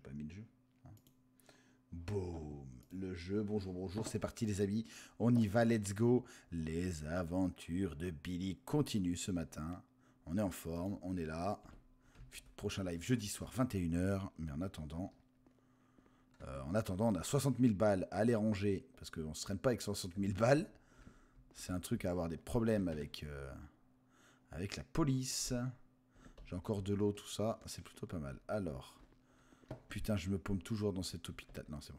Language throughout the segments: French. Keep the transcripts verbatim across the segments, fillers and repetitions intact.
pas mis le jeu. Hein. Boum. Le jeu, bonjour, bonjour, c'est parti les amis. On y va, let's go. Les aventures de Billy continuent ce matin. On est en forme, on est là. Prochain live jeudi soir, vingt et une heures. Mais en attendant... Euh, en attendant, on a soixante mille balles à aller ranger. Parce qu'on ne se traîne pas avec soixante mille balles. C'est un truc à avoir des problèmes avec, euh, avec la police. J'ai encore de l'eau, tout ça. C'est plutôt pas mal. Alors... Putain, je me paume toujours dans cet hôpital. Non, c'est bon.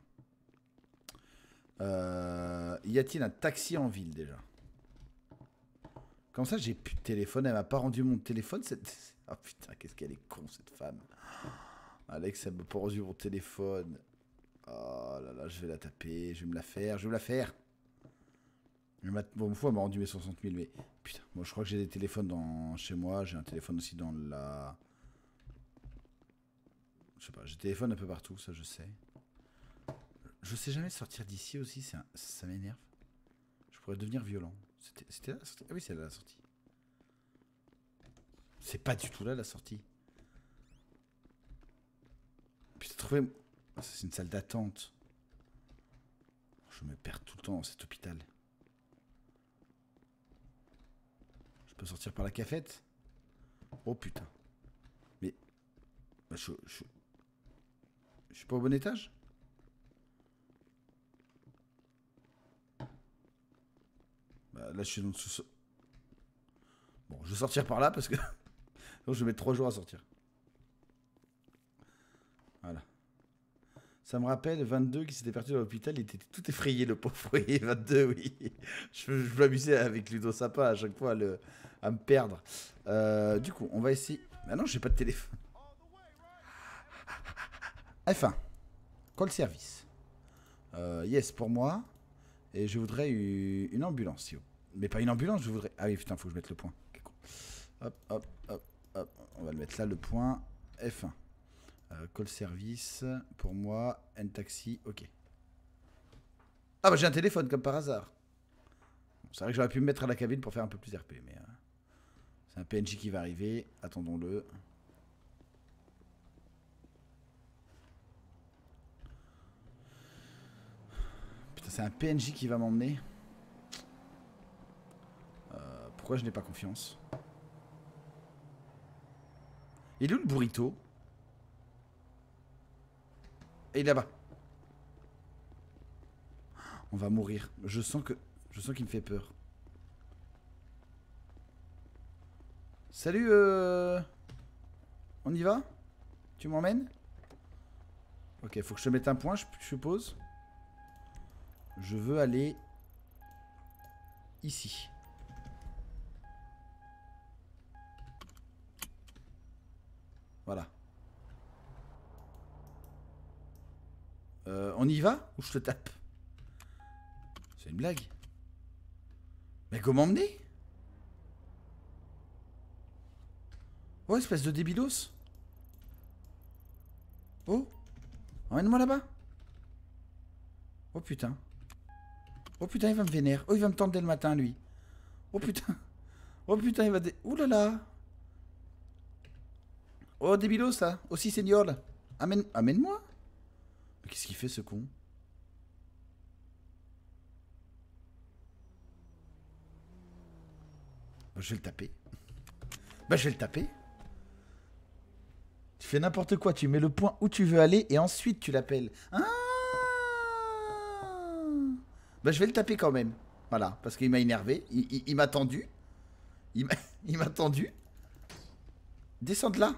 Euh, y a-t-il un taxi en ville, déjà? Comme ça, j'ai plus de téléphone. Elle m'a pas rendu mon téléphone. Cette... Oh putain, qu'est-ce qu'elle est con, cette femme. Alex, elle m'a pas rendu mon téléphone. Oh là là, je vais la taper. Je vais me la faire. Je vais me la faire. Bon, une fois, elle m'a rendu mes soixante mille. Mais putain, moi, je crois que j'ai des téléphones dans... chez moi. J'ai un téléphone aussi dans la... Je sais pas, j'ai téléphone un peu partout, ça je sais. Je sais jamais sortir d'ici aussi, un... ça m'énerve. Je pourrais devenir violent. C'était là la sortie? Ah oui, c'est là la sortie. C'est pas du tout là la sortie. Putain, trouvé... Oh, c'est une salle d'attente. Je me perds tout le temps dans cet hôpital. Je peux sortir par la cafette? Oh putain. Mais... Bah, je... je... Je suis pas au bon étage? Bah, là, je suis dans le sous-sol. Bon, je vais sortir par là parce que... Donc, je vais mettre trois jours à sortir. Voilà. Ça me rappelle vingt-deux qui s'était perdu dans l'hôpital. Il était tout effrayé, le pauvre. Oui, vingt-deux, oui. Je, je m'amusais avec Ludo Sapa à chaque fois à, le, à me perdre. Euh, du coup, on va essayer... Ah non, j'ai pas de téléphone. F un. Call service. Euh, yes, pour moi. Et je voudrais une ambulance. Mais pas une ambulance, je voudrais... Ah oui, putain, faut que je mette le point. Okay, cool. Hop, hop, hop, hop. On va le mettre là, le point. F un. Euh, call service. Pour moi. N taxi. Ok. Ah bah j'ai un téléphone, comme par hasard. Bon, c'est vrai que j'aurais pu me mettre à la cabine pour faire un peu plus R P. Mais... Euh, c'est un P N J qui va arriver. Attendons-le. C'est un P N J qui va m'emmener. Euh, pourquoi je n'ai pas confiance? Il est où le burrito? Et là-bas. On va mourir. Je sens que... Je sens qu'il me fait peur. Salut euh... On y va? Tu m'emmènes? Ok, faut que je te mette un point, je suppose. Je veux aller ici. Voilà. Euh, on y va ou je te tape? C'est une blague. Mais comment m'emmener? Oh, espèce de débilos. Oh, emmène-moi là-bas. Oh putain. Oh putain, il va me vénérer. Oh, il va me tendre dès le matin, lui. Oh putain. Oh putain, il va... Dé... Ouh là là. Oh, débilo, ça. Aussi senior, là. Amène... Amène-moi. Mais qu'est-ce qu'il fait, ce con? Bah, je vais le taper. Bah, je vais le taper. Tu fais n'importe quoi. Tu mets le point où tu veux aller et ensuite tu l'appelles. Ah! Bah je vais le taper quand même. Voilà, parce qu'il m'a énervé. Il, il, il m'a tendu. Il m'a tendu. Descends de là.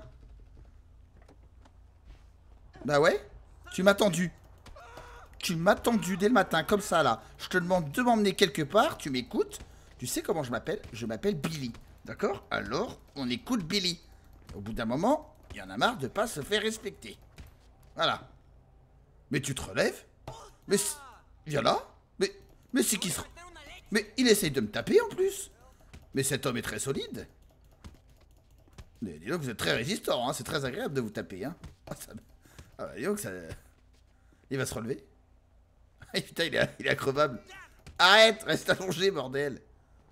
Bah ouais. Tu m'as tendu. Tu m'as tendu dès le matin, comme ça là. Je te demande de m'emmener quelque part. Tu m'écoutes. Tu sais comment je m'appelle? Je m'appelle Billy. D'accord? Alors, on écoute Billy. Au bout d'un moment, il y en a marre de pas se faire respecter. Voilà. Mais tu te relèves? Mais... Viens là. Mais, mais c'est qui se... Mais il essaye de me taper en plus. Mais cet homme est très solide. Mais dis donc, vous êtes très résistant, hein. C'est très agréable de vous taper, hein. Ah, ça... ah bah, dis donc, ça... Il va se relever. Ah, putain, il est, il est increvable. Arrête, reste allongé, bordel.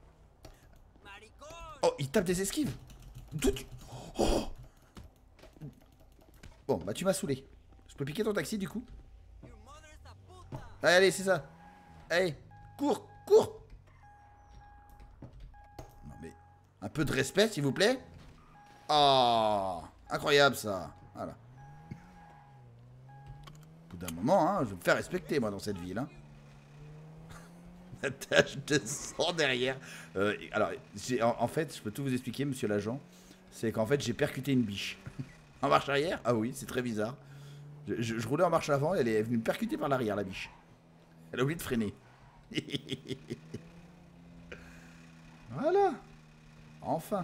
Oh, il tape des esquives. D'où tu... Oh. Bon, bah tu m'as saoulé. peux piquer ton taxi du coup? Allez, allez, c'est ça. Allez, cours, cours. Non mais, un peu de respect s'il vous plaît. Oh, incroyable ça. Voilà. Au bout d'un moment, hein, je vais me faire respecter moi dans cette ville. Hein. La tache de sang derrière. Euh, alors, en, en fait, je peux tout vous expliquer, monsieur l'agent. C'est qu'en fait, j'ai percuté une biche. En marche arrière? Ah oui, c'est très bizarre. Je, je, je roulais en marche avant et elle est venue me percuter par l'arrière, la biche. Elle a oublié de freiner. Voilà. Enfin.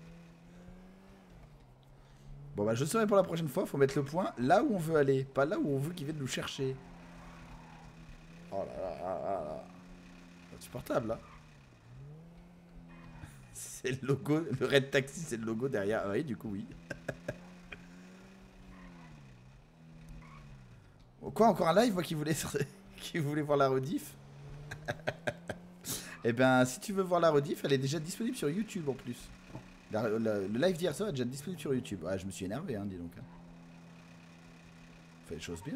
Bon bah je saurai pour la prochaine fois, faut mettre le point là où on veut aller, pas là où on veut qu'ils viennent nous chercher. Oh là là là là là. Insupportable là. C'est le logo, le Red Taxi c'est le logo derrière. Ah oui du coup oui. Quoi, encore un live moi qui voulais, qui voulait voir la rediff. Eh ben si tu veux voir la rediff, elle est déjà disponible sur YouTube en plus. La, la, le live d'hier soir est déjà disponible sur YouTube. Ah, je me suis énervé, hein, dis donc. Hein. Fait les choses bien.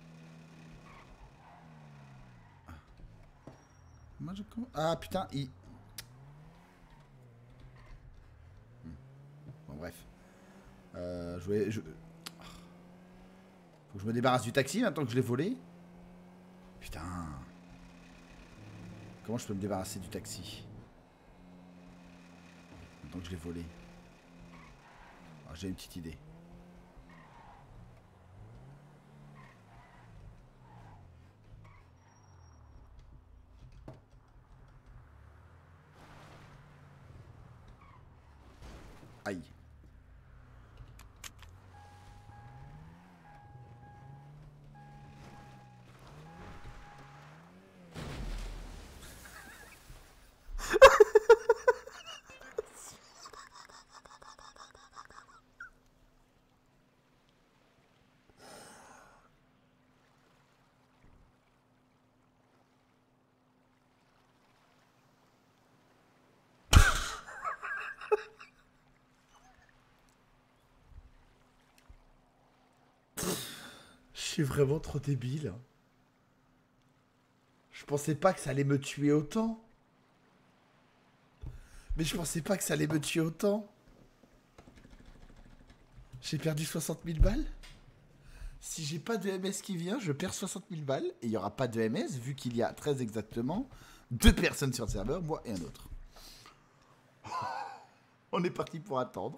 Hein. Moi, je... Ah putain, il... Bon bref. Euh, je voulais... Je... Faut que je me débarrasse du taxi maintenant que je l'ai volé. Putain. Comment je peux me débarrasser du taxi maintenant que je l'ai volé? Ah, j'ai une petite idée. Aïe. Je suis vraiment trop débile. Je pensais pas que ça allait me tuer autant. Mais je pensais pas que ça allait me tuer autant. J'ai perdu soixante mille balles. Si j'ai pas de M S qui vient, je perds soixante mille balles. Et il n'y aura pas de M S vu qu'il y a très exactement deux personnes sur le serveur, moi et un autre. On est parti pour attendre.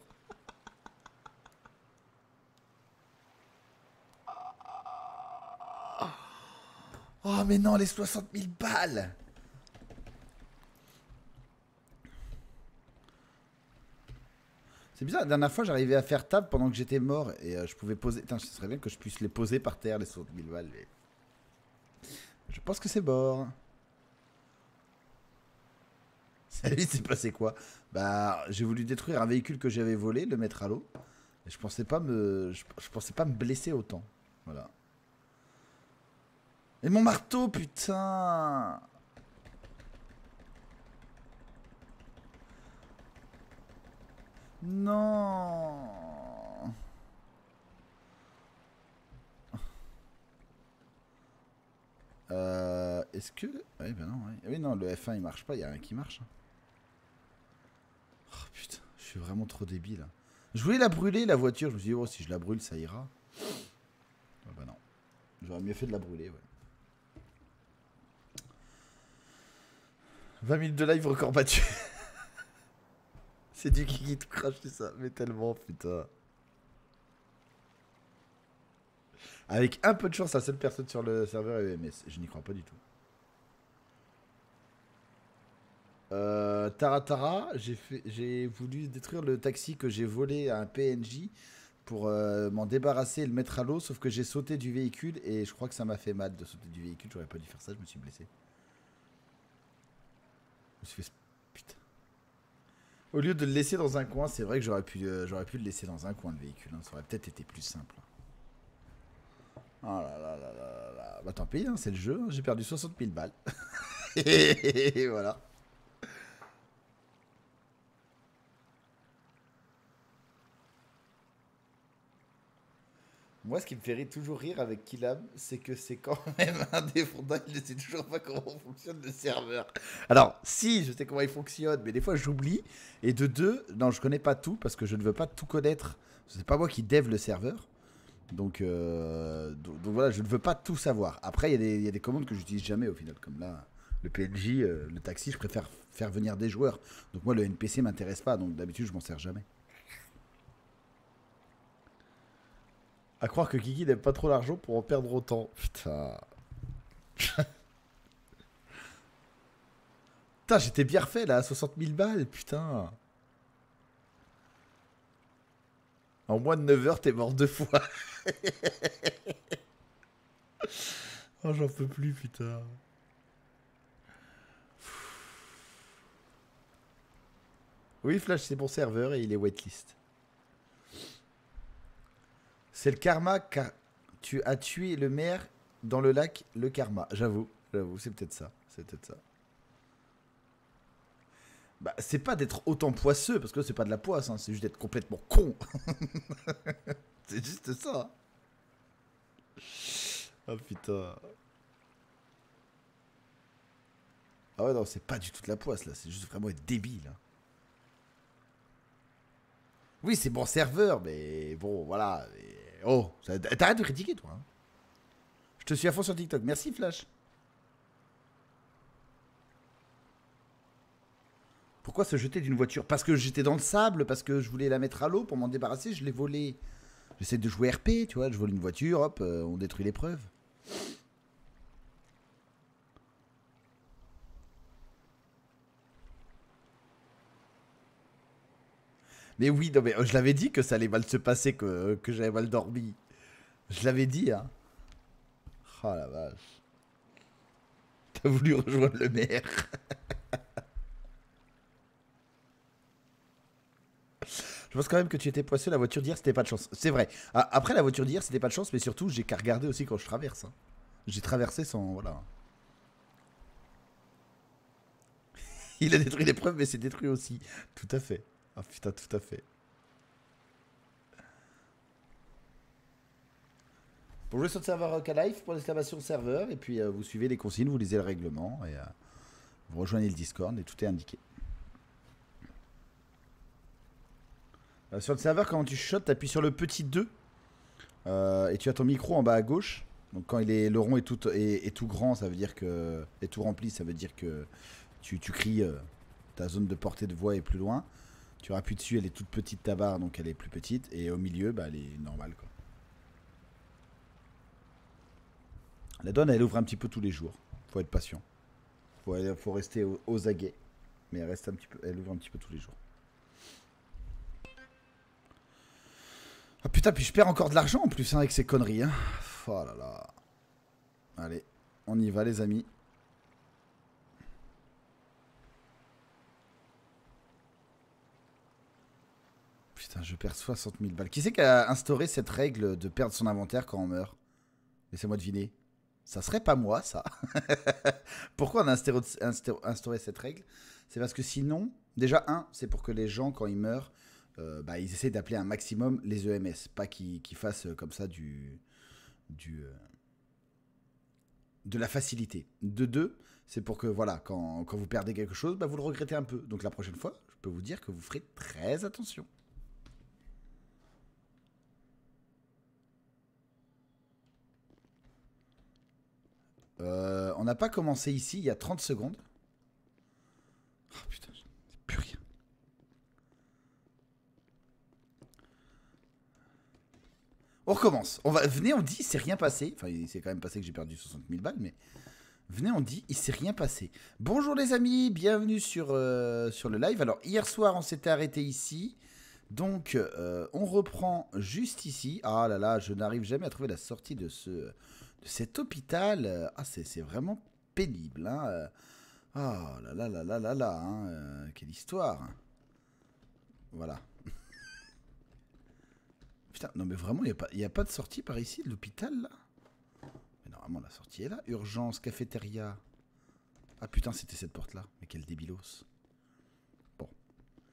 Oh mais non, les soixante mille balles. C'est bizarre, la dernière fois j'arrivais à faire table pendant que j'étais mort et euh, je pouvais poser... Putain, ce serait bien que je puisse les poser par terre, les soixante mille balles. Mais... Je pense que c'est mort. Salut, c'est passé quoi? Bah, j'ai voulu détruire un véhicule que j'avais volé, le mettre à l'eau. Et je pensais pas me... Je, je pensais pas me blesser autant. Voilà. Et mon marteau, putain! Non. Euh, Est-ce que... Oui, ben non, oui. Oui, non, le F un il marche pas, il y a rien qui marche. Oh putain, je suis vraiment trop débile. Je voulais la brûler, la voiture. Je me suis dit, oh, si je la brûle, ça ira. Ah bah non. J'aurais mieux fait de la brûler, ouais. vingt minutes de live record battu. C'est du kiki tout crash, c'est ça. Mais tellement, putain. Avec un peu de chance, la seule personne sur le serveur est E M S. Je n'y crois pas du tout. Euh, Taratara, j'ai voulu détruire le taxi que j'ai volé à un P N J pour euh, m'en débarrasser et le mettre à l'eau, sauf que j'ai sauté du véhicule et je crois que ça m'a fait mal de sauter du véhicule. J'aurais pas dû faire ça, je me suis blessé. Je me suis fait... Putain. Au lieu de le laisser dans un coin, c'est vrai que j'aurais pu, euh, j'aurais pu le laisser dans un coin le véhicule. Hein. Ça aurait peut-être été plus simple. Oh là là là là là. Bah tant pis, hein, c'est le jeu. Hein. J'ai perdu soixante mille balles. Et voilà. Moi Moi, ce qui me fait rire- toujours rire avec Killam, c'est que c'est quand même un des fondants, il ne sait toujours pas comment fonctionne le serveur. Alors, si, je sais comment il fonctionne, mais des fois j'oublie. Et de deux, non, je connais pas tout parce que je ne veux pas tout connaître. C'est pas moi qui dev le serveur. Donc, euh, donc, donc voilà, je ne veux pas tout savoir. Après, il y, a des- il y a des commandes que j'utilise jamais au final. Comme là, le P N J, euh, le taxi, je préfère faire venir des joueurs. Donc moi, le N P C m'intéresse pas. Donc d'habitude, je m'en sers jamais. À croire que Kiki n'aime pas trop l'argent pour en perdre autant. Putain. Putain, j'étais bien refait là, à soixante mille balles, putain. En moins de neuf heures, t'es mort deux fois. Oh, j'en peux plus, putain. Oui, Flash, c'est mon serveur et il est whitelist. C'est le karma car tu as tué le maire dans le lac, le karma. J'avoue, j'avoue, c'est peut-être ça. C'est peut-être ça. Bah, c'est pas d'être autant poisseux, parce que c'est pas de la poisse, hein, c'est juste d'être complètement con. C'est juste ça. Oh putain. Ah ouais, non, c'est pas du tout de la poisse, là. C'est juste vraiment être débile. Hein. Oui, c'est bon serveur, mais bon, voilà. Mais... Oh, ça... t'arrêtes de critiquer, toi. Hein. Je te suis à fond sur TikTok. Merci, Flash. Pourquoi se jeter d'une voiture? Parce que j'étais dans le sable, parce que je voulais la mettre à l'eau pour m'en débarrasser, je l'ai volée. J'essaie de jouer R P, tu vois, je vole une voiture, hop, euh, on détruit l'épreuve. Mais oui, non, mais je l'avais dit que ça allait mal se passer, que, que j'avais mal dormi. Je l'avais dit, hein. Oh la vache. T'as voulu rejoindre le maire. Je pense quand même que tu étais poisseux, la voiture d'hier, c'était pas de chance. C'est vrai. Après, la voiture d'hier, c'était pas de chance, mais surtout, j'ai qu'à regarder aussi quand je traverse. Hein. J'ai traversé sans... Voilà. Il a détruit l'épreuve, mais c'est détruit aussi. Tout à fait. Ah putain, tout à fait. Pour jouer sur le serveur Rockalife, pour l'exclamation serveur, et puis euh, vous suivez les consignes, vous lisez le règlement, et euh, vous rejoignez le Discord, et tout est indiqué. Euh, sur le serveur, quand tu chuchotes, t'appuies sur le petit deux, euh, et tu as ton micro en bas à gauche. Donc quand il est, le rond est tout, est, est tout grand, ça veut dire que... est tout rempli, ça veut dire que tu, tu cries, euh, ta zone de portée de voix est plus loin. Tu appuies dessus, elle est toute petite ta barre, donc elle est plus petite, et au milieu, bah, elle est normale, quoi. La donne, elle ouvre un petit peu tous les jours. Faut être patient. Faut, faut rester aux, aux aguets. Mais elle, reste un petit peu, elle ouvre un petit peu tous les jours. Ah putain, puis je perds encore de l'argent en plus hein, avec ces conneries. Hein. Oh là là. Allez, on y va les amis. Putain, je perds soixante mille balles. Qui c'est qui a instauré cette règle de perdre son inventaire quand on meurt? Laissez-moi deviner. Ça serait pas moi, ça. Pourquoi on a instauré, instauré cette règle? C'est parce que sinon, déjà, un, c'est pour que les gens, quand ils meurent, euh, bah, ils essaient d'appeler un maximum les E M S. Pas qu'ils qu'ils fassent comme ça du, du, euh, de la facilité. De deux, c'est pour que, voilà, quand, quand vous perdez quelque chose, bah, vous le regrettez un peu. Donc la prochaine fois, je peux vous dire que vous ferez très attention. Euh, on n'a pas commencé ici il y a trente secondes. Oh putain, c'est plus rien. On recommence. On va, venez, on dit, il s'est rien passé. Enfin, il s'est quand même passé que j'ai perdu soixante mille balles, mais venez, on dit, il s'est rien passé. Bonjour les amis, bienvenue sur, euh, sur le live. Alors, hier soir, on s'était arrêté ici. Donc, euh, on reprend juste ici. Ah là là, je n'arrive jamais à trouver la sortie de, ce, de cet hôpital. Ah, c'est vraiment pénible. Hein. Ah là là là là là là. Hein. Euh, quelle histoire. Voilà. Putain, non mais vraiment, il n'y a, a pas de sortie par ici de l'hôpital, là? Mais normalement, la sortie est là. Urgence, cafétéria. Ah putain, c'était cette porte-là. Mais quel débilos. Bon.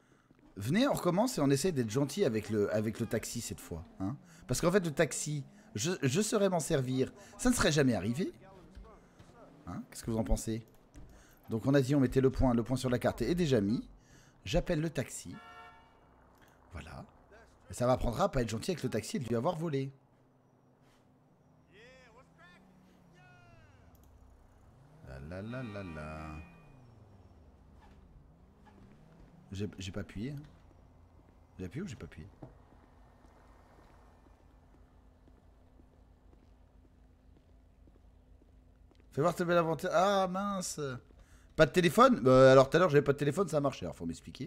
Venez, on recommence et on essaie d'être gentil avec le, avec le taxi cette fois. Hein, parce qu'en fait, le taxi, Je, je saurais m'en servir. Ça ne serait jamais arrivé. Hein? Qu'est-ce que vous en pensez? Donc on a dit on mettait le point, le point sur la carte est déjà mis. J'appelle le taxi. Voilà. Et ça m'apprendra à pas être gentil avec le taxi et de lui avoir volé. La la la la la. J'ai pas appuyé. Hein. J'ai appuyé ou j'ai pas appuyé? Fais voir ta belle aventure. Ah mince. Pas de téléphone? Bah, alors tout à l'heure j'avais pas de téléphone, ça a marché. Alors faut m'expliquer.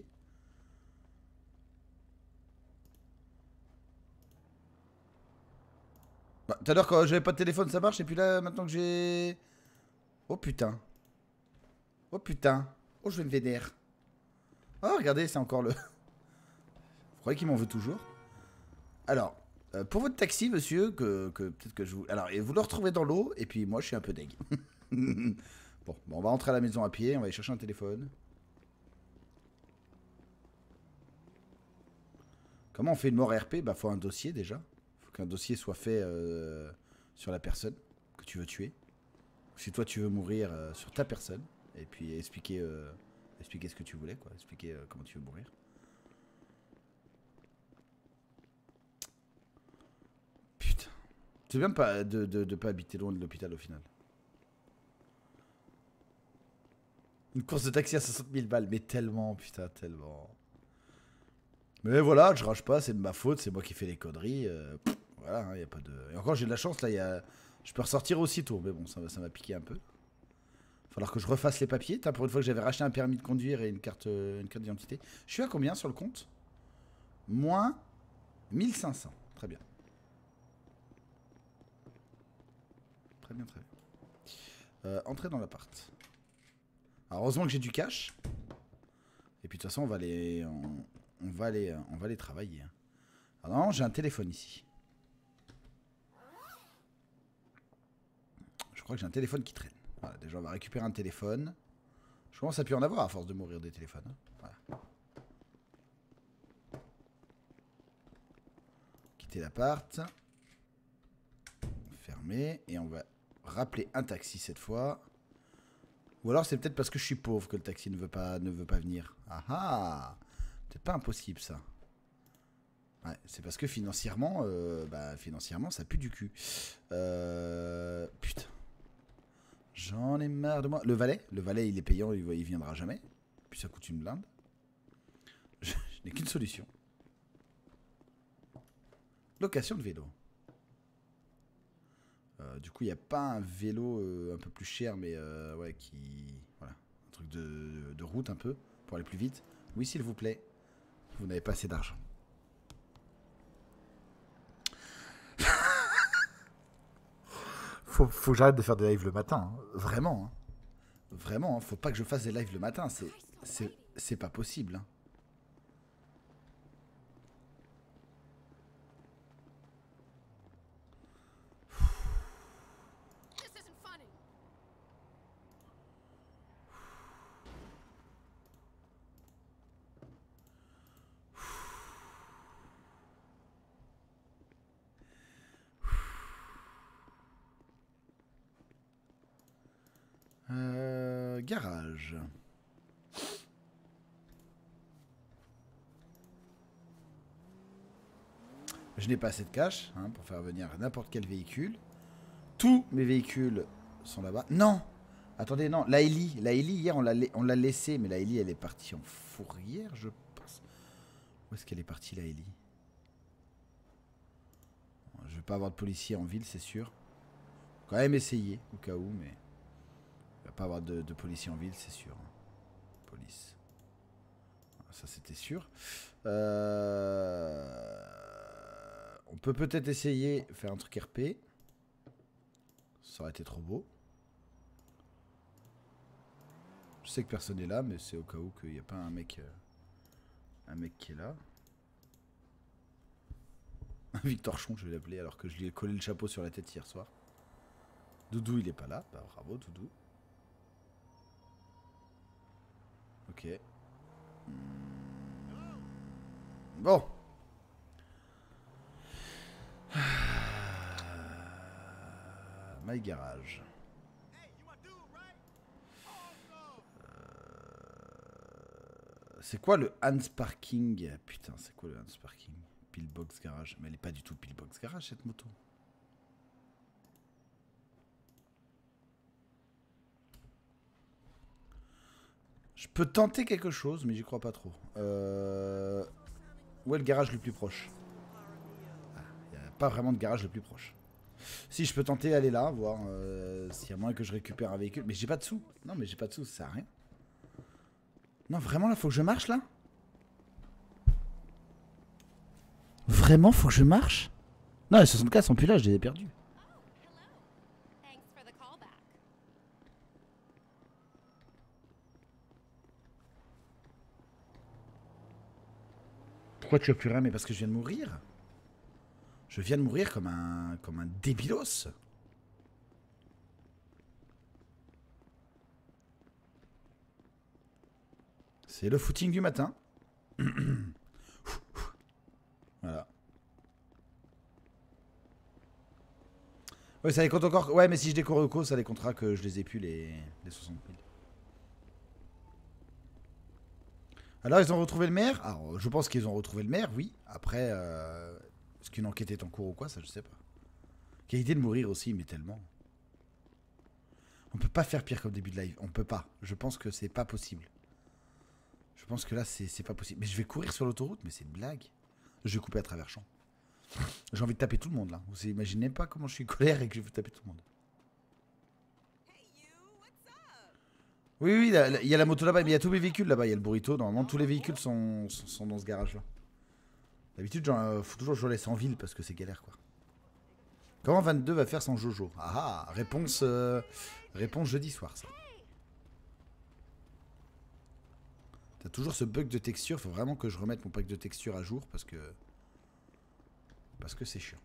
Bah, tout à l'heure quand j'avais pas de téléphone ça marche et puis là maintenant que j'ai... Oh putain. Oh putain. Oh je vais me vénère. Oh regardez c'est encore le... Vous croyez qu'il m'en veut toujours? Alors, euh, pour votre taxi monsieur, que, que peut-être que je vous... Alors vous le retrouvez dans l'eau et puis moi je suis un peu deg. Bon, bon, on va rentrer à la maison à pied, on va aller chercher un téléphone. Comment on fait une mort R P? Bah faut un dossier déjà. Faut qu'un dossier soit fait euh, sur la personne que tu veux tuer. Si toi tu veux mourir euh, sur ta personne. Et puis expliquer, euh, expliquer ce que tu voulais quoi. Expliquer euh, comment tu veux mourir. Putain. C'est bien de pas, de, de, de pas habiter loin de l'hôpital au final. Une course de taxi à soixante mille balles. Mais tellement, putain, tellement. Mais voilà, je rage pas, c'est de ma faute, c'est moi qui fais les conneries. Euh, pff, voilà, il hein, y a pas de... Et encore, j'ai de la chance, là, y a... je peux ressortir aussitôt. Mais bon, ça m'a ça piqué un peu. Falloir que je refasse les papiers. T'as pour une fois que j'avais racheté un permis de conduire et une carte, euh, une carte d'identité. Je suis à combien sur le compte? Moins mille cinq cents. Très bien. Très bien, très bien. Euh, entrer dans l'appart. Alors, heureusement que j'ai du cash. Et puis de toute façon, on va les... On... On va aller, on va aller travailler. Ah non, j'ai un téléphone ici. Je crois que j'ai un téléphone qui traîne. Voilà, déjà on va récupérer un téléphone. Je commence à plus en avoir à force de mourir des téléphones. Hein. Voilà. Quitter l'appart. Fermer. Et on va rappeler un taxi cette fois. Ou alors c'est peut-être parce que je suis pauvre que le taxi ne veut pas, ne veut pas venir. Ah ah! C'est pas impossible ça. Ouais, c'est parce que financièrement, euh, bah financièrement ça pue du cul. Euh, putain. J'en ai marre de moi. Le valet, le valet il est payant, il, il viendra jamais. Puis ça coûte une blinde. Je, je n'ai qu'une solution. Location de vélo. Euh, du coup il n'y a pas un vélo euh, un peu plus cher mais euh, ouais qui... Voilà. Un truc de, de route un peu pour aller plus vite. Oui s'il vous plaît. Vous n'avez pas assez d'argent. faut, faut que j'arrête de faire des lives le matin. Hein. Vraiment. Hein. Vraiment. Hein. Faut pas que je fasse des lives le matin. C'est pas possible. Hein. Euh, garage. Je n'ai pas assez de cash hein, pour faire venir n'importe quel véhicule. Tous mes véhicules sont là-bas. Non. Attendez, non. La Ellie, la Ellie hier, on l'a laissée. Mais la Ellie, elle est partie en fourrière, je pense. Où est-ce qu'elle est partie, la Ellie? Je vais pas avoir de policier en ville, c'est sûr. Faut quand même essayer, au cas où, mais... Il va pas avoir de, de policier en ville, c'est sûr. Police. Ça, c'était sûr. Euh... On peut peut-être essayer de faire un truc R P. Ça aurait été trop beau. Je sais que personne n'est là, mais c'est au cas où qu'il n'y a pas un mec... Euh, un mec qui est là. Un Victor Chon, je vais l'appeler, alors que je lui ai collé le chapeau sur la tête hier soir. Doudou, il est pas là. Bah, bravo, Doudou. Ok. Bon. My Garage. Euh... C'est quoi le Hans Parking? Putain, c'est quoi le Hans Parking? Pillbox Garage. Mais elle est pas du tout Pillbox Garage cette moto. Je peux tenter quelque chose, mais j'y crois pas trop. Euh... Où est le garage le plus proche? Il ah, n'y a pas vraiment de garage le plus proche. Si, je peux tenter aller là, voir euh, s'il y a moyen que je récupère un véhicule. Mais j'ai pas de sous. Non, mais j'ai pas de sous, ça sert à rien. Non, vraiment, là, faut que je marche, là? Vraiment, faut que je marche? Non, les soixante-quatre sont plus là, je les ai perdus. Pourquoi tu as plus rien? Mais parce que je viens de mourir. Je viens de mourir comme un, comme un débilos. C'est le footing du matin. Voilà. Ouais, ça les compte encore. Ouais, mais si je décore au co, ça les comptera que je les ai plus les, les soixante mille. Alors, ils ont retrouvé le maire? Alors, je pense qu'ils ont retrouvé le maire, oui. Après, euh, est-ce qu'une enquête est en cours ou quoi? Ça, je sais pas. Quelle idée de mourir aussi, mais tellement. On peut pas faire pire comme début de live. On peut pas. Je pense que c'est pas possible. Je pense que là, c'est pas possible. Mais je vais courir sur l'autoroute, mais c'est une blague. Je vais couper à travers champ. J'ai envie de taper tout le monde, là. Vous imaginez pas comment je suis colère et que je vais taper tout le monde. Oui, oui, il y a la moto là-bas, mais il y a tous les véhicules là-bas. Il y a le burrito. Normalement, tous les véhicules sont, sont, sont dans ce garage-là. D'habitude, il faut toujours que je laisse en ville parce que c'est galère, quoi. Comment vingt-deux va faire sans Jojo? Ah, réponse, euh, réponse jeudi soir, ça. T'as toujours ce bug de texture. Faut vraiment que je remette mon pack de texture à jour parce que... Parce que c'est chiant.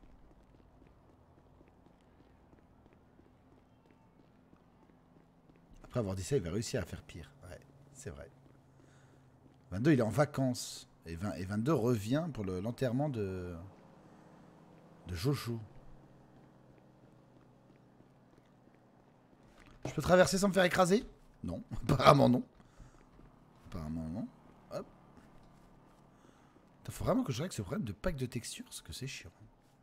Après avoir dit ça, il va réussir à faire pire. Ouais, c'est vrai. vingt-deux, il est en vacances. Et, vingt, et vingt-deux revient pour l'enterrement de... de Jojo. Je peux traverser sans me faire écraser? Non, apparemment non. Apparemment non. Hop. Il faut vraiment que je règle ce problème de pack de texture, parce que c'est chiant.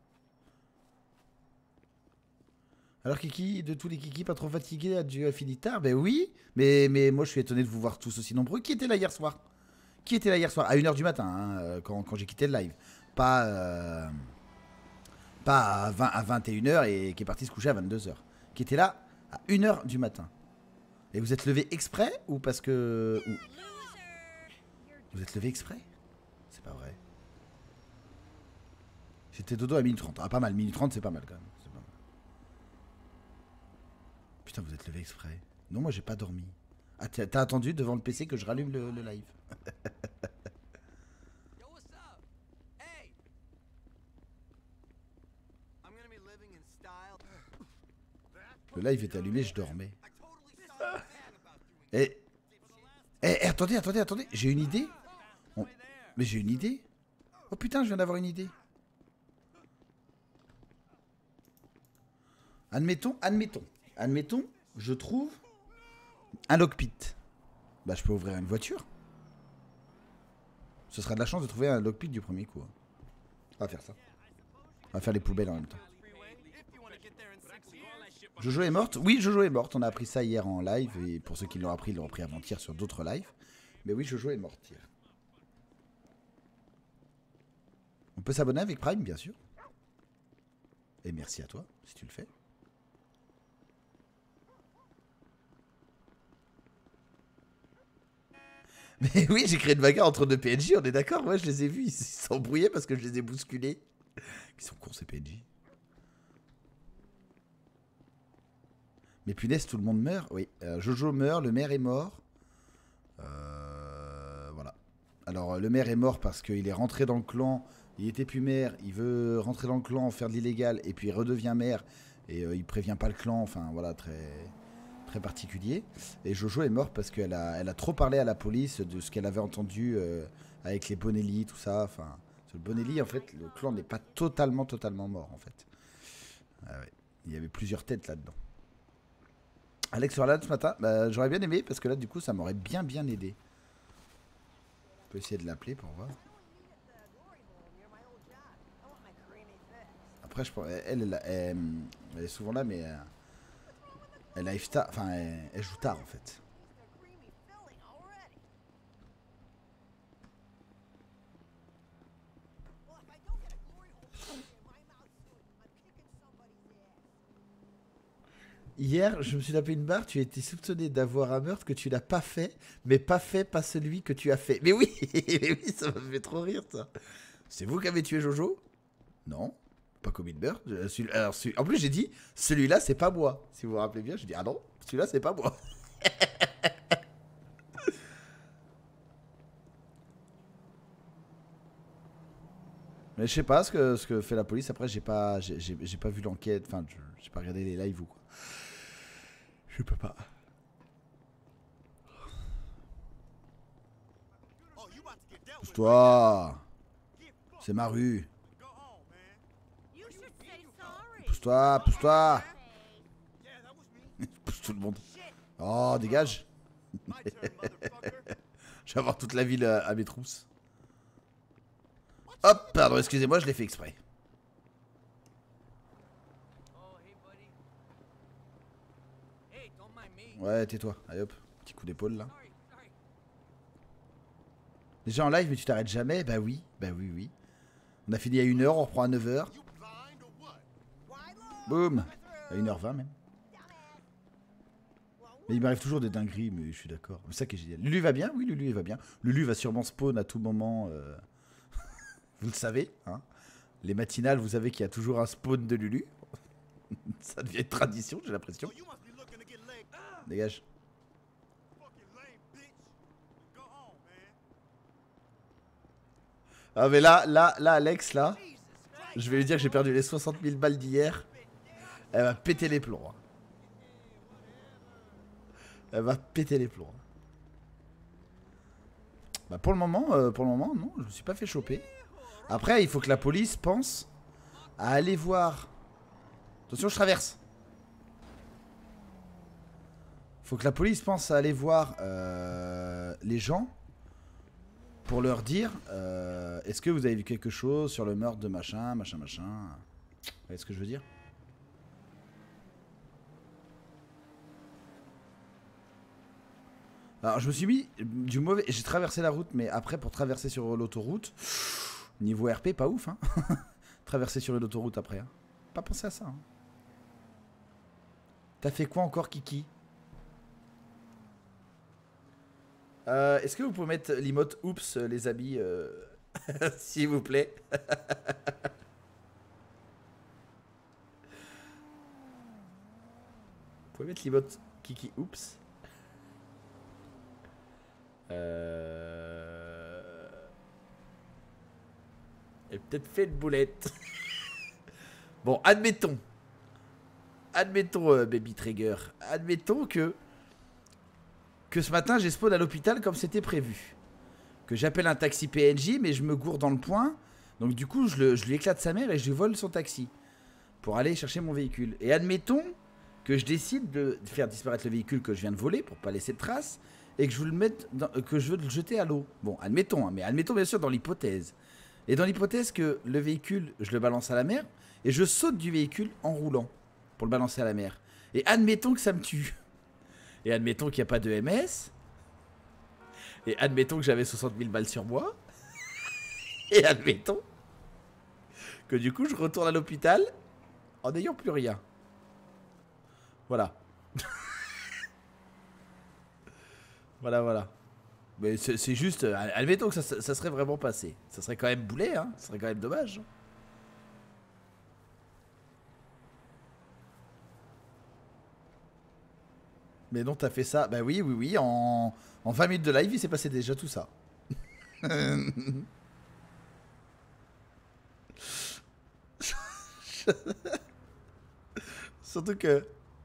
Alors Kiki, de tous les Kiki, pas trop fatigué, adieu a fini tard? Ben oui, mais, mais moi je suis étonné de vous voir tous aussi nombreux. Qui était là hier soir? Qui était là hier soir? À une heure du matin, hein, quand, quand j'ai quitté le live. Pas, euh, pas à, vingt, à vingt et une heures et qui est parti se coucher à vingt-deux heures. Qui était là à une heure du matin. Et vous êtes levé exprès ou parce que... Ou... Vous êtes levé exprès? C'est pas vrai. J'étais dodo à minuit trente. Ah, pas mal. Minuit trente, c'est pas mal quand même. Pas mal. Putain, vous êtes levé exprès. Non, moi j'ai pas dormi. Ah, t'as attendu devant le P C que je rallume le, le live. Le live était allumé, je dormais. Et... Eh, eh, attendez, attendez, attendez. J'ai une idée. On... Mais j'ai une idée. Oh putain, je viens d'avoir une idée. Admettons, admettons, admettons, je trouve un lockpit. Bah, je peux ouvrir une voiture. Ce sera de la chance de trouver un lockpit du premier coup. On va faire ça. On va faire les poubelles en même temps. Jojo est morte? Oui, Jojo est morte. On a appris ça hier en live. Et pour ceux qui l'ont appris, ils l'ont appris avant-hier sur d'autres lives. Mais oui, Jojo est morte hier. On peut s'abonner avec Prime, bien sûr. Et merci à toi, si tu le fais. Mais oui, j'ai créé une bagarre entre deux P N J, on est d'accord? Ouais, je les ai vus, ils s'embrouillaient parce que je les ai bousculés. Ils sont cons ces P N J. Mais punaise, tout le monde meurt. Oui, euh, Jojo meurt, le maire est mort. Euh, voilà. Alors, le maire est mort parce qu'il est rentré dans le clan. Il était plus maire, il veut rentrer dans le clan, faire de l'illégal, et puis il redevient maire. Et euh, il prévient pas le clan, enfin voilà, très... très particulier. Et Jojo est mort parce qu'elle a, elle a trop parlé à la police de ce qu'elle avait entendu euh, avec les Bonelli, tout ça. Enfin, le Bonelli, en fait, le clan n'est pas totalement, totalement mort, en fait. Ah ouais. Il y avait plusieurs têtes là-dedans. Alex Orlan ce matin, bah, j'aurais bien aimé parce que là du coup ça m'aurait bien bien aidé. On peut essayer de l'appeler pour voir. Après je elle, elle, elle, elle est souvent là mais euh, elle arrive tard, enfin elle, elle joue tard en fait. Hier, je me suis tapé une barre, tu as été soupçonné d'avoir un meurtre que tu n'as pas fait, mais pas fait, pas celui que tu as fait. Mais oui, mais oui, ça me fait trop rire ça. C'est vous qui avez tué Jojo? Non, pas commis de meurtre. Alors, en plus, j'ai dit, celui-là, c'est pas moi. Si vous vous rappelez bien, j'ai dit, ah non, celui-là, c'est pas moi. Mais je sais pas ce que, ce que fait la police. Après, j'ai pas, j'ai pas vu l'enquête. Enfin, j'ai pas regardé les lives ou quoi. Je peux pas. Pousse-toi. C'est ma rue. Pousse-toi, pousse-toi. Pousse tout le monde. Oh, dégage. Je vais avoir toute la ville à, à mes trousses. Hop, pardon, excusez-moi, je l'ai fait exprès. Ouais, tais-toi. Allez hop, petit coup d'épaule là. Déjà en live, mais tu t'arrêtes jamais? Bah oui, bah oui, oui. On a fini à une heure, on reprend à neuf heures. Boum. À une heure vingt même. Mais il m'arrive toujours des dingueries, mais je suis d'accord. C'est ça qui est génial. Lulu va bien? Oui, Lulu va bien. Lulu va sûrement spawn à tout moment. Euh... vous le savez, hein. Les matinales, vous savez qu'il y a toujours un spawn de Lulu. Ça devient une tradition, j'ai l'impression. Dégage. Ah mais là, là, là, Alex, là, je vais lui dire que j'ai perdu les soixante mille balles d'hier. Elle va péter les plombs. Elle va péter les plombs. Bah pour le moment, euh, pour le moment, non, je me suis pas fait choper. Après, il faut que la police pense à aller voir. Attention, je traverse. Faut que la police pense à aller voir euh, les gens pour leur dire euh, est-ce que vous avez vu quelque chose sur le meurtre de machin, machin, machin. Vous voyez ce que je veux dire? Alors je me suis mis du mauvais... J'ai traversé la route, mais après pour traverser sur l'autoroute, niveau R P, pas ouf, hein. Traverser sur l'autoroute après, hein. Pas pensé à ça, hein. T'as fait quoi encore, Kiki? Euh, Est-ce que vous pouvez mettre l'emote oups les amis euh... s'il vous plaît? Vous pouvez mettre l'emote Kiki oups. Euh... Et peut-être fait une boulette. Bon, admettons. Admettons, euh, Baby Trigger. Admettons que... Que ce matin, j'ai spawn à l'hôpital comme c'était prévu. Que j'appelle un taxi P N J, mais je me gourre dans le point. Donc du coup, je, le, je lui éclate sa mère et je lui vole son taxi. Pour aller chercher mon véhicule. Et admettons que je décide de faire disparaître le véhicule que je viens de voler pour pas laisser de traces. Et que je veux le mettre dans, que je veux le jeter à l'eau. Bon, admettons, hein, mais admettons bien sûr dans l'hypothèse. Et dans l'hypothèse que le véhicule, je le balance à la mer. Et je saute du véhicule en roulant. Pour le balancer à la mer. Et admettons que ça me tue. Et admettons qu'il n'y a pas de M S. Et admettons que j'avais soixante mille balles sur moi. Et admettons que du coup je retourne à l'hôpital en n'ayant plus rien. Voilà. Voilà, voilà. Mais c'est juste... Admettons que ça, ça serait vraiment passé. Ça serait quand même boulet, hein. Ça serait quand même dommage. Mais non, t'as fait ça. Bah oui, oui, oui. En, en vingt minutes de live, il s'est passé déjà tout ça. Surtout que...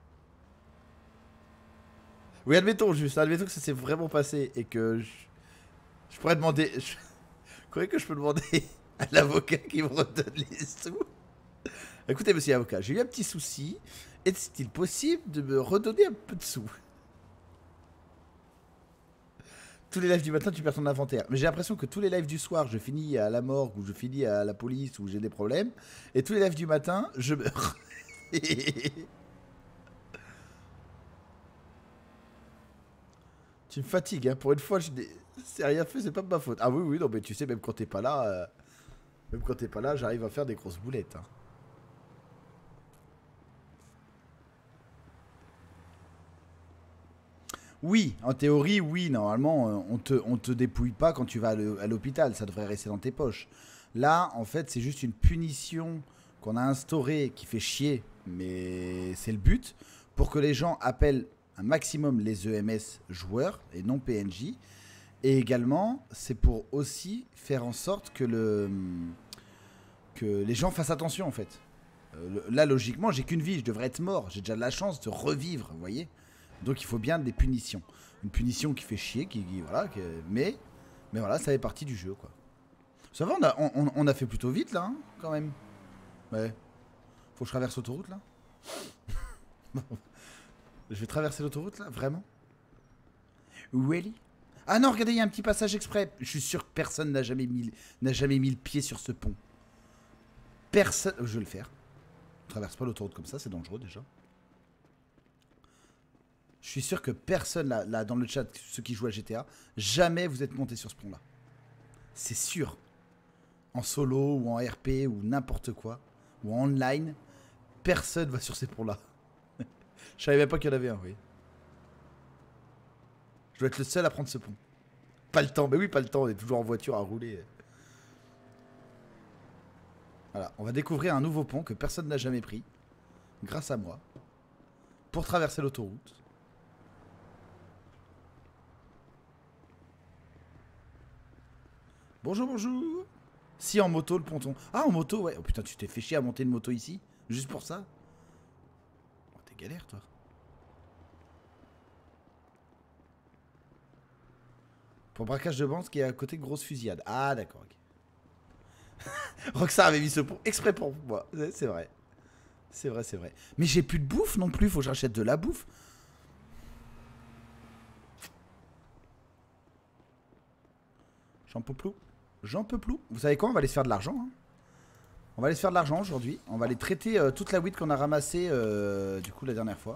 Oui, admettons juste. Admettons que ça s'est vraiment passé et que je, je pourrais demander... Je... Vous croyez que je peux demander à l'avocat qui me redonne les sous? Écoutez, monsieur l'avocat, j'ai eu un petit souci. Est-il possible de me redonner un peu de sous? Tous les lives du matin, tu perds ton inventaire. Mais j'ai l'impression que tous les lives du soir, je finis à la morgue, ou je finis à la police, ou j'ai des problèmes. Et tous les lives du matin, je meurs. Tu me fatigues, hein. Pour une fois, je n'ai c'est rien fait, c'est pas de ma faute. Ah oui, oui, non, mais tu sais, même quand t'es pas là, euh, même quand t'es pas là, j'arrive à faire des grosses boulettes. Hein. Oui, en théorie, oui, normalement, euh, on te, on te dépouille pas quand tu vas à l'hôpital, ça devrait rester dans tes poches. Là, en fait, c'est juste une punition qu'on a instaurée qui fait chier, mais c'est le but, pour que les gens appellent un maximum les E M S joueurs et non P N J. Et également, c'est pour aussi faire en sorte que, le, que les gens fassent attention, en fait. Euh, là, logiquement, j'ai qu'une vie, je devrais être mort. J'ai déjà de la chance de revivre, vous voyez. Donc il faut bien des punitions. Une punition qui fait chier, qui, qui voilà, qui, mais, mais voilà, ça fait partie du jeu, quoi. Ça va, on a, on, on a fait plutôt vite, là, hein, quand même. Ouais. Faut que je traverse l'autoroute, là. Je vais traverser l'autoroute, là, vraiment. Really? Ah non, regardez, il y a un petit passage exprès. Je suis sûr que personne n'a jamais mis, n'a jamais mis le pied sur ce pont. Personne... Je vais le faire. On traverse pas l'autoroute comme ça, c'est dangereux, déjà. Je suis sûr que personne, là, là, dans le chat, ceux qui jouent à G T A, jamais vous êtes monté sur ce pont-là. C'est sûr. En solo, ou en R P, ou n'importe quoi, ou en online, personne va sur ces ponts-là. Je savais même pas qu'il y en avait un, oui. Je dois être le seul à prendre ce pont. Pas le temps, mais oui, pas le temps, on est toujours en voiture à rouler. Voilà, on va découvrir un nouveau pont que personne n'a jamais pris, grâce à moi, pour traverser l'autoroute. Bonjour, bonjour. Si en moto, le ponton. Ah, en moto, ouais. Oh putain, tu t'es fait chier à monter une moto ici? Juste pour ça? Oh, t'es galère, toi. Pour braquage de banque qui est à côté de grosse fusillade. Ah, d'accord, ok. Roxar avait mis ce pont exprès pour moi. C'est vrai. C'est vrai, c'est vrai. Mais j'ai plus de bouffe non plus. Faut que j'achète de la bouffe. J'en peux plus. J'en peux plus. Vous savez quoi? On va aller se faire de l'argent. Hein. On va aller se faire de l'argent aujourd'hui. On va aller traiter euh, toute la weed qu'on a ramassée euh, du coup la dernière fois.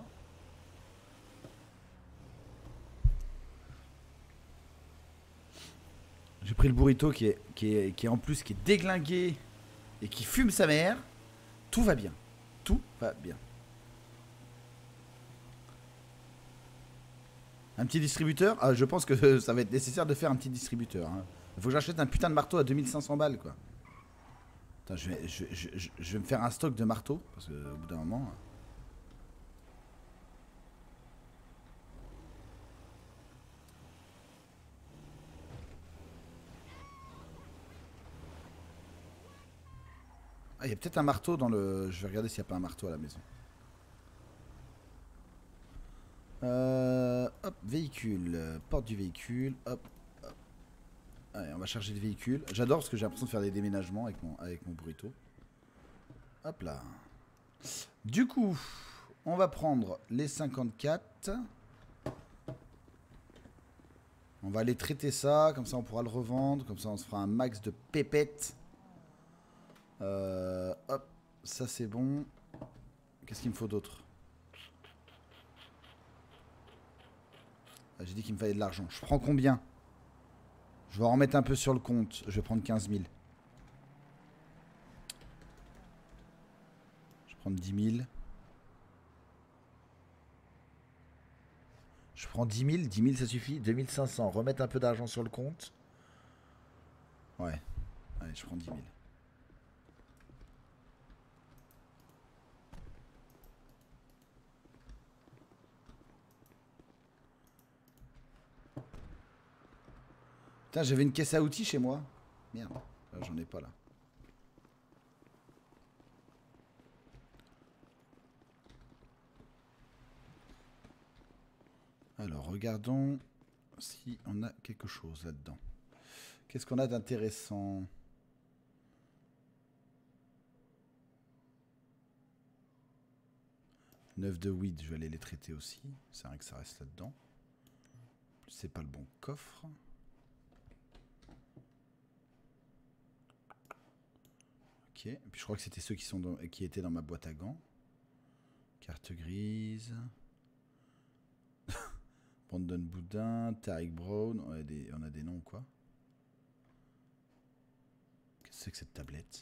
J'ai pris le burrito qui est, qui, est, qui est en plus qui est déglingué et qui fume sa mère. Tout va bien. Tout va bien. Un petit distributeur? Ah, je pense que ça va être nécessaire de faire un petit distributeur. Hein. Il faut que j'achète un putain de marteau à deux mille cinq cents balles, quoi. Attends, je vais, je, je, je, je vais me faire un stock de marteaux, parce qu'au bout d'un moment... Ah, il y a peut-être un marteau dans le... Je vais regarder s'il n'y a pas un marteau à la maison. Euh, hop, véhicule, porte du véhicule, hop, hop. Allez, on va charger le véhicule. J'adore parce que j'ai l'impression de faire des déménagements avec mon, avec mon burrito. Hop là. Du coup, on va prendre les cinquante-quatre. On va aller traiter ça, comme ça on pourra le revendre, comme ça on se fera un max de pépettes. Euh, hop, ça c'est bon. Qu'est-ce qu'il me faut d'autre? J'ai dit qu'il me fallait de l'argent. Je prends combien? Je vais en remettre un peu sur le compte. Je vais prendre quinze mille. Je vais prendre dix mille. Je prends dix mille. dix mille ça suffit. deux mille cinq cents. Remettre un peu d'argent sur le compte. Ouais. Allez, je prends dix mille. Putain, j'avais une caisse à outils chez moi. Merde, j'en ai pas là. Alors, regardons si on a quelque chose là-dedans. Qu'est-ce qu'on a d'intéressant? neuf de weed, je vais aller les traiter aussi. C'est vrai que ça reste là-dedans. C'est pas le bon coffre. Ok, et puis je crois que c'était ceux qui, sont dans, qui étaient dans ma boîte à gants. Carte grise. Brandon Boudin, Tariq Brown. On a des, on a des noms quoi. Qu'est-ce que c'est que cette tablette?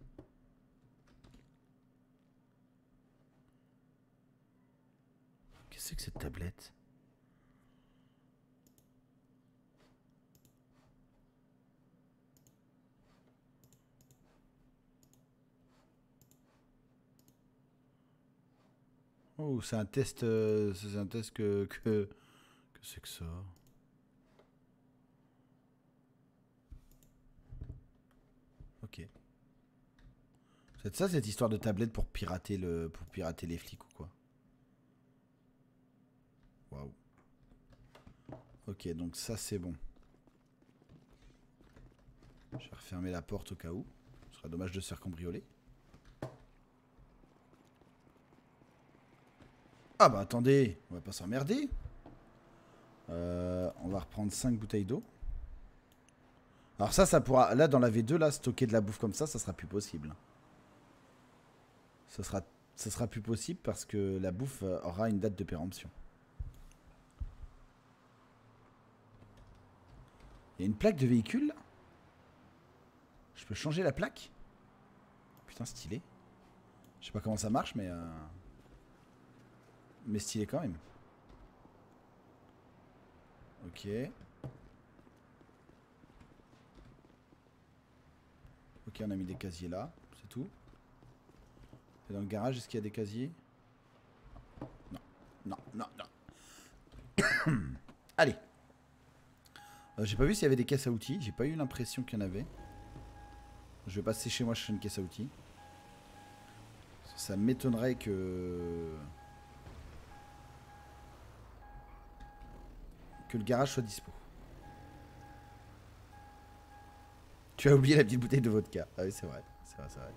Qu'est-ce que c'est que cette tablette? Oh, c'est un test. Euh, c'est un test que. Que, que c'est que ça? Ok. C'est ça cette histoire de tablette pour pirater le. Pour pirater les flics ou quoi? Waouh. Ok, donc ça c'est bon. Je vais refermer la porte au cas où. Ce serait dommage de se faire cambrioler. Ah bah attendez, on va pas s'emmerder. Euh, on va reprendre cinq bouteilles d'eau. Alors ça, ça pourra... Là, dans la V deux, là, stocker de la bouffe comme ça, ça sera plus possible. Ça sera, ça sera plus possible parce que la bouffe aura une date de péremption. Il y a une plaque de véhicule là. Je peux changer la plaque? Putain, stylé. Je sais pas comment ça marche, mais... Euh... Mais stylé quand même. Ok. Ok, on a mis des casiers là, c'est tout. Et dans le garage, est-ce qu'il y a des casiers? Non, non, non, non. Allez. Euh, j'ai pas vu s'il y avait des caisses à outils. J'ai pas eu l'impression qu'il y en avait. Je vais passer chez moi chercher une caisse à outils. Ça m'étonnerait que... Que le garage soit dispo. Tu as oublié la petite bouteille de vodka. Ah oui, c'est vrai. C'est vrai, c'est vrai.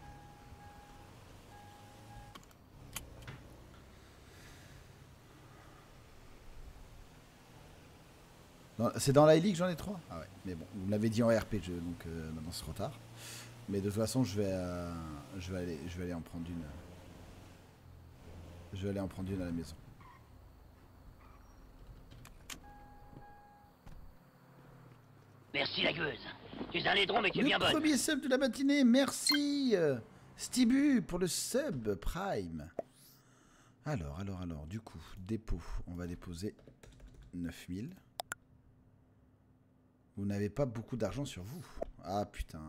C'est dans la Ellie que j'en ai trois. Ah ouais, mais bon, vous me l'avez dit en R P, je, donc euh, maintenant c'est trop tard. Mais de toute façon, je vais, euh, je vais aller, je vais aller en prendre une. Je vais aller en prendre une à la maison. Merci la gueuse. Tu es un laidron mais tu es bien bonne. Le premier sub de la matinée, merci euh, Stibu pour le sub Prime. Alors, alors, alors, du coup, dépôt, on va déposer neuf mille. Vous n'avez pas beaucoup d'argent sur vous. Ah putain.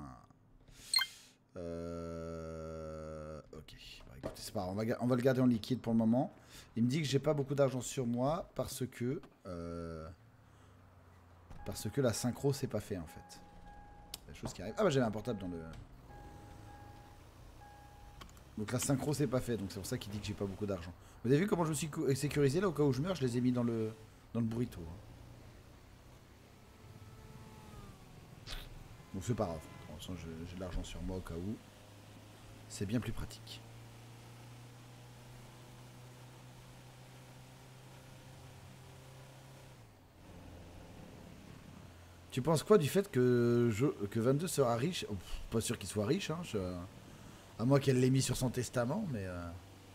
Euh... Ok, bah, écoutez, c'est pas grave, on va, on va le garder en liquide pour le moment. Il me dit que j'ai pas beaucoup d'argent sur moi parce que... Euh... Parce que la synchro c'est pas fait en fait. La chose qui arrive. Ah bah j'avais un portable dans le... Donc la synchro c'est pas fait, donc c'est pour ça qu'il dit que j'ai pas beaucoup d'argent. Vous avez vu comment je me suis sécurisé là au cas où je meurs, je les ai mis dans le, dans le burrito. Donc c'est pas grave. De toute façon j'ai de l'argent sur moi au cas où. C'est bien plus pratique. Tu penses quoi du fait que, je, que vingt-deux sera riche? Oh, pas sûr qu'il soit riche, hein, je, à moins qu'elle l'ait mis sur son testament, mais euh,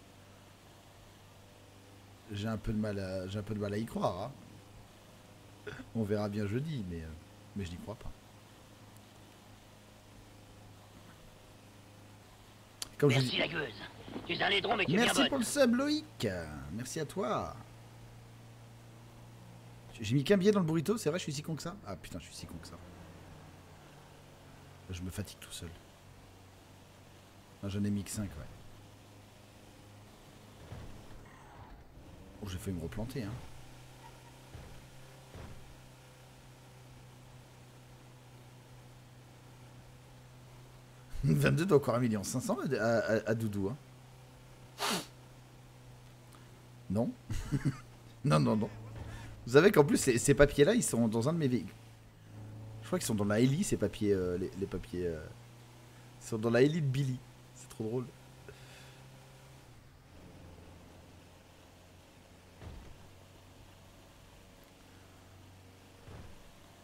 j'ai un peu de mal à, j'ai un peu de mal à y croire. Hein. On verra bien jeudi, mais, euh, mais je n'y crois pas. Comme Merci je... la gueuse. Tu es un laidron mais tu es bien bonne. Merci pour le sub Loïc. Merci à toi. J'ai mis qu'un billet dans le burrito, c'est vrai, je suis si con que ça? Ah putain, je suis si con que ça. Je me fatigue tout seul. J'en ai mis que cinq, ouais. Oh, j'ai fait me replanter, hein. vingt-deux doit encore un million cinq cents à, à, à Doudou, hein. Non. Non, non, non. Vous savez qu'en plus, ces, ces papiers-là, ils sont dans un de mes véhicules. Je crois qu'ils sont dans la Ellie, ces papiers. Euh, les, les papiers. Euh... Ils sont dans la Ellie de Billy. C'est trop drôle.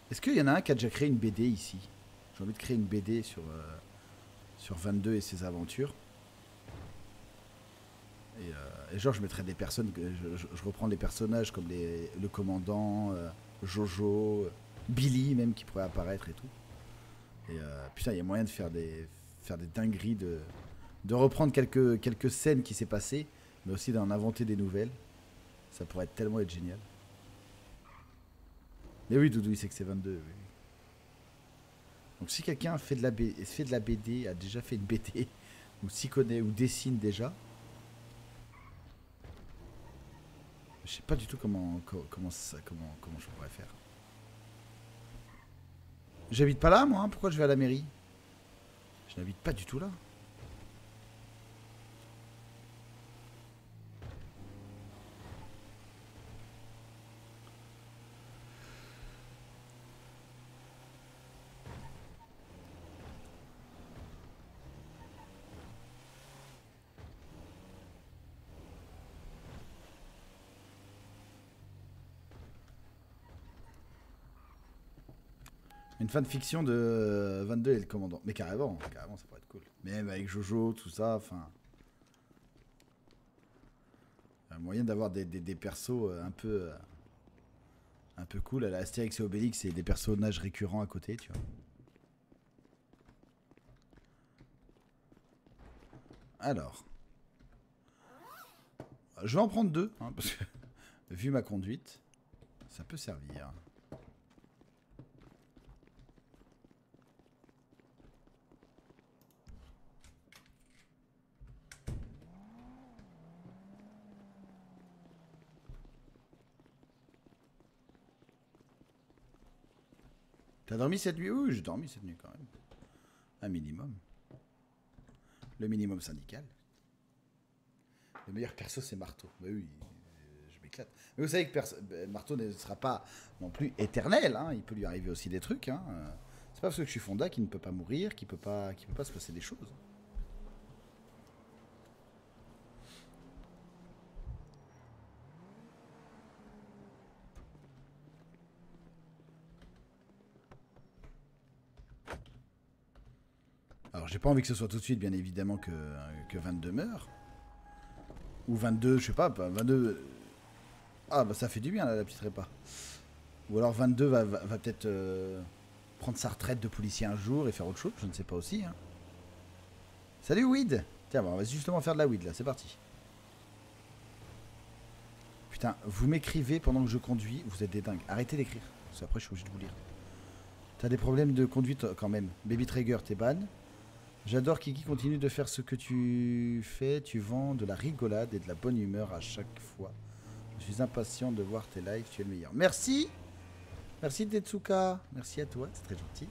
Est-ce qu'il y en a un qui a déjà créé une B D ici? J'ai envie de créer une B D sur, euh, sur vingt-deux et ses aventures. Et, euh, et genre, je mettrais des personnes, je, je, je reprends les personnages comme les, le commandant, euh, Jojo, euh, Billy même qui pourrait apparaître et tout. Et euh, putain, il y a moyen de faire des, faire des dingueries, de, de reprendre quelques, quelques scènes qui s'est passées, mais aussi d'en inventer des nouvelles. Ça pourrait tellement être génial. Mais oui, Doudou, il sait que c'est vingt-deux. Oui. Donc si quelqu'un fait de la B D, fait de la B D, a déjà fait une B D, ou s'y connaît, ou dessine déjà, je sais pas du tout comment, comment, ça, comment, comment je pourrais faire. J'habite pas là, moi, hein. Pourquoi je vais à la mairie? Je n'habite pas du tout là. Une fanfiction de vingt-deux et le commandant. Mais carrément, carrément, ça pourrait être cool. Même avec Jojo, tout ça, enfin... Il y a moyen d'avoir des, des, des persos un peu... un peu cool. À la Astérix et Obélix, et des personnages récurrents à côté, tu vois. Alors... Je vais en prendre deux, hein, parce que... vu ma conduite, ça peut servir. T'as dormi cette nuit? Oui, j'ai dormi cette nuit quand même. Un minimum. Le minimum syndical. Le meilleur perso, c'est Marteau. Bah oui, je m'éclate. Mais vous savez que perso... Marteau ne sera pas non plus éternel. Hein. Il peut lui arriver aussi des trucs. Hein. C'est pas parce que je suis Fonda qu'il ne peut pas mourir, qu'il peut pas, qu'il peut pas se passer des choses. Alors, j'ai pas envie que ce soit tout de suite, bien évidemment, que, que vingt-deux meurt. Ou vingt-deux, je sais pas, vingt-deux... Ah, bah ça fait du bien, là, la petite répa. Ou alors vingt-deux va, va, va peut-être euh, prendre sa retraite de policier un jour et faire autre chose, je ne sais pas aussi. Hein. Salut, Weed. Tiens, bah, on va justement faire de la weed, là, c'est parti. Putain, vous m'écrivez pendant que je conduis, vous êtes des dingues. Arrêtez d'écrire, parce qu'après, je suis obligé de vous lire. T'as des problèmes de conduite quand même. Baby Traeger, t'es ban. J'adore Kiki, continue de faire ce que tu fais. Tu vends de la rigolade et de la bonne humeur à chaque fois. Je suis impatient de voir tes lives, tu es le meilleur. Merci. Merci Tetsuka. Merci à toi, c'est très gentil.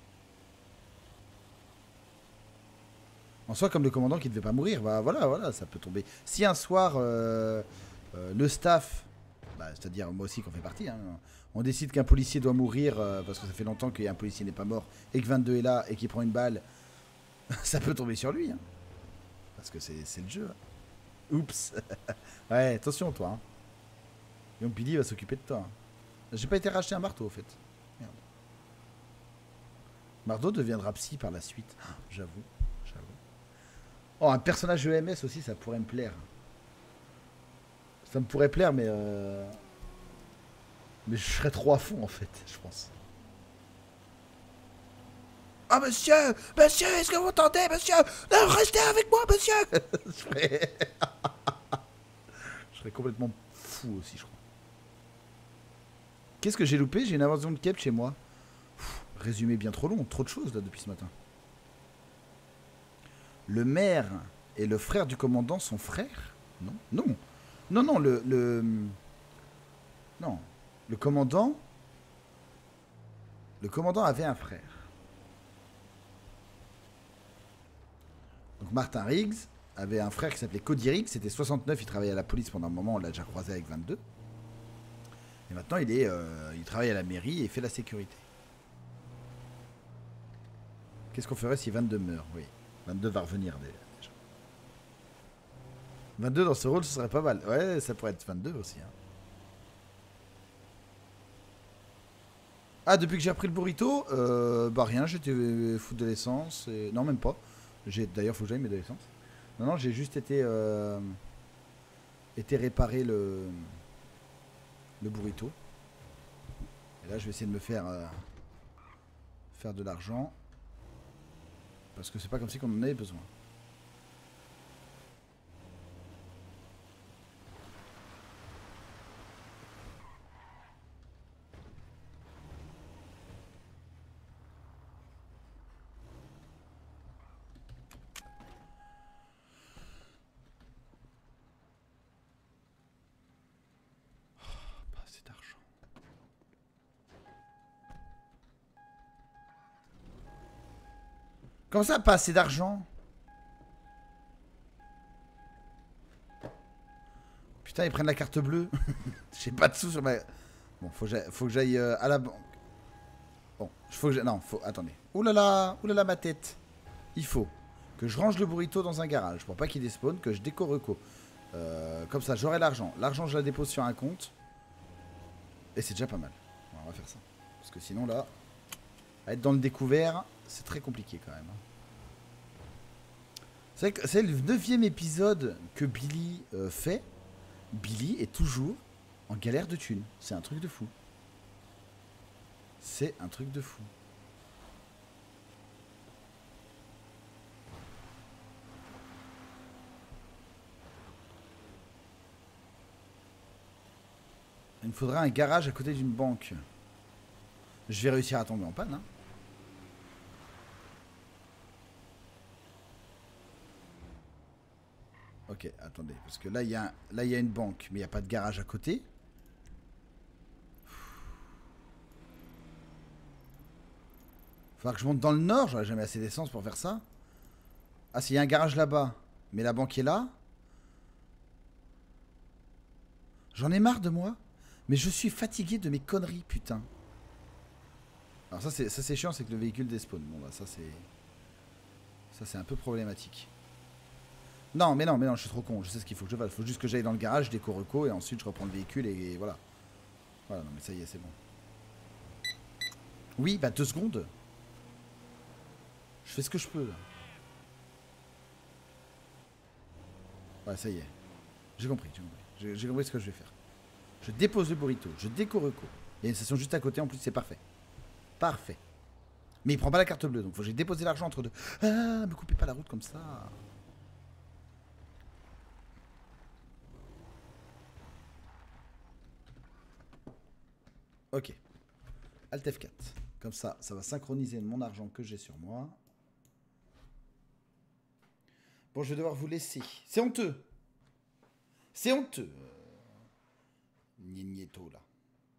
En soi, comme le commandant qui ne devait pas mourir, bah voilà, voilà, ça peut tomber. Si un soir, euh, euh, le staff, bah, c'est-à-dire moi aussi qu'on fait partie, hein, on décide qu'un policier doit mourir euh, parce que ça fait longtemps qu'un policier n'est pas mort et que vingt-deux est là et qu'il prend une balle, ça peut tomber sur lui. Hein, parce que c'est le jeu. Hein. Oups. Ouais, attention toi. Hein. Donc Billy va s'occuper de toi. Hein. J'ai pas été racheter un marteau, au fait. Merde. Marteau deviendra psy par la suite. Ah, j'avoue, j'avoue. Oh, un personnage E M S aussi, ça pourrait me plaire. Ça me pourrait plaire, mais... Euh... Mais je serais trop à fond, en fait, je pense. Ah, monsieur! Monsieur, est-ce que vous entendez, monsieur? Non, restez avec moi, monsieur! je, serais... je serais complètement fou aussi, je crois. Qu'est-ce que j'ai loupé? J'ai une invasion de Kep chez moi. Pff, résumé bien trop long, trop de choses là depuis ce matin. Le maire et le frère du commandant sont frères? Non, non, non, non, le, le, non, le commandant, le commandant avait un frère. Donc Martin Riggs avait un frère qui s'appelait Cody Riggs, c'était soixante-neuf, il travaillait à la police pendant un moment, on l'a déjà croisé avec vingt-deux. Et maintenant, il, est, euh, il travaille à la mairie et il fait la sécurité. Qu'est-ce qu'on ferait si vingt-deux meurt? Oui, vingt-deux va revenir déjà. vingt-deux dans ce rôle, ce serait pas mal. Ouais, ça pourrait être vingt-deux aussi. Hein. Ah, depuis que j'ai repris le burrito, euh, bah rien, j'étais foutre de l'essence. Et... Non, même pas. D'ailleurs, faut que j'aille mettre de l'essence. Non, non, j'ai juste été, euh, été réparer le, le burrito. Et là, je vais essayer de me faire, euh, faire de l'argent. Parce que c'est pas comme si on en avait besoin. Comment ça, pas assez d'argent? Putain, ils prennent la carte bleue. J'ai pas de sous sur ma... Bon, faut que j'aille euh, à la banque. Bon, faut que j'aille... Non, faut... Attendez. Ouh là là, ouh là là, ma tête. Il faut que je range le burrito dans un garage pour pas qu'il despawn, que je décore reco. Euh, comme ça, j'aurai l'argent. L'argent, je la dépose sur un compte. Et c'est déjà pas mal. Bon, on va faire ça. Parce que sinon, là, être dans le découvert, c'est très compliqué quand même. C'est le neuvième épisode que Billy euh, fait. Billy est toujours en galère de thunes. C'est un truc de fou. C'est un truc de fou. Il me faudra un garage à côté d'une banque. Je vais réussir à tomber en panne, hein. Ok, attendez, parce que là il y a là il y a une banque, mais il n'y a pas de garage à côté. Faudra que je monte dans le nord, j'aurais jamais assez d'essence pour faire ça. Ah, s'il y a un garage là-bas, mais la banque est là. J'en ai marre de moi. Mais je suis fatigué de mes conneries, putain. Alors ça c'est ça c'est chiant, c'est que le véhicule despawn. Bon bah ça c'est... Ça c'est un peu problématique. Non, mais non, mais non, je suis trop con. Je sais ce qu'il faut que je fasse. Il faut juste que j'aille dans le garage, déco reco, et ensuite je reprends le véhicule et, et voilà. Voilà, non, mais ça y est, c'est bon. Oui, bah deux secondes. Je fais ce que je peux, là. Ouais, ça y est. J'ai compris, j'ai compris. J'ai compris ce que je vais faire. Je dépose le burrito, je déco reco. Il y a une station juste à côté, en plus, c'est parfait. Parfait. Mais il prend pas la carte bleue, donc faut que j'ai déposé l'argent entre deux. Ah, me coupez pas la route comme ça. Ok. Alt F quatre. Comme ça, ça va synchroniser mon argent que j'ai sur moi. Bon, je vais devoir vous laisser. C'est honteux. C'est honteux. Niénieto, là.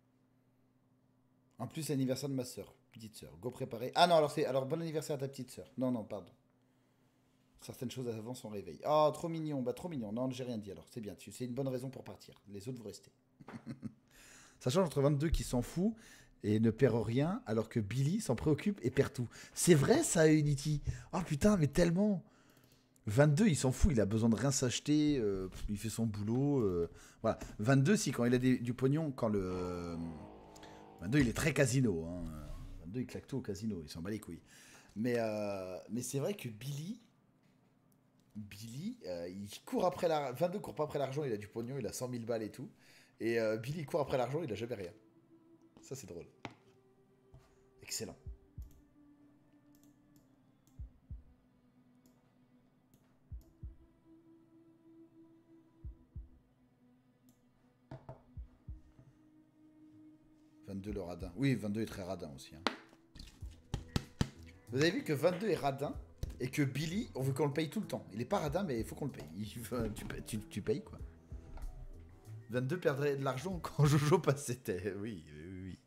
En plus, c'est l'anniversaire de ma soeur. Petite soeur. Go préparer. Ah non, alors c'est... Alors, bon anniversaire à ta petite soeur. Non, non, pardon. Certaines choses avant son réveil. Oh, trop mignon. Bah, trop mignon. Non, j'ai rien dit alors. C'est bien. C'est une bonne raison pour partir. Les autres, vous restez. Ça change entre vingt-deux qui s'en fout et ne perd rien, alors que Billy s'en préoccupe et perd tout. C'est vrai ça, Unity. Oh putain, mais tellement. vingt-deux, il s'en fout, il a besoin de rien s'acheter, euh, il fait son boulot. Euh, voilà. vingt-deux, si quand il a des, du pognon, quand le... Euh, vingt-deux, il est très casino. Hein. vingt-deux, il claque tout au casino, il s'en bat les couilles. Mais, euh, mais c'est vrai que Billy... Billy, euh, il court après l'argent. vingt-deux court pas après l'argent, il a du pognon, il a cent mille balles et tout. Et euh, Billy court après l'argent, il a jamais rien. Ça, c'est drôle. Excellent. vingt-deux, le radin. Oui, vingt-deux est très radin aussi. Hein. Vous avez vu que vingt-deux est radin et que Billy, on veut qu'on le paye tout le temps. Il est pas radin, mais il faut qu'on le paye. Il, tu, tu, tu payes, quoi. vingt-deux perdrait de l'argent quand Jojo passait. Oui, oui, oui.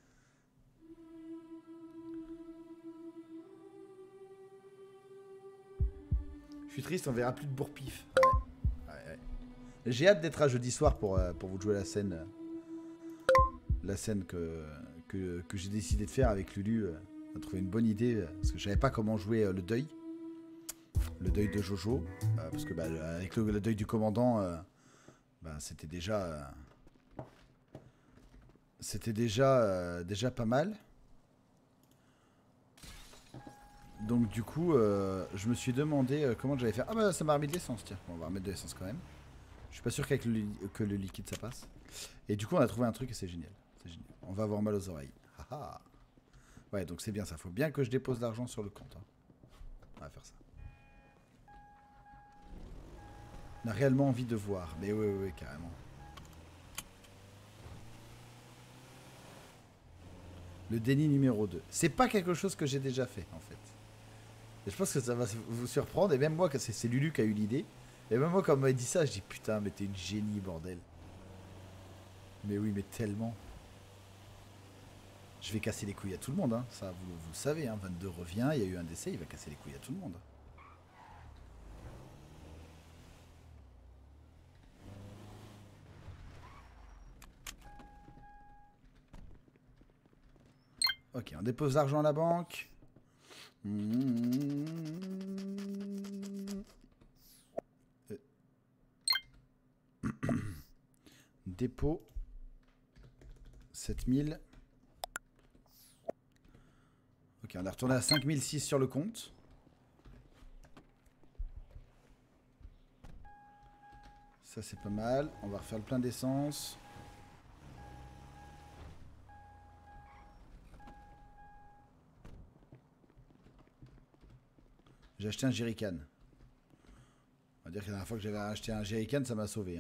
Je suis triste, on verra plus de bourre-pif. Ouais. Ouais, ouais. J'ai hâte d'être à jeudi soir pour, euh, pour vous jouer la scène. Euh, la scène que, que, que j'ai décidé de faire avec Lulu. Euh, on a trouvé une bonne idée. Euh, parce que je savais pas comment jouer euh, le deuil. Le deuil de Jojo. Euh, parce que bah, avec le, le deuil du commandant, euh, bah, c'était déjà... Euh, c'était déjà, euh, déjà pas mal. Donc du coup, euh, je me suis demandé euh, comment j'allais faire. Ah bah ça m'a remis de l'essence, tiens. Bon, on va remettre de l'essence quand même. Je suis pas sûr qu'avec le, li- que le liquide ça passe. Et du coup on a trouvé un truc et c'est génial. C'est génial. On va avoir mal aux oreilles. Haha. Ouais, donc c'est bien ça. Faut bien que je dépose l'argent sur le compte. Hein. On va faire ça. On a réellement envie de voir. Mais oui, oui, oui, carrément. Le déni numéro deux. C'est pas quelque chose que j'ai déjà fait en fait. Et je pense que ça va vous surprendre. Et même moi, que c'est Lulu qui a eu l'idée. Et même moi, quand on m'a dit ça, je dis putain, mais t'es une génie, bordel. Mais oui, mais tellement. Je vais casser les couilles à tout le monde, hein. Ça, vous, vous le savez, hein. vingt-deux revient, il y a eu un décès, il va casser les couilles à tout le monde. Ok, on dépose l'argent à la banque. Mmh. Euh. Dépôt. sept mille. Ok, on est retourné à cinq mille six sur le compte. Ça, c'est pas mal. On va refaire le plein d'essence. J'ai acheté un jerrycan. On va dire que la dernière fois que j'avais acheté un jerrycan, ça m'a sauvé. Hein.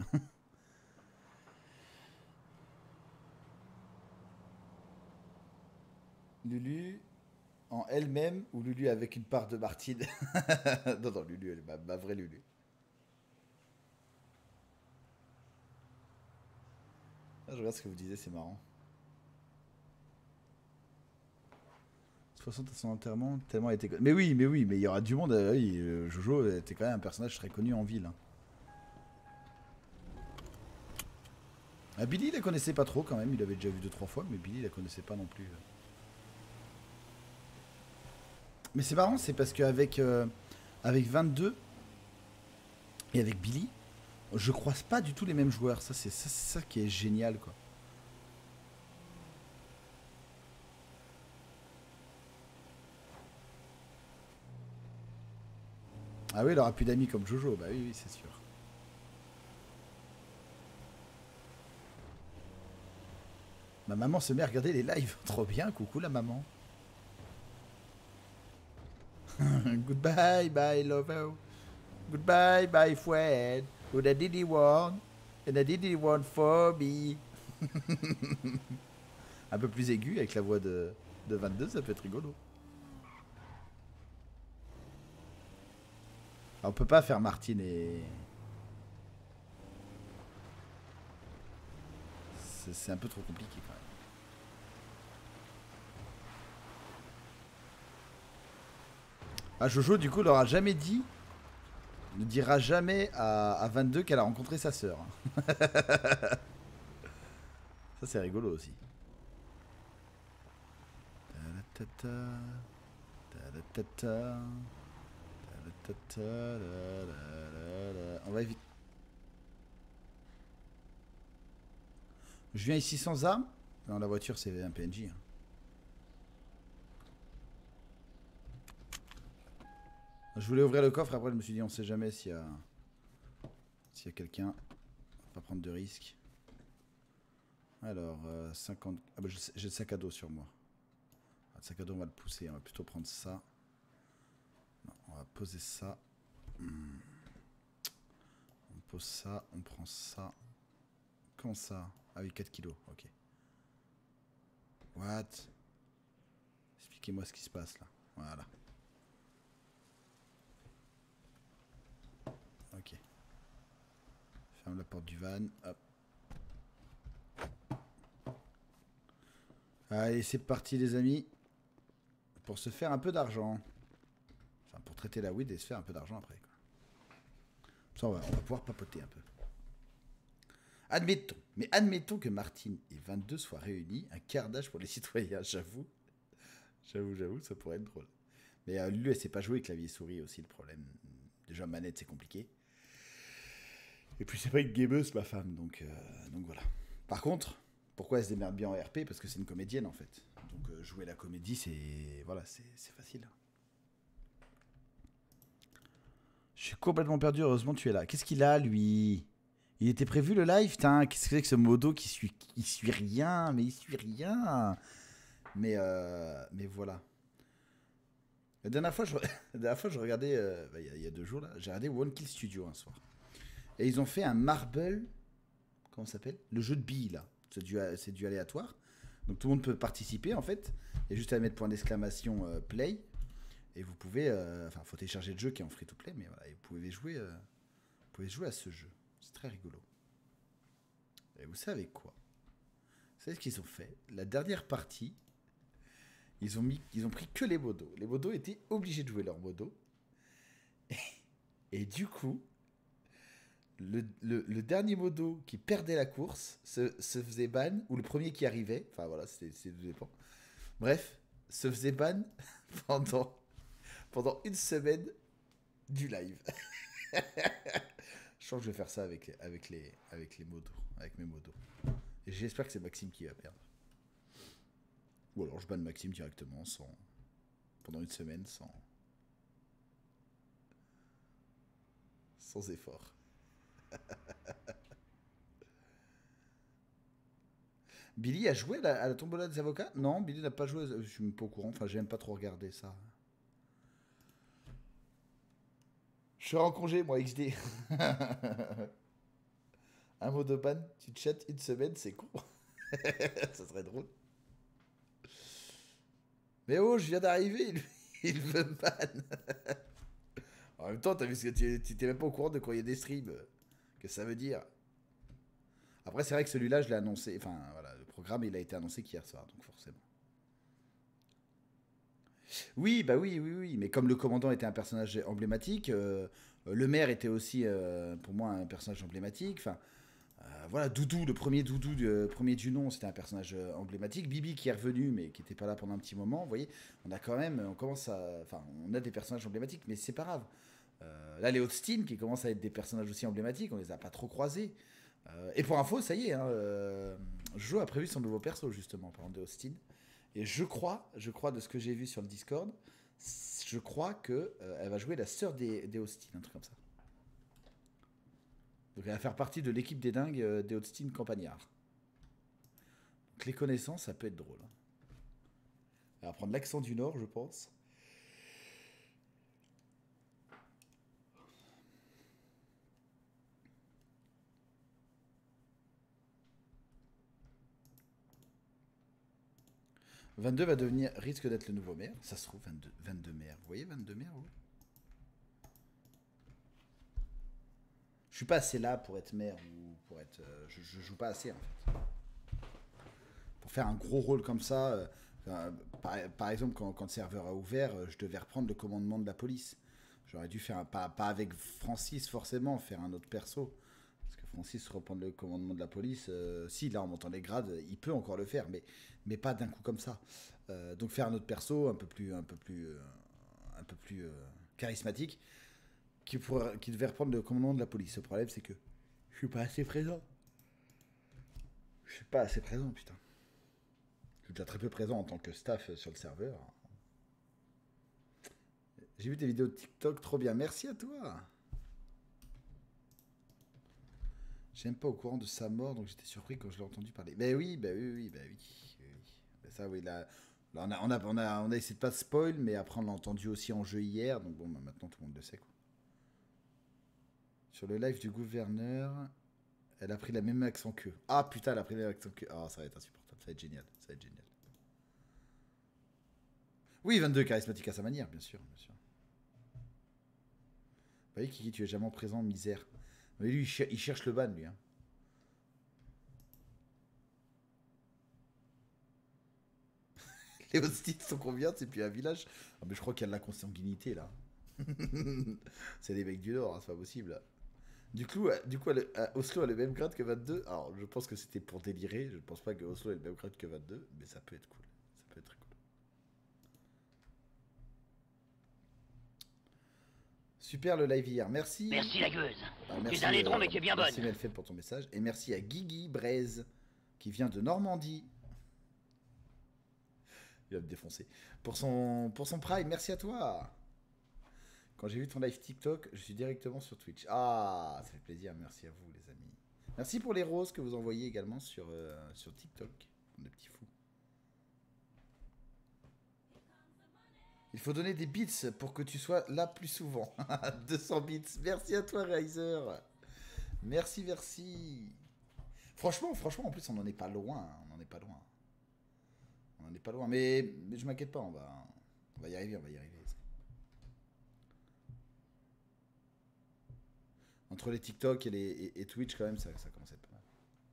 Lulu en elle-même ou Lulu avec une part de Martine? Non, non, Lulu, elle est ma, ma vraie Lulu. Ah, je regarde ce que vous disiez, c'est marrant. soixante à son enterrement, tellement elle était... Mais oui, mais oui, mais il y aura du monde. Euh, oui, euh, Jojo était quand même un personnage très connu en ville. Hein. Ah, Billy, il la connaissait pas trop quand même. Il avait déjà vu deux trois fois, mais Billy, il la connaissait pas non plus. Mais c'est marrant, c'est parce qu'avec euh, avec vingt-deux et avec Billy, je croise pas du tout les mêmes joueurs. Ça, c'est ça, ça qui est génial, quoi. Ah oui, il aura plus d'amis comme Jojo. Bah oui, oui, c'est sûr. Ma maman se met à regarder les lives. Trop bien, coucou la maman. Goodbye, bye, lover. Goodbye, bye, friend. What I did want, and I did it want for me. Un peu plus aigu avec la voix de, de vingt-deux, ça peut être rigolo. Alors, on peut pas faire Martine et... C'est un peu trop compliqué quand même. Ah, Jojo, du coup, leur a jamais dit, ne dira jamais à, à vingt-deux qu'elle a rencontré sa sœur. Ça, c'est rigolo aussi. On va éviter. Je viens ici sans arme. Non, la voiture, c'est un P N J. Hein. Je voulais ouvrir le coffre, après je me suis dit on sait jamais s'il y a s'il y a quelqu'un. Pas prendre de risques. Alors, euh, cinquante... Ah bah j'ai le sac à dos sur moi. Le sac à dos on va le pousser, on va plutôt prendre ça. Non, on va poser ça. Hmm. On pose ça, on prend ça. Comment ça? Ah oui, quatre kilos, ok. What? Expliquez-moi ce qui se passe là. Voilà. Ok. Ferme la porte du van. Hop. Allez, c'est parti les amis. Pour se faire un peu d'argent. Enfin, pour traiter la weed et se faire un peu d'argent après. Quoi. Ça, on va, on va pouvoir papoter un peu. Admettons. Mais admettons que Martine et vingt-deux soient réunis. Un quart d'âge pour les citoyens, j'avoue. J'avoue, j'avoue, ça pourrait être drôle. Mais euh, Lulu, elle sait pas jouer clavier souris aussi, le problème. Déjà, manette, c'est compliqué. Et puis, c'est pas une gameuse, ma femme, donc, euh, donc voilà. Par contre, pourquoi elle se démerde bien en R P? Parce que c'est une comédienne, en fait. Donc, euh, jouer la comédie, c'est... Voilà, c'est facile. Je suis complètement perdu, heureusement tu es là. Qu'est-ce qu'il a, lui? Il était prévu le live? Putain, qu'est-ce que c'est que ce modo qui suit, il suit rien, mais il suit rien. Mais, euh, mais voilà. La dernière fois, je, la dernière fois, je regardais, euh, bah, il, y a, il y a deux jours, là, j'ai regardé One Kill Studio un soir. Et ils ont fait un marble, comment ça s'appelle? Le jeu de billes, là. C'est du, c'est du aléatoire. Donc tout le monde peut participer, en fait. Il y a juste à mettre point d'exclamation euh, play. Et vous pouvez, euh, enfin, faut télécharger le jeu qui est en free to play, mais voilà, et vous pouvez jouer, euh, vous pouvez jouer à ce jeu. C'est très rigolo. Et vous savez quoi? Vous savez ce qu'ils ont fait? La dernière partie, ils ont mis, ils ont pris que les modos. Les modos étaient obligés de jouer leurs modos. Et, et du coup, le, le, le dernier modo qui perdait la course se, se faisait ban, ou le premier qui arrivait, enfin voilà, c'est tout dépend. Bref, se faisait ban pendant, pendant une semaine du live. Je pense que je vais faire ça avec, avec, les, avec les modos, avec mes modos. Et j'espère que c'est Maxime qui va perdre. Ou alors je banne Maxime directement, sans, pendant une semaine, sans, sans effort. Billy a joué à la, à la tombola des avocats? Non, Billy n'a pas joué, je suis pas au courant, enfin j'aime pas trop regarder ça. Je suis en congé, moi, X D. Un mot de ban, tu te chattes une semaine, c'est con. Ça serait drôle. Mais oh, je viens d'arriver, il, il veut me ban. En même temps, t'as vu ce que tu t'es même pas au courant de quand il y a des streams. Que ça veut dire. Après, c'est vrai que celui-là, je l'ai annoncé. Enfin, voilà, le programme, il a été annoncé qu'hier soir, donc forcément. Oui, bah oui, oui, oui. Mais comme le commandant était un personnage emblématique, euh, le maire était aussi, euh, pour moi, un personnage emblématique. Enfin, euh, voilà, Doudou, le premier Doudou, le premier du nom, c'était un personnage euh, emblématique. Bibi qui est revenu, mais qui n'était pas là pendant un petit moment. Vous voyez, on a quand même, on commence à, enfin, on a des personnages emblématiques, mais c'est pas grave. Euh, là, les Hotstein, qui commencent à être des personnages aussi emblématiques, on les a pas trop croisés. Euh, et pour info, ça y est, hein, euh, Joe a prévu son nouveau perso justement, par exemple des Hotstein. Et je crois, je crois de ce que j'ai vu sur le Discord, je crois que euh, elle va jouer la sœur des, des Hotstein, un truc comme ça. Donc elle va faire partie de l'équipe des dingues euh, des Hotstein campagnards. Donc les connaissances, ça peut être drôle. Hein. Elle va prendre l'accent du Nord, je pense. vingt-deux va devenir, risque d'être le nouveau maire. Ça se trouve, vingt-deux, vingt-deux maires. Vous voyez vingt-deux maires, vous? Je suis pas assez là pour être maire ou pour être. Euh, je, je joue pas assez en fait. Pour faire un gros rôle comme ça, euh, euh, par, par exemple, quand, quand le serveur a ouvert, euh, je devais reprendre le commandement de la police. J'aurais dû faire, un, pas, pas avec Francis forcément, faire un autre perso. Parce que Francis reprendre le commandement de la police, euh, si là en montant les grades, il peut encore le faire, mais, mais pas d'un coup comme ça. Euh, donc faire un autre perso un peu plus, un peu plus, euh, un peu plus euh, charismatique, qui, pourrait, qui devait reprendre le commandement de la police. Le problème, c'est que je suis pas assez présent. Je suis pas assez présent, putain. Je suis déjà très peu présent en tant que staff sur le serveur. J'ai vu tes vidéos de TikTok, trop bien. Merci à toi. J'aime pas au courant de sa mort, donc j'étais surpris quand je l'ai entendu parler. Ben oui, ben oui, oui, ben oui. oui, oui. Ben ça, oui, là, là on, a, on, a, on, a, on a essayé de pas spoil, mais après on l'a entendu aussi en jeu hier, donc bon, ben maintenant tout le monde le sait, quoi. Sur le live du gouverneur, elle a pris la même accent qu'eux. Ah putain, elle a pris la même accent qu'eux. Ah, ça va être insupportable, ça va être génial, ça va être génial. Oui, vingt-deux, charismatique à sa manière, bien sûr, bien sûr. Bah oui, Kiki, tu es jamais présent, misère. Mais lui, il, cher il cherche le ban, lui. Hein. Les hostiles sont combien? C'est plus un village? Ah, mais je crois qu'il y a de la consanguinité, là. C'est des mecs du Nord, hein, c'est pas possible. Du coup, euh, du coup elle, euh, Oslo a le même grade que vingt-deux. Alors, je pense que c'était pour délirer. Je ne pense pas que Oslo ait le même grade que vingt-deux, mais ça peut être cool. Ça peut être très cool. Super le live hier, merci. Merci la gueuse. Ah, merci, tu es un laidron, euh, mais tu es bien merci bonne. Melfen pour ton message. Et merci à Guigui Braise, qui vient de Normandie. Il va me défoncer. Pour son, pour son prime, merci à toi. Quand j'ai vu ton live TikTok, je suis directement sur Twitch. Ah, ça fait plaisir. Merci à vous, les amis. Merci pour les roses que vous envoyez également sur, euh, sur TikTok. Des petits fous. Il faut donner des bits pour que tu sois là plus souvent. deux cents bits. Merci à toi, Riser. Merci, merci. Franchement, franchement, en plus, on n'en est pas loin. On n'en est pas loin. On n'en est pas loin. Mais, mais je m'inquiète pas, on va, on va y arriver, on va y arriver. Entre les TikTok et, les, et, et Twitch, quand même, ça, ça commence à être pas mal.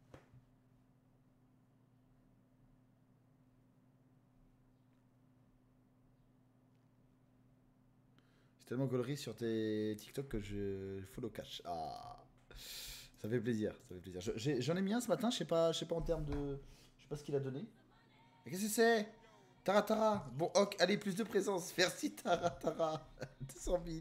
C'est tellement gaulerie sur tes TikTok que je follow cash. Ah, ça fait plaisir, ça fait plaisir. J'en ai, ai mis un ce matin, je sais pas, je sais pas en termes de, je sais pas ce qu'il a donné. Qu'est-ce que c'est? Tara Tara. Bon, ok, allez, plus de présence. Merci Tara Tara. deux cents bits.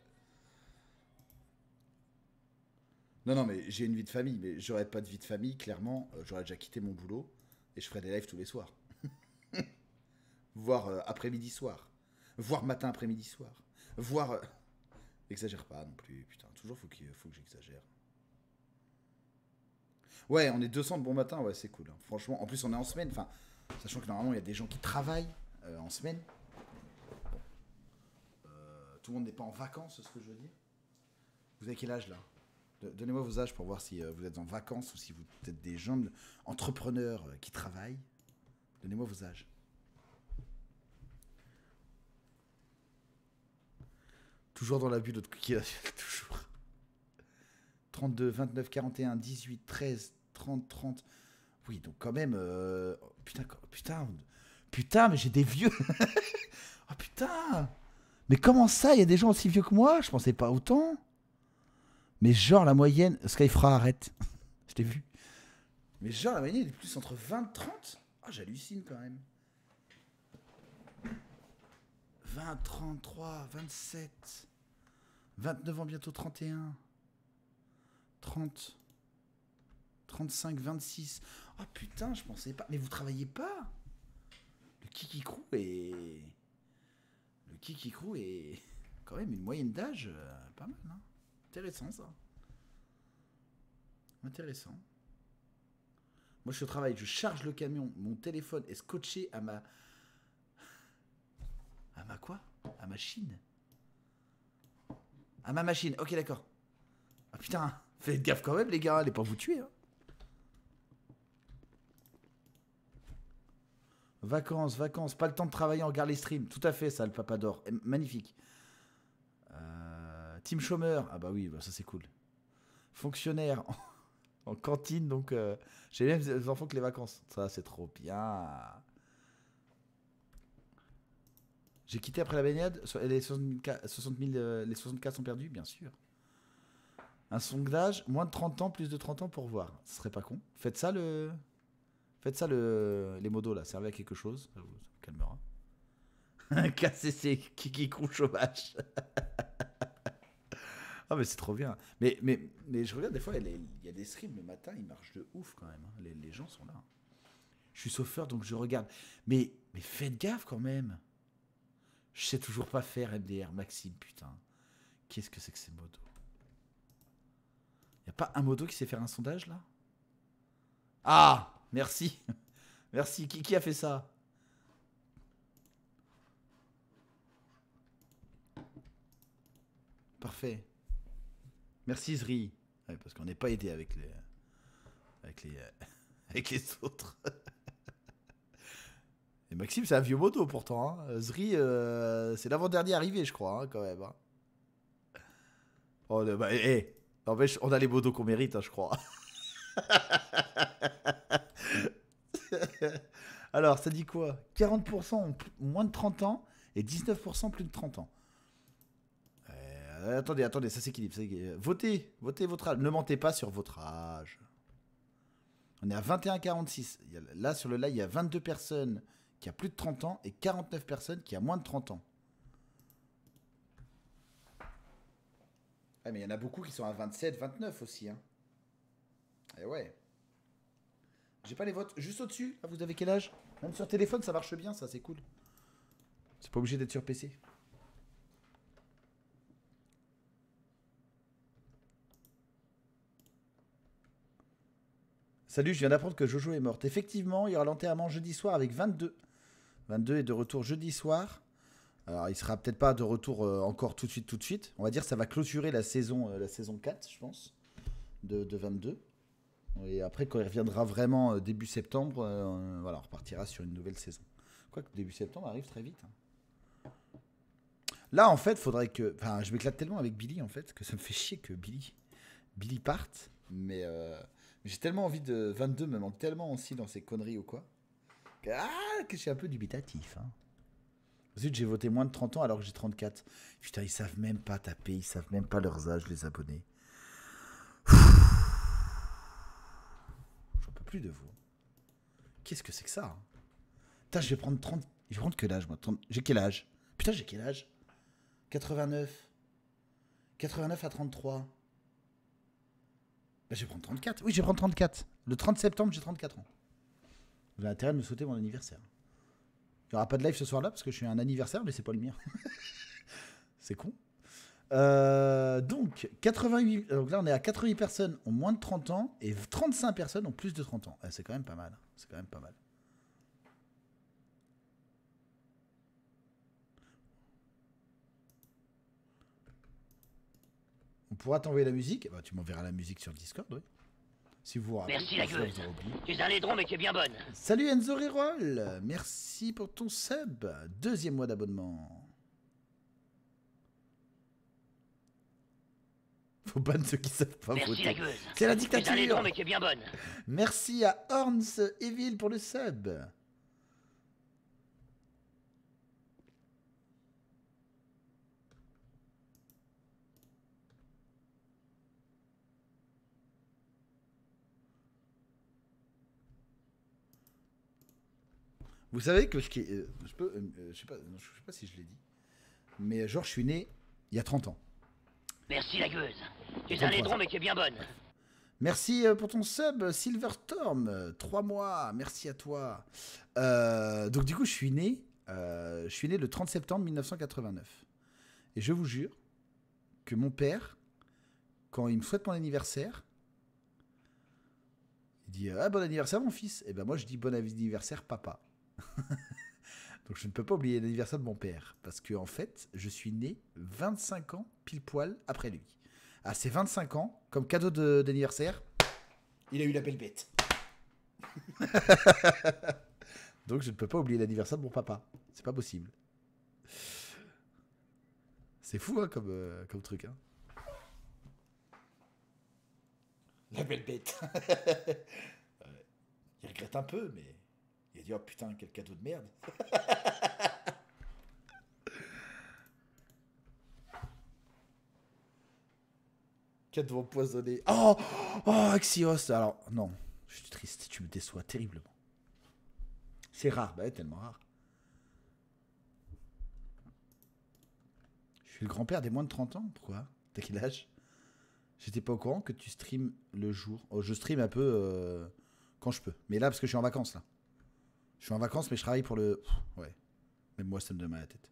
Non, non, mais j'ai une vie de famille, mais j'aurais pas de vie de famille, clairement, euh, j'aurais déjà quitté mon boulot et je ferais des lives tous les soirs. Voire euh, après-midi soir. Voire matin après-midi soir. Voire... Euh... Exagère pas non plus, putain, toujours faut, qu'il faut que j'exagère. Ouais, on est deux cents de bon matin, ouais, c'est cool. Hein. Franchement, en plus on est en semaine, enfin, sachant que normalement il y a des gens qui travaillent euh, en semaine. Euh, tout le monde n'est pas en vacances, c'est ce que je veux dire. Vous avez quel âge là? Donnez-moi vos âges pour voir si vous êtes en vacances ou si vous êtes des jeunes entrepreneurs qui travaillent. Donnez-moi vos âges. Toujours dans l'abus de cookie, toujours. trente-deux, vingt-neuf, quarante et un, dix-huit, treize, trente, trente. Oui, donc quand même... Euh... Putain, putain, putain, mais j'ai des vieux. Oh putain. Mais comment ça, il y a des gens aussi vieux que moi? Je pensais pas autant. Mais genre la moyenne... Skyfra, arrête. Je t'ai vu. Mais genre la moyenne, elle est plus entre vingt et trente. Ah, oh, j'hallucine quand même. vingt, trente-trois, vingt-sept... vingt-neuf ans, bientôt trente et un. trente. trente-cinq, vingt-six. Oh putain, je pensais pas. Mais vous travaillez pas? Le Kiki Crew est... Le Kiki Crew est... Quand même une moyenne d'âge euh, pas mal, hein. Intéressant ça. Intéressant. Moi je suis au travail, je charge le camion, mon téléphone est scotché à ma... À ma quoi? À ma machine. À ma machine, ok d'accord. Ah putain, faites gaffe quand même les gars, allez pas vous tuer. Hein. Vacances, vacances, pas le temps de travailler, on regarde les streams. Tout à fait ça, le papa d'or. Magnifique. Euh, team chômeur, ah bah oui, bah ça c'est cool. Fonctionnaire en, en cantine, donc euh, j'ai les mêmes enfants que les vacances. Ça c'est trop bien. J'ai quitté après la baignade, les soixante mille, euh, les soixante K sont perdus, bien sûr. Un sondage, moins de trente ans, plus de trente ans pour voir. Ce serait pas con. Faites ça le... Faites ça le... les modos là, servez à quelque chose. Ça vous calmera. K C C, Kiki Crew chômage. Ah mais c'est trop bien. Mais, mais, mais je regarde des fois, il y a des streams le matin, ils marchent de ouf quand même. Les, les gens sont là. Je suis chauffeur donc je regarde. Mais, mais faites gaffe quand même. Je sais toujours pas faire M D R, Maxime, putain. Qu'est-ce que c'est que ces modos? Y a pas un modo qui sait faire un sondage, là? Ah, merci. Merci. Qui, qui a fait ça? Parfait. Merci, Zri. Ouais, parce qu'on n'est pas aidé avec les... Avec les... Avec les autres. Et Maxime, c'est un vieux moto pourtant. Hein. Zri, euh, c'est l'avant-dernier arrivé, je crois, hein, quand même. Hein. Oh, bah, hé, n'empêche, on a les motos qu'on mérite, hein, je crois. Alors, ça dit quoi? quarante pour cent ont moins de trente ans et dix-neuf pour cent plus de trente ans. Euh, attendez, attendez, ça s'équilibre. Votez, votez votre âge. Ne mentez pas sur votre âge. On est à vingt et un virgule quarante-six. Là, sur le live, il y a vingt-deux personnes qui a plus de trente ans et quarante-neuf personnes qui a moins de trente ans. Ah, mais il y en a beaucoup qui sont à vingt-sept, vingt-neuf aussi. Hein. Et ouais. J'ai pas les votes. Juste au-dessus, là, vous avez quel âge? Même sur téléphone, ça marche bien, ça, c'est cool. C'est pas obligé d'être sur P C. Salut, je viens d'apprendre que Jojo est morte. Effectivement, il y aura l'enterrement jeudi soir avec vingt-deux. vingt-deux est de retour jeudi soir. Alors, il sera peut-être pas de retour euh, encore tout de suite, tout de suite. On va dire que ça va clôturer la saison, euh, la saison quatre, je pense, de, de vingt-deux. Et après, quand il reviendra vraiment euh, début septembre, euh, voilà, on repartira sur une nouvelle saison. Quoique début septembre arrive très vite. Hein. Là, en fait, faudrait que... Enfin, je m'éclate tellement avec Billy, en fait, que ça me fait chier que Billy, Billy parte. Mais euh, j'ai tellement envie de... vingt-deux me manque tellement aussi dans ces conneries ou quoi. Que, ah, que je suis un peu dubitatif. Hein. Zut, j'ai voté moins de trente ans alors que j'ai trente-quatre. Putain, ils savent même pas taper, ils savent même pas leurs âges, les abonnés. J'en peux plus de vous. Qu'est-ce que c'est que ça hein. Putain, je vais prendre trente... Je vais prendre quel âge, moi trente... J'ai quel âge Putain, j'ai quel âge quatre-vingt-neuf. quatre-vingt-neuf à trente-trois. Bah, je vais prendre trente-quatre. Oui, je vais prendre trente-quatre. Le trente septembre, j'ai trente-quatre ans. Vous avez intérêt de me sauter mon anniversaire. Il n'y aura pas de live ce soir-là parce que je suis un anniversaire, mais c'est pas le mien. C'est con. Euh, donc, quatre-vingt-huit, donc là, on est à quatre-vingt-huit personnes ont moins de trente ans et trente-cinq personnes ont plus de trente ans. C'est quand même pas mal. C'est quand même pas mal. On pourra t'envoyer la musique. Bah, tu m'enverras la musique sur le Discord, oui. Si vous vous rappelez. Merci la gueule. Tu es un laidron mais qui est bien bonne. Salut Enzo Reroll. Merci pour ton sub. Deuxième mois d'abonnement. Faut ban ceux qui savent pas Merci voter. la gueule. C'est la Tu es un laidron dictature. mais qui est bien bonne. Merci à Horns Evil pour le sub. Vous savez que je, euh, je peux, euh, je sais pas, je sais pas si je l'ai dit, mais genre je suis né il y a trente ans. Merci la gueuse. Tu es un laidron mais qui est bien bonne. Merci pour ton sub, Silverstorm, trois mois, merci à toi. Euh, donc du coup, je suis né, euh, je suis né le trente septembre mille neuf cent quatre-vingt-neuf. Et je vous jure que mon père, quand il me souhaite mon anniversaire, il dit « Ah, bon anniversaire mon fils !» Et ben moi je dis « Bon anniversaire papa !» Donc je ne peux pas oublier l'anniversaire de mon père, parce que en fait, je suis né vingt-cinq ans pile poil après lui. À ses vingt-cinq ans, comme cadeau d'anniversaire, il a eu la belle bête. Donc je ne peux pas oublier l'anniversaire de mon papa. C'est pas possible. C'est fou hein, comme, euh, comme truc. Hein. La belle bête. Il regrette un peu, mais il a dit oh putain quel cadeau de merde. Cadeau empoisonné. Oh, oh, Axios. Alors, non, je suis triste. Tu me déçois terriblement. C'est rare, bah, tellement rare. Je suis le grand-père des moins de trente ans. Pourquoi? T'as quel âge? J'étais pas au courant que tu streams le jour. Oh, je stream un peu euh, quand je peux. Mais là, parce que je suis en vacances, là. Je suis en vacances, mais je travaille pour le... Pff, ouais. Même moi, ça me donne mal à la tête.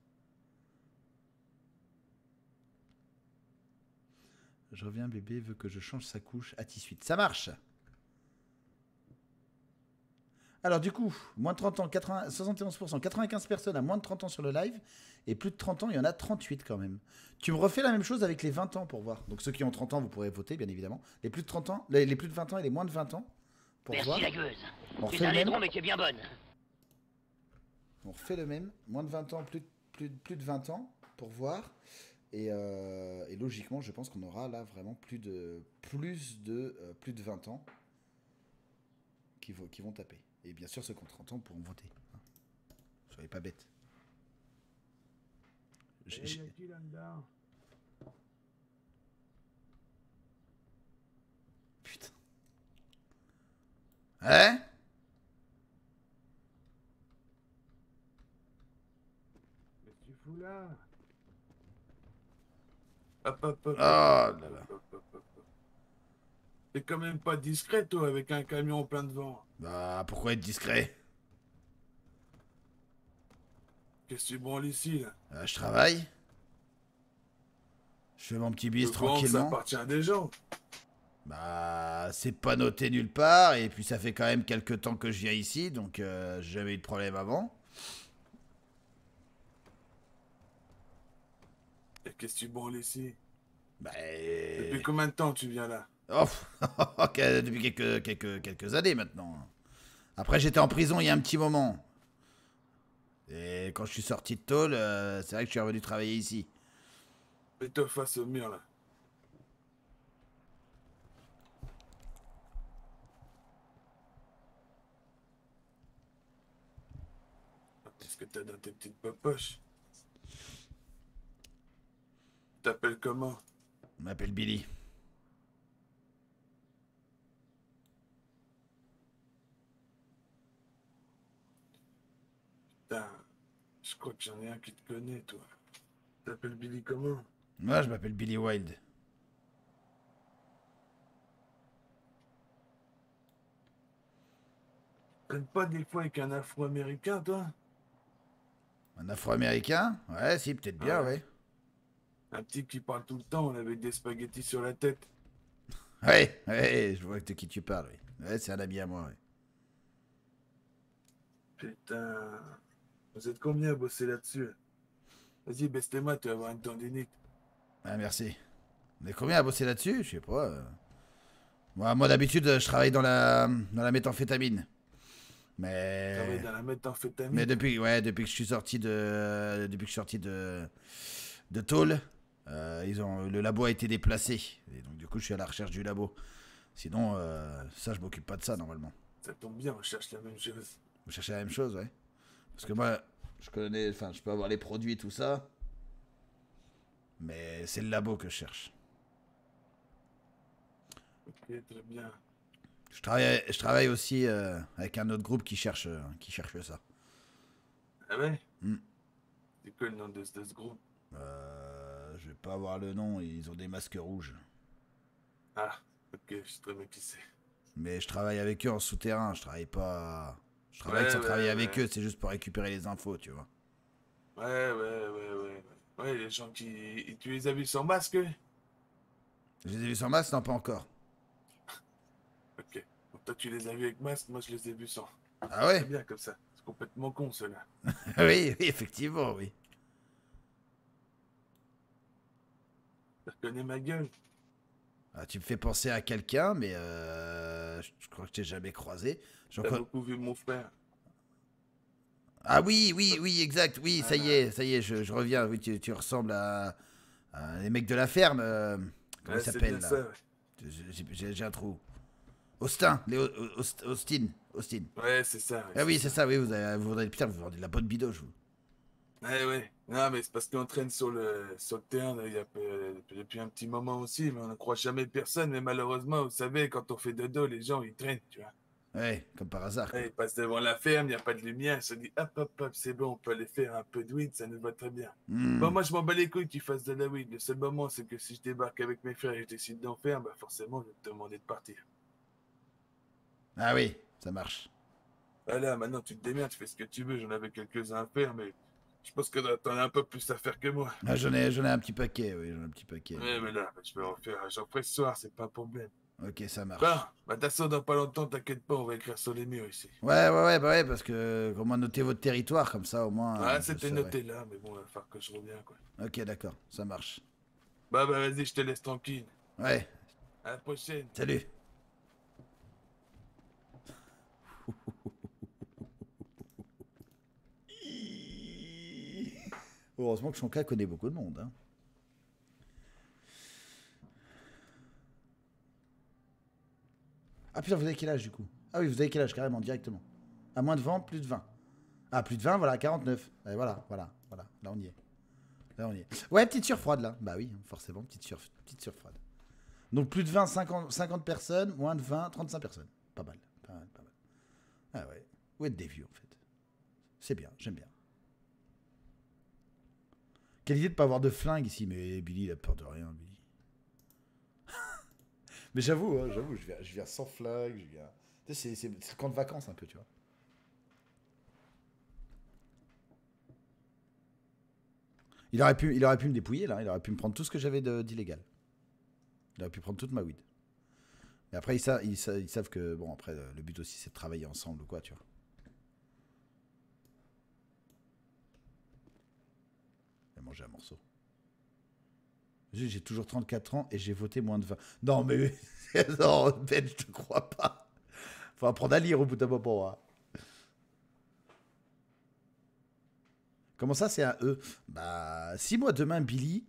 Je reviens, bébé veut que je change sa couche à tissu. Ça marche. Alors du coup, moins de trente ans, quatre-vingts, soixante et onze pour cent, quatre-vingt-quinze personnes à moins de trente ans sur le live. Et plus de trente ans, il y en a trente-huit quand même. Tu me refais la même chose avec les vingt ans pour voir. Donc ceux qui ont trente ans, vous pourrez voter, bien évidemment. Les plus de trente ans, les, les plus de vingt ans et les moins de vingt ans. Pour Merci voir. la gueuse. On Tu es refait un le même. laidron mais qui est bien bonne. On refait le même. Moins de vingt ans, plus de, plus, de- plus de vingt ans pour voir. Et, euh, et logiquement, je pense qu'on aura là vraiment plus de plus de euh, plus de vingt ans qui, vont- qui vont taper. Et bien sûr, ceux qui ont trente ans pourront voter. Hein. Soyez pas bêtes. J'ai- j'ai- Putain. Hein? Qu'est-ce que tu fous là? Hop, hop, hop, Oh là là. hop, hop, hop, hop. T'es quand même pas discret, toi, avec un camion plein de vent. Bah, pourquoi être discret? Qu'est-ce que tu branles ici, là? Euh, je travaille. Je fais mon petit bis Le vent, ça tranquillement. appartient à des gens. Bah, c'est pas noté nulle part, et puis ça fait quand même quelques temps que je viens ici, donc euh, j'ai jamais eu de problème avant. Et qu'est-ce que tu branles ici? Bah... Depuis combien de temps tu viens là? Oh, ok, depuis quelques, quelques, quelques années maintenant. Après, j'étais en prison il y a un petit moment. Et quand je suis sorti de tôle, euh, c'est vrai que je suis revenu travailler ici. Mets-toi face au mur là. Qu'est-ce que t'as dans tes petites poches? T'appelles comment? Je m'appelle Billy. Putain, je crois que j'en ai un qui te connaît, toi. T'appelles Billy comment? Moi, je m'appelle Billy Wilde. Traînes pas des fois avec un Afro-Américain, toi? Un Afro-Américain? Ouais, si, peut-être bien, Ouais. ouais. Un petit qui parle tout le temps, avec des spaghettis sur la tête. Ouais, ouais, je vois de qui tu parles, oui. Ouais, c'est un ami à moi, ouais. Putain. Vous êtes combien à bosser là-dessus? Vas-y, baisse les mains, tu vas avoir une tendinite. Ah, merci. On est combien à bosser là-dessus? Je sais pas. euh. Moi, moi d'habitude, je travaille dans la, dans la méthamphétamine. Travaille Mais... dans la Mais méthamphétamine. depuis, ouais, depuis que je suis sorti de... Depuis que je suis sorti de... De tôle, euh, ils ont, le labo a été déplacé. Et donc, du coup, je suis à la recherche du labo. Sinon, euh, ça, je m'occupe pas de ça, normalement. Ça tombe bien, on cherche la même chose. Vous cherchez la même chose, ouais? Parce que moi, je connais... Enfin, je peux avoir les produits, tout ça. Mais c'est le labo que je cherche. Ok, très bien. Je travaille, je travaille aussi euh, avec un autre groupe qui cherche, euh, qui cherche ça. Ah ouais? Hmm. C'est quoi le nom de, ce de ce groupe? Euh, je vais pas avoir le nom, ils ont des masques rouges. Ah, ok, je sais très bien qui c'est. Mais je travaille avec eux en souterrain, je travaille pas... Je travaille Ouais, sans travailler ouais, avec ouais. eux, c'est juste pour récupérer les infos, tu vois. Ouais, ouais, ouais, ouais, ouais. Ouais, les gens qui... et tu les as vus sans masque, eux? Je les ai vus sans masque? Non, pas encore. Ok. Donc toi, tu les as vus avec masque, moi, je les ai vus sans. Ah C'est ouais? bien comme ça. C'est complètement con, ceux-là. Oui, oui, effectivement, oui. Tu reconnais ma gueule? Ah, tu me fais penser à quelqu'un, mais euh, je crois que je t'ai jamais croisé. J'en T'as con- beaucoup vu mon frère. Ah oui, oui, oui, exact, oui, ça y Voilà. est, ça y est, je, je reviens. Oui, tu, tu ressembles à, à les mecs de la ferme. euh, comment Ouais, ils c'est s'appellent bien là? ça, ouais. J'ai j'ai- j'ai un trou. Austin, les Au- Aust- Austin, Austin. Ouais, c'est ça, ouais, Ah c'est oui, c'est ça. ça, oui, vous avez, vous vendez, putain, vous vendez de la bonne bidoche, vous. Ouais, ouais. Non, mais c'est parce qu'on traîne sur le, sur le terrain là, il y a, peu- depuis un petit moment aussi, mais on ne croit jamais personne. Mais malheureusement, vous savez, quand on fait dodo, les gens, ils traînent, tu vois. Ouais, comme par hasard, Ouais, quoi. ils passent devant la ferme, il n'y a pas de lumière, ils se disent, hop, hop, hop, c'est bon, on peut aller faire un peu de weed, ça nous va très bien. Bon, Hmm. moi, je m'en bats les couilles qu'ils fassent de la weed. Le seul moment, c'est que si je débarque avec mes frères et je décide d'en faire, bah forcément, je vais te demander de partir. Ah oui, ça marche. Voilà, maintenant, tu te démerdes, tu fais ce que tu veux. J'en avais quelques-uns à faire, mais je pense que t'en as un peu plus à faire que moi. Ah, j'en ai, j'en ai un petit paquet, oui, j'en ai un petit paquet. Ouais, mais là, je peux en faire. J'en ferai ce soir, c'est pas un problème. Ok, ça Bon, marche. bah, de toute façon, dans pas longtemps, t'inquiète pas, on va écrire sur les murs ici. Ouais, ouais, ouais, bah ouais, parce que comment noter votre territoire, comme ça, au moins, Ouais, euh, je c'était saurai. noté là, mais bon, il va falloir que je reviens, quoi. Ok, d'accord, ça marche. Bah, bah, vas-y, je te laisse tranquille. Ouais, À la prochaine. salut. Heureusement que Shonka connaît beaucoup de monde, hein. Ah putain, vous avez quel âge du coup? Ah oui, vous avez quel âge carrément, directement. À moins de vingt, plus de vingt. Ah, plus de vingt, voilà, quarante-neuf. Et voilà, voilà, voilà, là on y est. Là on y est. Ouais, petite surfroide là. Bah oui, forcément, petite, sur... petite surfroide. Donc plus de vingt, cinquante, cinquante personnes, moins de vingt, trente-cinq personnes. Pas mal, pas mal, pas mal. Ah ouais, où être des vieux en fait. C'est bien, j'aime bien. Quelle idée de pas avoir de flingue ici, mais Billy il a peur de rien, Billy. Mais j'avoue, hein, j'avoue, je viens, je viens sans flingue, je viens... Tu sais, c'est le camp de vacances un peu, tu vois. Il aurait pu, il aurait pu me dépouiller là, il aurait pu me prendre tout ce que j'avais d'illégal. Il aurait pu prendre toute ma weed. Mais après, ils, sa ils, sa ils savent que, bon, après, le but aussi, c'est de travailler ensemble ou quoi, tu vois. J'ai mangé un morceau. J'ai toujours trente-quatre ans et j'ai voté moins de vingt. Non, mais... non, Ben, je te crois pas. Faut apprendre à lire au bout d'un moment. Hein. Comment ça, c'est un E? Bah, si moi, demain, Billy...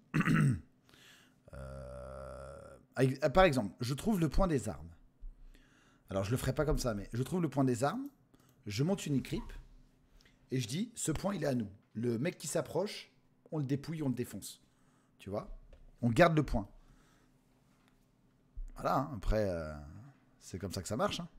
euh... Par exemple, je trouve le point des armes. Alors, je le ferai pas comme ça, mais je trouve le point des armes, je monte une écripe, et je dis, ce point, il est à nous. Le mec qui s'approche, on le dépouille, on le défonce. Tu vois? On garde le point. Voilà, hein, après, euh, c'est comme ça que ça marche. Hein.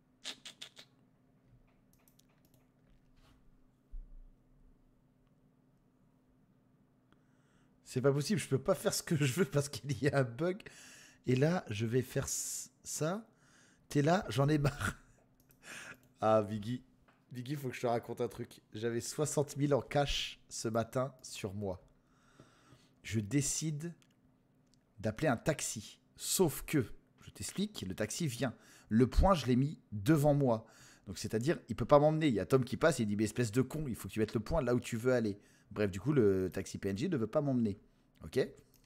C'est pas possible, je peux pas faire ce que je veux parce qu'il y a un bug. Et là, je vais faire ça. T'es là, j'en ai marre. Ah, Biggie. Biggie, faut que je te raconte un truc. J'avais soixante mille en cash ce matin sur moi. Je décide d'appeler un taxi. Sauf que, je t'explique, le taxi vient. Le point, je l'ai mis devant moi. Donc, c'est-à-dire, il peut pas m'emmener. Il y a Tom qui passe et il dit, mais espèce de con, il faut que tu mettes le point là où tu veux aller. Bref, du coup, le taxi P N J ne veut pas m'emmener. Ok.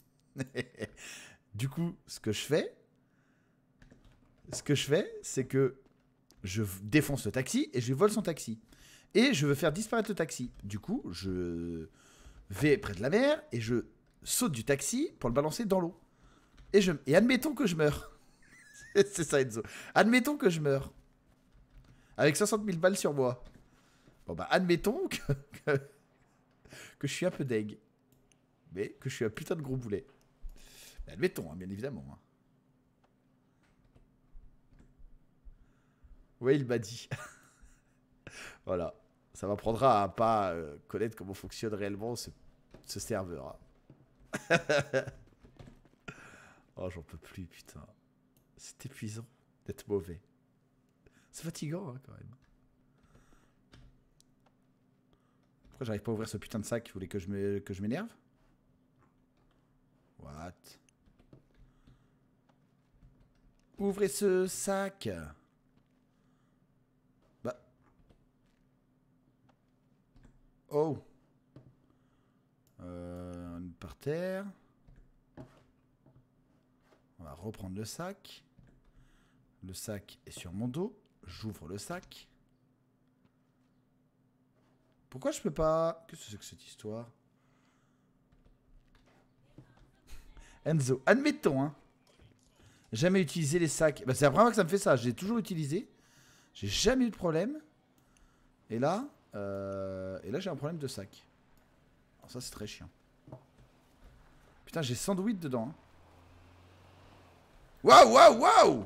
Du coup, ce que je fais, ce que je fais, c'est que je défonce le taxi et je vole son taxi. Et je veux faire disparaître le taxi. Du coup, je vais près de la mer et je saute du taxi pour le balancer dans l'eau. Et, je... et admettons que je meurs. C'est ça, Enzo. Admettons que je meurs. Avec soixante mille balles sur moi. Bon, bah, admettons que, que, que je suis un peu deg. Mais que je suis un putain de gros boulet. Mais admettons, hein, bien évidemment. Hein. Ouais, il m'a dit. Voilà. Ça m'apprendra à pas euh, connaître comment fonctionne réellement ce, ce serveur. Hein. Oh, j'en peux plus, putain. C'est épuisant d'être mauvais. C'est fatigant, hein, quand même. Pourquoi j'arrive pas à ouvrir ce putain de sac? Vous voulez que je m'énerve? What? Ouvrez ce sac. Bah. Oh. Euh, par terre. On va reprendre le sac. Le sac est sur mon dos. J'ouvre le sac. Pourquoi je peux pas... Qu'est-ce que c'est que cette histoire? Enzo, admettons, hein. Jamais utilisé les sacs. Bah, c'est la première fois que ça me fait ça. J'ai toujours utilisé. J'ai jamais eu de problème. Et là, euh... et là j'ai un problème de sac. Alors ça, c'est très chiant. Putain, j'ai sandwich dedans. Hein. Waouh, waouh, waouh!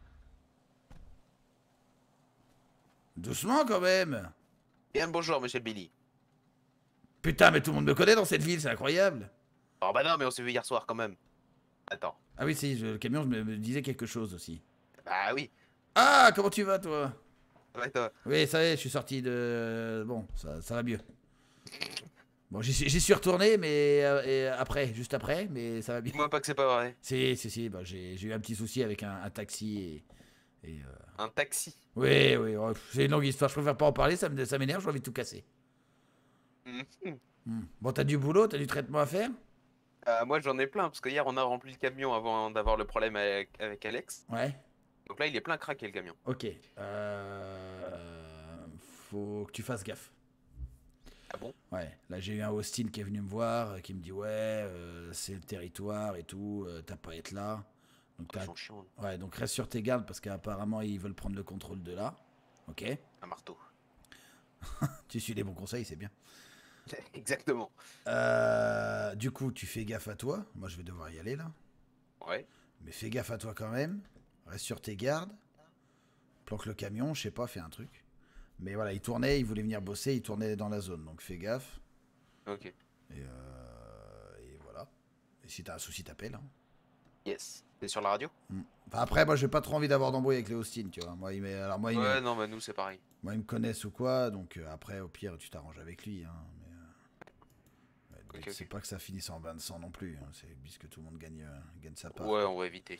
Doucement quand même. Bien bonjour, monsieur Billy. Putain, mais tout le monde me connaît dans cette ville, c'est incroyable. Oh bah non, mais on s'est vu hier soir quand même. Attends. Ah oui, si, je, le camion je me, me disait quelque chose aussi. Bah oui. Ah, comment tu vas, toi? Ça va et toi? Oui, ça y est, je suis sorti de... Bon, ça, ça va mieux. Bon, j'y suis retourné, mais euh, et après, juste après, mais ça va bien. Dis-moi pas que c'est pas vrai. Si, si, si, bah, j'ai eu un petit souci avec un, un taxi et... et euh... Un taxi? Oui, oui, oh, c'est une longue histoire, je préfère pas en parler, ça m'énerve, j'ai envie de tout casser. Mmh. Mmh. Bon, t'as du boulot, t'as du traitement à faire? Euh, moi j'en ai plein, parce que hier on a rempli le camion avant d'avoir le problème avec, avec Alex. Ouais. Donc là il est plein craqué le camion. Ok. Euh... Faut que tu fasses gaffe. Ah bon? Ouais, là j'ai eu un Austin qui est venu me voir, qui me dit ouais, euh, c'est le territoire et tout, euh, t'as pas à être là. Donc Ils sont chiants. ouais, donc reste sur tes gardes parce qu'apparemment ils veulent prendre le contrôle de là. Ok. Un marteau. Tu suis les bons conseils, c'est bien. Exactement. Euh, du coup, tu fais gaffe à toi. Moi, je vais devoir y aller là. Ouais. Mais fais gaffe à toi quand même. Reste sur tes gardes. Planque le camion, je sais pas, fais un truc. Mais voilà, il tournait, il voulait venir bosser, il tournait dans la zone. Donc fais gaffe. Ok. Et, euh, et voilà. Et si t'as un souci, t'appelles. Hein. Yes. T'es sur la radio? Mm. Enfin, après, moi, j'ai pas trop envie d'avoir d'embrouille avec les Austin, tu vois. Moi, il alors, moi, il ouais, non, bah nous, c'est pareil. Moi, ils me connaissent ou quoi, donc euh, après, au pire, tu t'arranges avec lui. Hein, mais euh, ouais, okay, c'est okay. Pas que ça finisse en bain de sang non plus. Hein, c'est puisque tout le monde gagne, euh, gagne sa part. Ouais, on va éviter.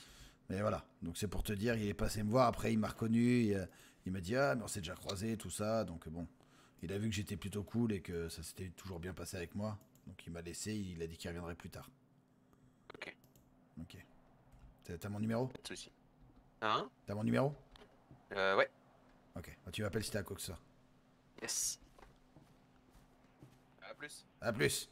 Mais voilà, donc c'est pour te dire, il est passé me voir, après il m'a reconnu, il, il m'a dit ah mais on s'est déjà croisé, tout ça, donc bon, il a vu que j'étais plutôt cool et que ça s'était toujours bien passé avec moi, donc il m'a laissé, il a dit qu'il reviendrait plus tard. Ok. Ok. T'as t'as mon numéro? Pas de soucis. Hein? T'as mon numéro? Euh, ouais. Ok, bah, tu m'appelles si t'as quoi que ce soit. Yes. À plus. A plus.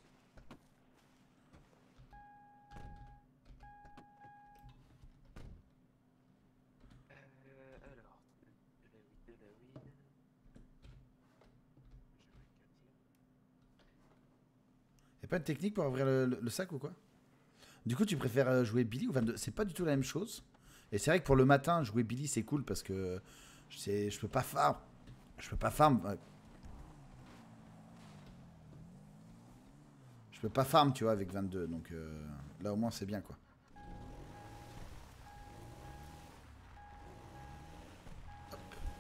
Euh, alors. De la weed, de la weed. Y'a pas une technique pour ouvrir le, le- le sac ou quoi? Du coup, tu préfères euh, jouer Billy ou vingt-deux? C'est pas du tout la même chose. Et c'est vrai que pour le matin, jouer Billy, c'est cool parce que je sais, je peux pas farm. Je peux pas farm. ouais. Je peux pas farm, tu vois, avec vingt-deux. Donc euh, là, au moins, c'est bien, quoi. Hop.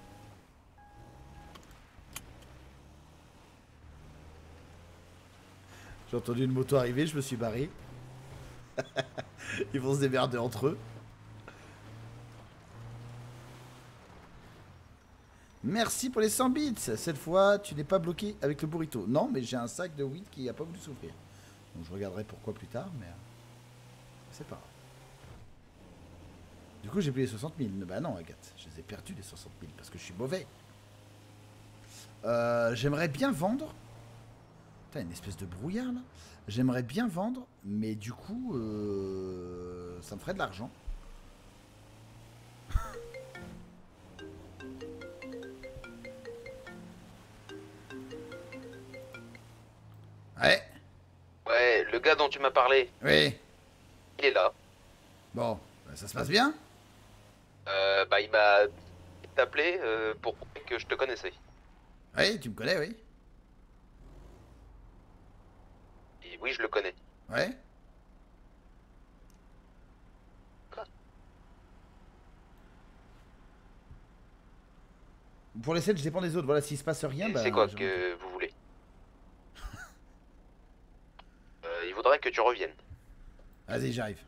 J'ai entendu une moto arriver, je me suis barré. Ils vont se démerder entre eux. Merci pour les cent bits. Cette fois, tu n'es pas bloqué avec le burrito. Non, mais j'ai un sac de weed qui n'a pas voulu s'ouvrir. Donc je regarderai pourquoi plus tard, mais euh, c'est pas grave. Du coup, j'ai pris les soixante mille. Bah non, Agathe, je les ai perdus les soixante mille parce que je suis mauvais. Euh, J'aimerais bien vendre. Putain, une espèce de brouillard là. J'aimerais bien vendre, mais du coup, euh, ça me ferait de l'argent. Ouais, Ouais, le gars dont tu m'as parlé, oui. il est là. Bon, bah, ça se passe bien. Euh, bah, il m'a appelé euh, pour prouver que je te connaissais. Oui, tu me connais, oui. Et oui, je le connais. Ouais. Quoi? Pour les sept, je dépends des autres. Voilà, s'il se passe rien, Et bah. c'est quoi je- que vous voulez? euh, Il voudrait que tu reviennes. Vas-y, j'arrive.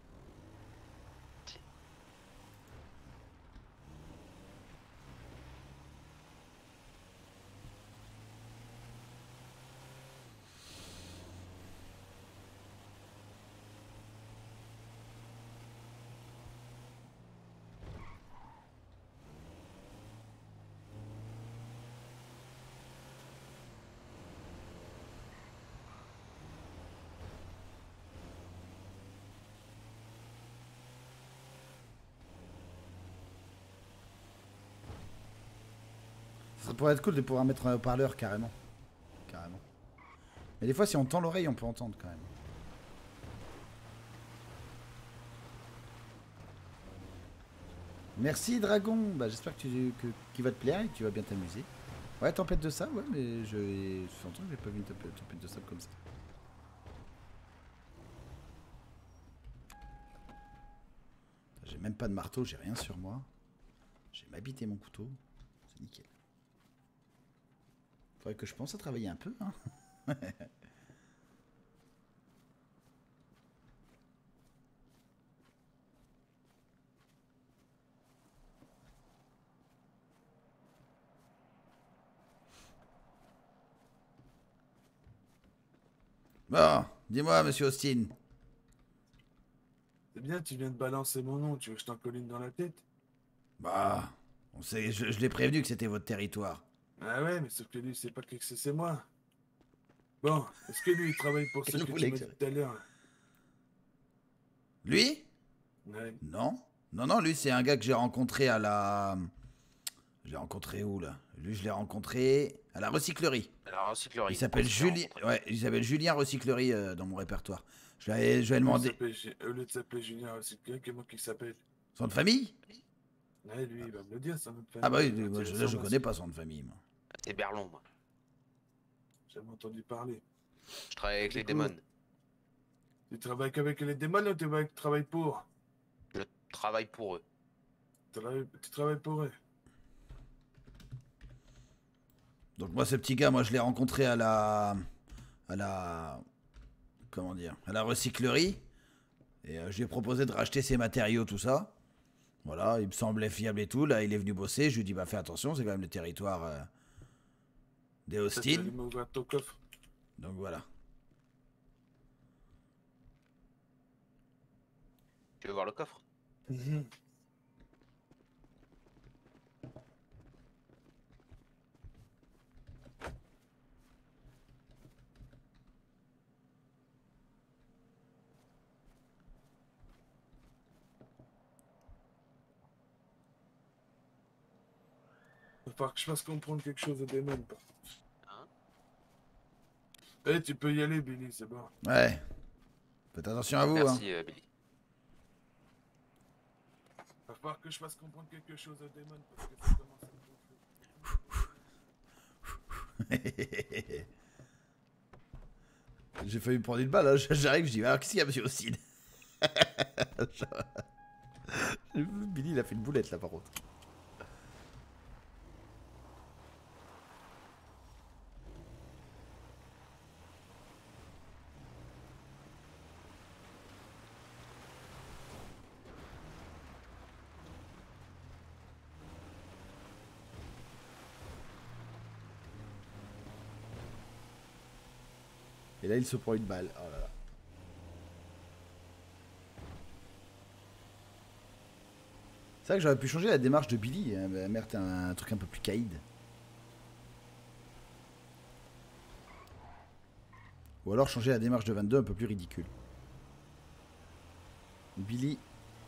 Ça pourrait être cool de pouvoir mettre un haut-parleur carrément. Carrément. Mais des fois, si on tend l'oreille, on peut entendre quand même. Merci Dragon. Bah, j'espère que tu que, qu'il va te plaire et que tu vas bien t'amuser. Ouais, tempête de sable, ouais, mais je. Ça fait longtemps que j'ai pas vu une tempête tempête de sable comme ça. J'ai même pas de marteau, j'ai rien sur moi. J'ai m'habité mon couteau. C'est nickel. Faudrait que je pense à travailler un peu, hein. Bon, dis-moi, monsieur Austin. C'est bien, tu viens de balancer mon nom, tu veux que je t'en colle une dans la tête? Bah, on sait, je, je l'ai prévenu que c'était votre territoire. Ah ouais, mais sauf que lui, c'est pas que c'est c'est moi. Bon, est-ce que lui, il travaille pour ce Il que voulait tu m'as que dit tout à l'heure? Lui? Ouais. Non. Non, non, lui, c'est un gars que j'ai rencontré à la... Je l'ai rencontré où, là? Lui, je l'ai rencontré à la recyclerie. Alors, recyclerie. Il s'appelle on s'est Julien... rencontrés. Ouais, il s'appelle Julien Recyclerie euh, dans mon répertoire. Je lui ai, je lui ai demandé... Il s'appelle- Au lieu de s'appeler Julien, c'est quelqu'un que moi qui s'appelle. Son nom de famille? Ouais, lui, il va me le dire, son nom de famille. Ah bah oui, Il va moi, dire je, les là, je informations. connais pas son nom de famille, moi. C'est Berlon, moi. J'ai jamais entendu parler. Je travaille avec Du les coup- démons. Tu travailles qu'avec les démons ou tu travailles- travailles pour? Je travaille pour eux. Tu travailles, tu travailles pour eux. Donc moi, ce petit gars, moi, je l'ai rencontré à la... À la... Comment dire? À la recyclerie. Et euh, je lui ai proposé de racheter ses matériaux, tout ça. Voilà, il me semblait fiable et tout. Là, il est venu bosser. Je lui ai dit, bah fais attention, c'est quand même le territoire euh, des hostiles. Tu vas m'ouvrir ton coffre. Donc voilà. Tu veux voir le coffre? Mmh. Il va falloir que je fasse comprendre quelque chose à Damon, par contre. Hein? Eh, tu peux y aller, Billy, c'est bon. Ouais. Faites attention à vous. Merci, Hein. euh, Billy. Il va falloir que je fasse comprendre quelque chose à Damon, parce que ça commence à me gonfler. J'ai failli me prendre une balle, hein. J'arrive, je dis, alors qu'est-ce qu'il y a, monsieur Ossine? Billy, il a fait une boulette là, par contre. Et là, il se prend une balle. Oh là là. C'est vrai que j'aurais pu changer la démarche de Billy. Hein. Bah, merde, un, un truc un peu plus caïd. Ou alors changer la démarche de vingt-deux un peu plus ridicule. Billy.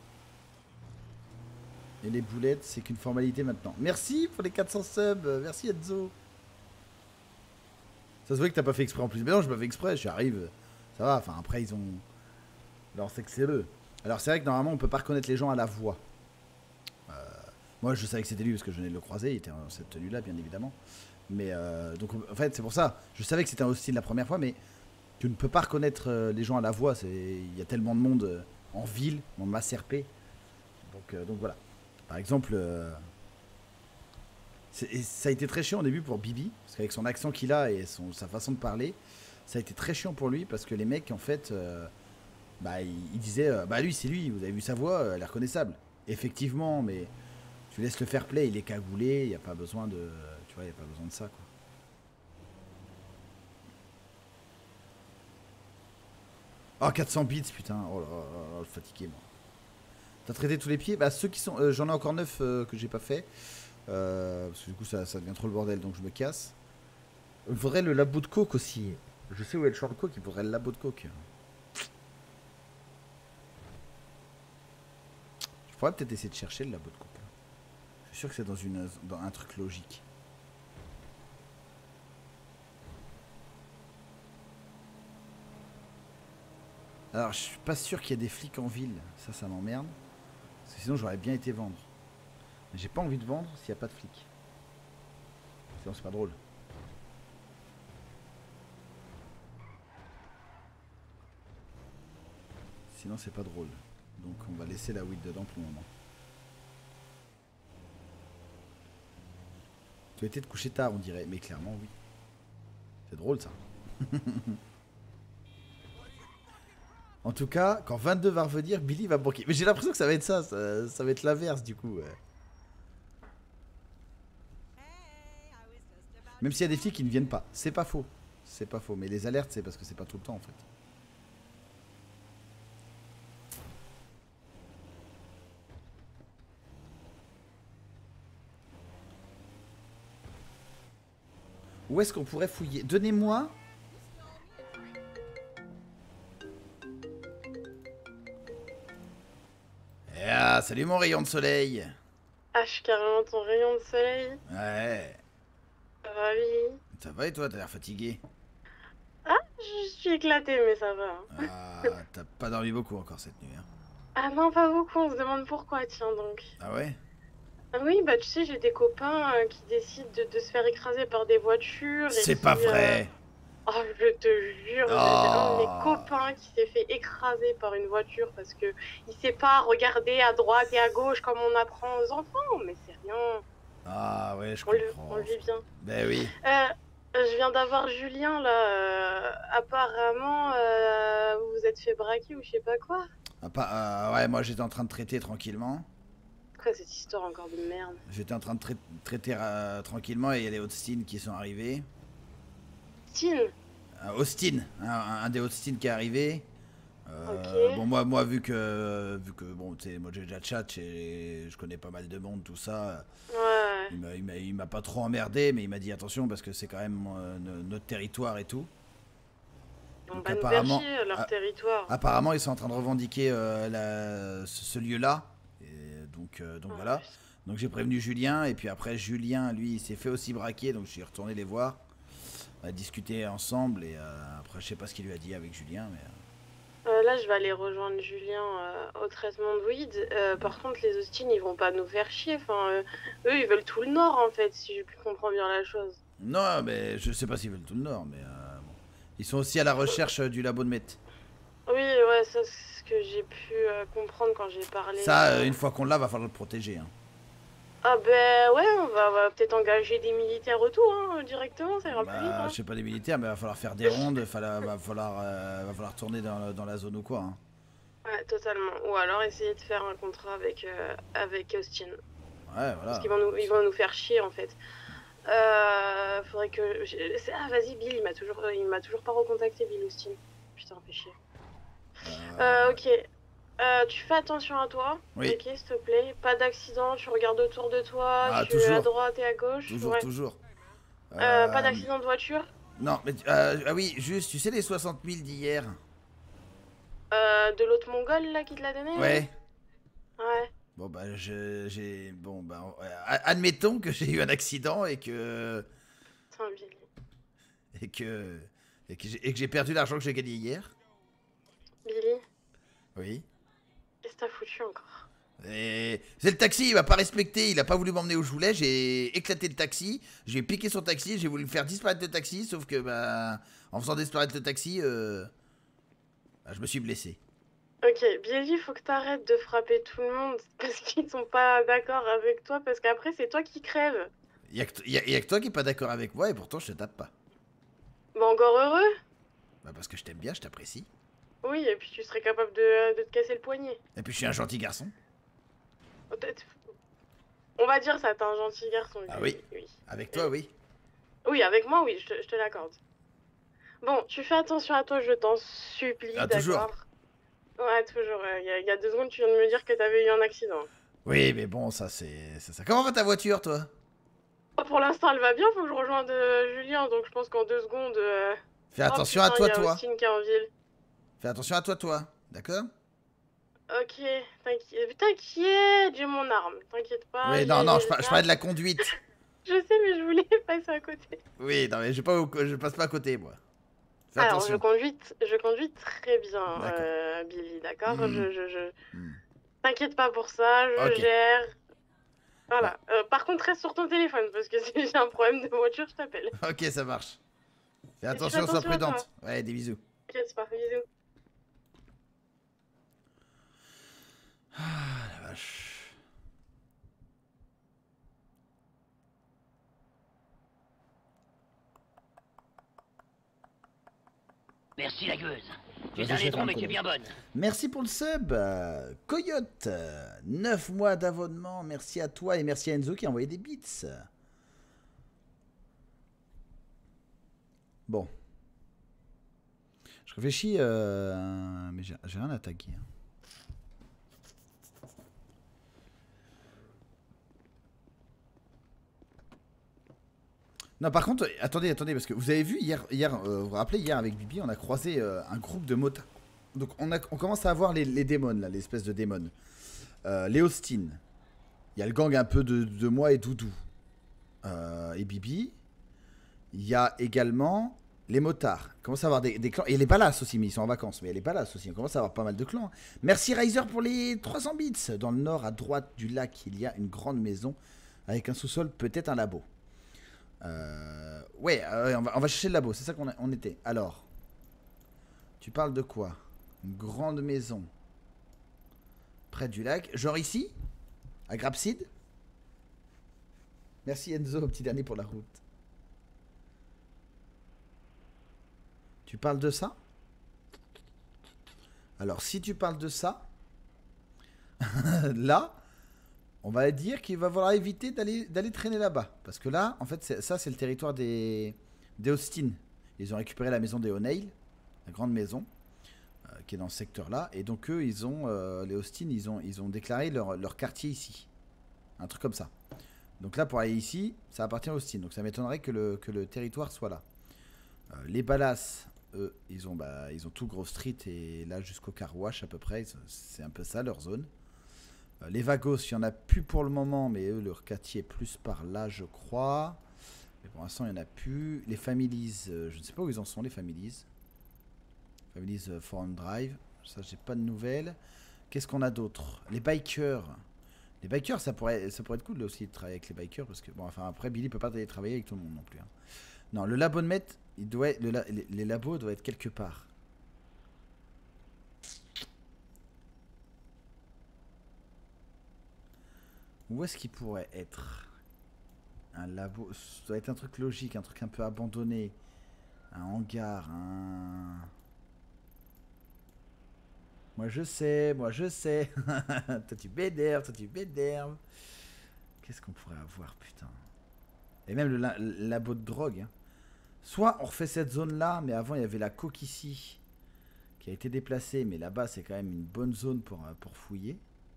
Et les boulettes, c'est qu'une formalité maintenant. Merci pour les quatre cents subs. Merci Enzo. Ça se voit que t'as pas fait exprès en plus. Mais non, je pas fait exprès, j'arrive. Ça va, enfin après ils ont... Alors c'est que c'est le. Alors c'est vrai que normalement on peut pas reconnaître les gens à la voix. Euh, moi je savais que c'était lui parce que je venais de le croiser, il était dans cette tenue là bien évidemment. Mais euh, donc en fait c'est pour ça. Je savais que c'était un hostile la première fois, mais tu ne peux pas reconnaître euh, les gens à la voix. Il y a tellement de monde euh, en ville, en masse R P. Donc, euh, donc voilà. Par exemple... Euh, ça a été très chiant au début pour Bibi, parce qu'avec son accent qu'il a et son, sa façon de parler, ça a été très chiant pour lui, parce que les mecs, en fait, euh, bah, ils, ils disaient, euh, bah lui, c'est lui, vous avez vu sa voix, elle est reconnaissable. Effectivement, mais tu laisses le fair play, il est cagoulé, il n'y a pas besoin de, tu vois, il n'y a pas besoin de ça, quoi. Oh, quatre cents bits, putain, oh là là, là, là, fatigué, moi. T'as traité tous les pieds? Bah, ceux qui sont, euh, j'en ai encore neuf euh, que j'ai pas fait. Euh, parce que du coup ça, ça devient trop le bordel, donc je me casse. Il faudrait le labo de coke aussi. Je sais où est le champ de coke, il faudrait le labo de coke. Je pourrais peut-être essayer de chercher le labo de coke. Je suis sûr que c'est dans, une, dans un truc logique. Alors je suis pas sûr qu'il y ait des flics en ville. Ça, ça m'emmerde. Parce que sinon j'aurais bien été vendre. Mais j'ai pas envie de vendre s'il n'y a pas de flics. Sinon c'est pas drôle. Sinon c'est pas drôle. Donc on va laisser la weed dedans pour le moment. Tu as été te coucher tard on dirait. Mais clairement oui. C'est drôle ça. En tout cas, quand vingt-deux va revenir, Billy va bloquer. Mais j'ai l'impression que ça va être ça. Ça, ça va être l'inverse du coup. Ouais. Même s'il y a des filles qui ne viennent pas. C'est pas faux. C'est pas faux. Mais les alertes, c'est parce que c'est pas tout le temps en fait. Où est-ce qu'on pourrait fouiller? Donnez-moi... Ah, salut mon rayon de soleil. Ah, je suis carrément ton rayon de soleil. Ouais. Ça va, oui. Ça va et toi, t'as l'air fatigué? Ah, je suis éclatée, mais ça va. Ah, t'as pas dormi beaucoup encore cette nuit, hein. Ah non, pas beaucoup, on se demande pourquoi, tiens donc. Ah ouais? Ah oui, bah tu sais, j'ai des copains euh, qui décident de, de se faire écraser par des voitures. C'est qui, pas vrai. Euh... Oh, je te jure, Oh. j'ai un de mes copains qui s'est fait écraser par une voiture parce que il sait pas regarder à droite et à gauche comme on apprend aux enfants, mais c'est rien. Ah ouais, je On le, comprends. on le vit bien. Ben oui. Euh, je viens d'avoir Julien là. Euh, apparemment, euh, vous vous êtes fait braquer ou je sais pas quoi. Ah, pas, euh, ouais, moi j'étais en train de traiter tranquillement. Quoi cette histoire encore de merde? J'étais en train de trai traiter euh, tranquillement et il y a les Austin qui sont arrivés. Austin? Euh, Austin, hein, un, un des Austin qui est arrivé. Euh, Ok. Bon moi moi vu que vu que bon tu sais moi j'ai déjà chat et je connais pas mal de monde tout ça. Ouais. Il m'a il m'a il m'a pas trop emmerdé mais il m'a dit attention parce que c'est quand même euh, no- notre territoire et tout. Ils vont Donc pas nous faire apparemment- chier, leur ah, territoire. Apparemment ils sont en train de revendiquer euh, la, ce, ce lieu-là. Et donc euh, donc Ah, voilà. ouais. Donc j'ai prévenu Julien et puis après Julien lui il s'est fait aussi braquer donc je suis retourné les voir. On a discuté ensemble et euh, après je sais pas ce qu'il lui a dit avec Julien mais. euh, Euh, là, je vais aller rejoindre Julien euh, au traitement de weed. Euh, par contre, les Austin, ils vont pas nous faire chier. Enfin, euh, eux, ils veulent tout le Nord, en fait, si je comprends bien la chose. Non, mais je sais pas s'ils veulent tout le Nord, mais euh, bon. Ils sont aussi à la recherche euh, du labo de Met. Oui, ouais, ça, c'est ce que j'ai pu euh, comprendre quand j'ai parlé. Ça, euh, euh, une fois qu'on l'a, va falloir le protéger. Hein. Ah ben ouais, on va, on va peut-être engager des militaires autour, hein, directement, ça ira plus vite. Bah, Hein. je sais pas des militaires, mais va falloir faire des rondes, va falloir, va falloir, euh, va falloir tourner dans, la- dans la zone ou quoi. Hein. Ouais, totalement. Ou alors essayer de faire un contrat avec, euh, avec Austin. Ouais, Parce voilà. qu'ils vont nous, ils vont nous faire chier, en fait. Euh, faudrait que... j'ai- c'est- Ah, vas-y, Bill, il m'a toujours, il m'a toujours pas recontacté, Bill Austin. Putain, fait chier. Euh, Euh, ok. Euh, tu fais attention à toi, Oui. ok, s'il te plaît. Pas d'accident, tu regardes autour de toi, Ah, tu es à toujours. droite et à gauche. Toujours, ouais. toujours. Euh, Euh, Pas d'accident de voiture. Non, mais euh, ah oui, juste, tu sais les soixante mille d'hier. Euh, de l'autre mongol là qui te l'a donné. Ouais. Ouais. Bon bah je, j'ai, bon bah, euh, admettons que j'ai eu un accident et que, Putain, Billy. et que, et que j'ai et que j'ai perdu l'argent que j'ai gagné hier. Billy, Oui. qu'est-ce que t'as foutu encore? Et c'est le taxi, il m'a pas respecté, il a pas voulu m'emmener où je voulais, j'ai éclaté le taxi, j'ai piqué son taxi, j'ai voulu faire disparaître le taxi, sauf que bah en faisant disparaître le taxi, euh, bah, je me suis blessé. Ok, Billy, faut que t'arrêtes de frapper tout le monde parce qu'ils sont pas d'accord avec toi, parce qu'après c'est toi qui crèves. Y a, que, y a- y a que toi qui est pas d'accord avec moi et pourtant je te tape pas. Bah encore heureux. Bah parce que je t'aime bien, je t'apprécie. Oui, et puis tu serais capable de, de te casser le poignet. Et puis je suis un gentil garçon. Peut-être- On va dire ça, t'es un gentil garçon. Ah Billy, oui. oui. Avec toi, oui. Oui, avec moi, oui, je te, je te l'accorde. Bon, tu fais attention à toi, je t'en supplie, Ah, toujours. d'accord? Ouais, toujours. Il y, a- y a deux secondes, tu viens de me dire que t'avais eu un accident. Oui, mais bon, ça c'est c'est ça. Comment va ta voiture, toi? Oh, pour l'instant, elle va bien, faut que je rejoigne euh, Julien, donc je pense qu'en deux secondes... euh, Fais oh, attention putain, à toi, y a toi. Austin qui est en ville. Fais attention à toi, toi. D'accord? Ok, t'inquiète, t'inquiète, j'ai mon arme, t'inquiète pas. Oui, j'ai- non, non, j'ai je, par- je ça. parlais de la conduite. Je sais, mais je voulais passer à côté. Oui, non, mais je, pas, au- je passe pas à côté, moi. Fais Alors, je attention. conduis, je conduis très bien, D'accord. euh, Billy, d'accord? Mhm. Je, je, je... Hmm. T'inquiète pas pour ça, je Ok. gère. Voilà. Euh, par contre, reste sur ton téléphone, parce que si j'ai un problème de voiture, je t'appelle. Ok, ça marche. Fais tu attention, fais sois attention à toi. prudente. Ouais, des bisous. T'inquiète pas, bisous. Ah, la vache. Merci la gueuse. Tu Vas-y, es un je vais laidron faire mais un qui est bien bonne. Merci pour le sub. euh, Coyote, neuf mois d'abonnement. Merci à toi et merci à Enzo qui a envoyé des bits. Bon. Je réfléchis, euh, mais j'ai j'ai rien attaqué. Non, par contre, attendez, attendez, parce que vous avez vu hier, hier euh, vous vous rappelez, hier avec Bibi, on a croisé euh, un groupe de motards. Donc on, a, on commence à avoir les, les démons, là, l'espèce de démons. Euh, les Austin. Il y a le gang un peu de, de moi et Doudou. Euh, et Bibi. Il y a également les motards. On commence à avoir des, des clans. Et les balasses aussi, mais ils sont en vacances. Mais il y a les balasses aussi. On commence à avoir pas mal de clans. Merci Riser pour les trois cents bits. Dans le nord, à droite du lac, il y a une grande maison avec un sous-sol, peut-être un labo. Euh, ouais, euh, on, va, on va chercher le labo, c'est ça qu'on on était. Alors, tu parles de quoi? Une grande maison près du lac, genre ici, à Grapside. Merci Enzo, petit dernier pour la route. Tu parles de ça? Alors, si tu parles de ça, là, On va dire qu'il va falloir éviter d'aller d'aller traîner là-bas. Parce que là, en fait, ça, c'est le territoire des, des Austin. Ils ont récupéré la maison des O'Neill, la grande maison, euh, qui est dans ce secteur-là. Et donc, eux, ils ont, euh, les Austin, ils ont, ils ont déclaré leur, leur quartier ici. Un truc comme ça. Donc là, pour aller ici, ça appartient aux Austin. Donc ça m'étonnerait que le, que le territoire soit là. Euh, les Ballas, eux, ils ont, bah, ils ont tout Grove Street et là jusqu'au Car Wash à peu près. C'est un peu ça leur zone. Les Vagos, il n'y en a plus pour le moment, mais eux, leur quartier est plus par là, je crois. Mais pour l'instant, il n'y en a plus. Les Families, euh, je ne sais pas où ils en sont, les Families. Families euh, Foreign Drive, ça, j'ai pas de nouvelles. Qu'est-ce qu'on a d'autre? Les Bikers. Les Bikers, ça pourrait, ça pourrait être cool là, aussi de travailler avec les Bikers, parce que, bon, enfin, après, Billy peut pas aller travailler avec tout le monde non plus. Hein. Non, le labo de maître, il doit être, le, les, les labos doivent être quelque part. Où est-ce qu'il pourrait être? Un labo, ça doit être un truc logique, un truc un peu abandonné. Un hangar, un... Moi je sais, moi je sais. Toi tu m'énerves, toi tu m'énerves. Qu'est-ce qu'on pourrait avoir, putain? Et même le, la, le labo de drogue. Hein. Soit on refait cette zone-là, mais avant il y avait la coque ici, qui a été déplacée, mais là-bas c'est quand même une bonne zone pour, pour fouiller.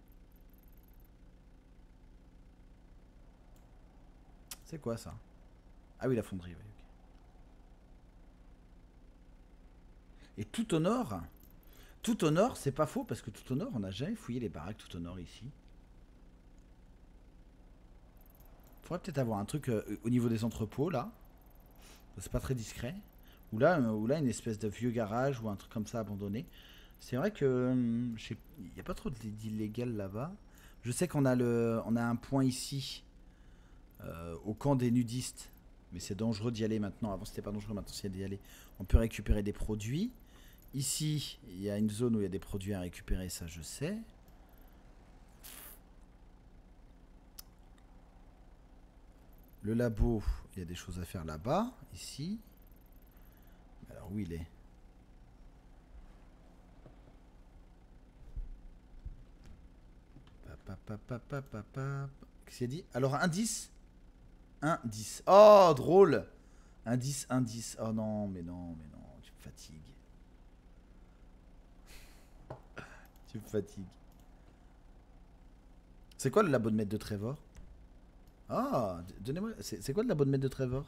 C'est quoi ça? Ah oui, la fonderie, oui. Okay. Et tout au nord, tout au nord, c'est pas faux, parce que tout au nord, on n'a jamais fouillé les baraques tout au nord ici. Faudrait peut-être avoir un truc euh, au niveau des entrepôts, là. C'est pas très discret. Ou là, euh, ou là, une espèce de vieux garage ou un truc comme ça abandonné. C'est vrai que euh, il n'y a pas trop d'illégal là-bas. Je sais qu'on a le, on a un point ici. Euh, au camp des nudistes, mais c'est dangereux d'y aller maintenant. Avant c'était pas dangereux, maintenant c'est d'y aller. On peut récupérer des produits. Ici, il y a une zone où il y a des produits à récupérer, ça je sais. Le labo, il y a des choses à faire là-bas, ici. Alors où il est? Qu'est-ce qu'il a dit? Alors un dix. un dix. Oh, drôle. Un dix, un dix. Oh non, mais non, mais non. Tu me fatigues. Tu me fatigues. C'est quoi le labo de maître de Trevor? Ah, donnez-moi. C'est quoi le labo de maître de Trevor?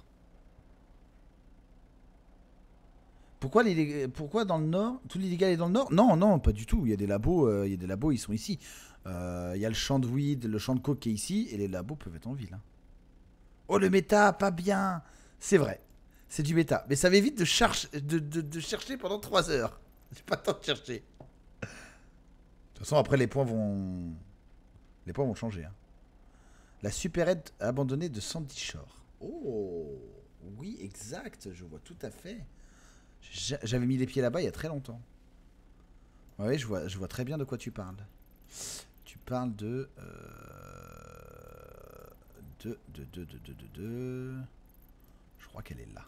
Pourquoi, les, pourquoi dans le nord? Tout l'illégal est dans le nord? Non, non, pas du tout. Il y a des labos, euh, il y a des labos, ils sont ici. Euh, il y a le champ de weed, le champ de coke qui est ici, et les labos peuvent être en ville. Hein. Oh, le méta, pas bien. C'est vrai. C'est du méta. Mais ça m'évite de, de, de, de chercher pendant trois heures. J'ai pas le temps de chercher. De toute façon, après, les points vont... Les points vont changer. Hein. La supérette abandonnée de Sandy Shore. Oh, oui, exact. Je vois tout à fait. J'avais mis les pieds là-bas il y a très longtemps. Oui, je vois, je vois très bien de quoi tu parles. Tu parles de... Euh... De, de, de, de, de, de, de... Je crois qu'elle est là.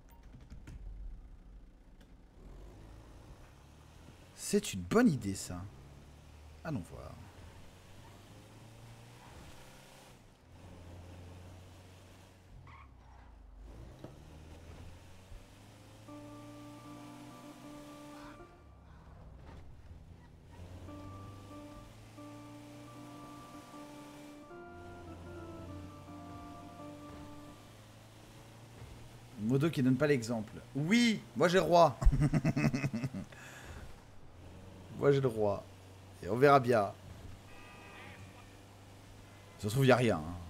C'est une bonne idée, ça. Allons voir. Modo qui donne pas l'exemple. Oui, moi j'ai le roi. Moi j'ai le roi. Et on verra bien. Ça se trouve, il n'y a rien. Hein.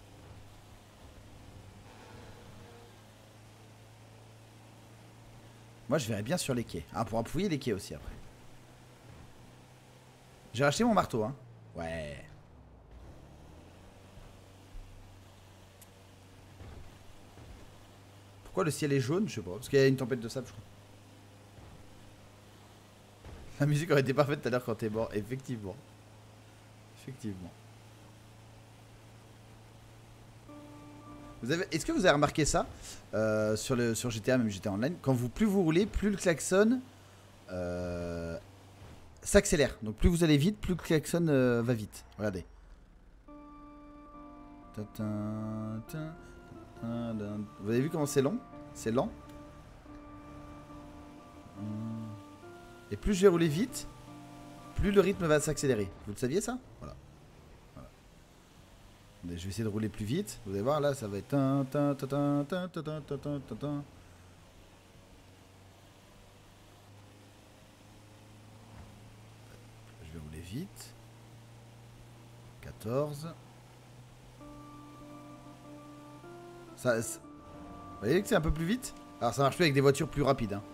Moi je verrai bien sur les quais. Ah, on pourra fouiller les quais aussi après. J'ai racheté mon marteau. Hein. Ouais. Pourquoi le ciel est jaune? Je sais pas. Parce qu'il y a une tempête de sable, je crois. La musique aurait été parfaite tout à l'heure quand t'es mort. Effectivement. Effectivement. Vous avez... Est-ce que vous avez remarqué ça euh, sur, le... sur G T A, même G T A Online? Quand vous plus vous roulez, plus le klaxon euh, s'accélère. Donc plus vous allez vite, plus le klaxon euh, va vite. Regardez. Tatin, tin, tin, tin. Vous avez vu comment c'est long? C'est lent. Et plus je vais rouler vite, plus le rythme va s'accélérer. Vous le saviez ça? Voilà. Voilà. Je vais essayer de rouler plus vite. Vous allez voir là, ça va être... tin, tin, tin, tin, tin, tin, tin, tin, tin, tin. Je vais rouler vite. quatorze. Ça, ça... Vous voyez que c'est un peu plus vite? Alors ça marche plus avec des voitures plus rapides. Hein.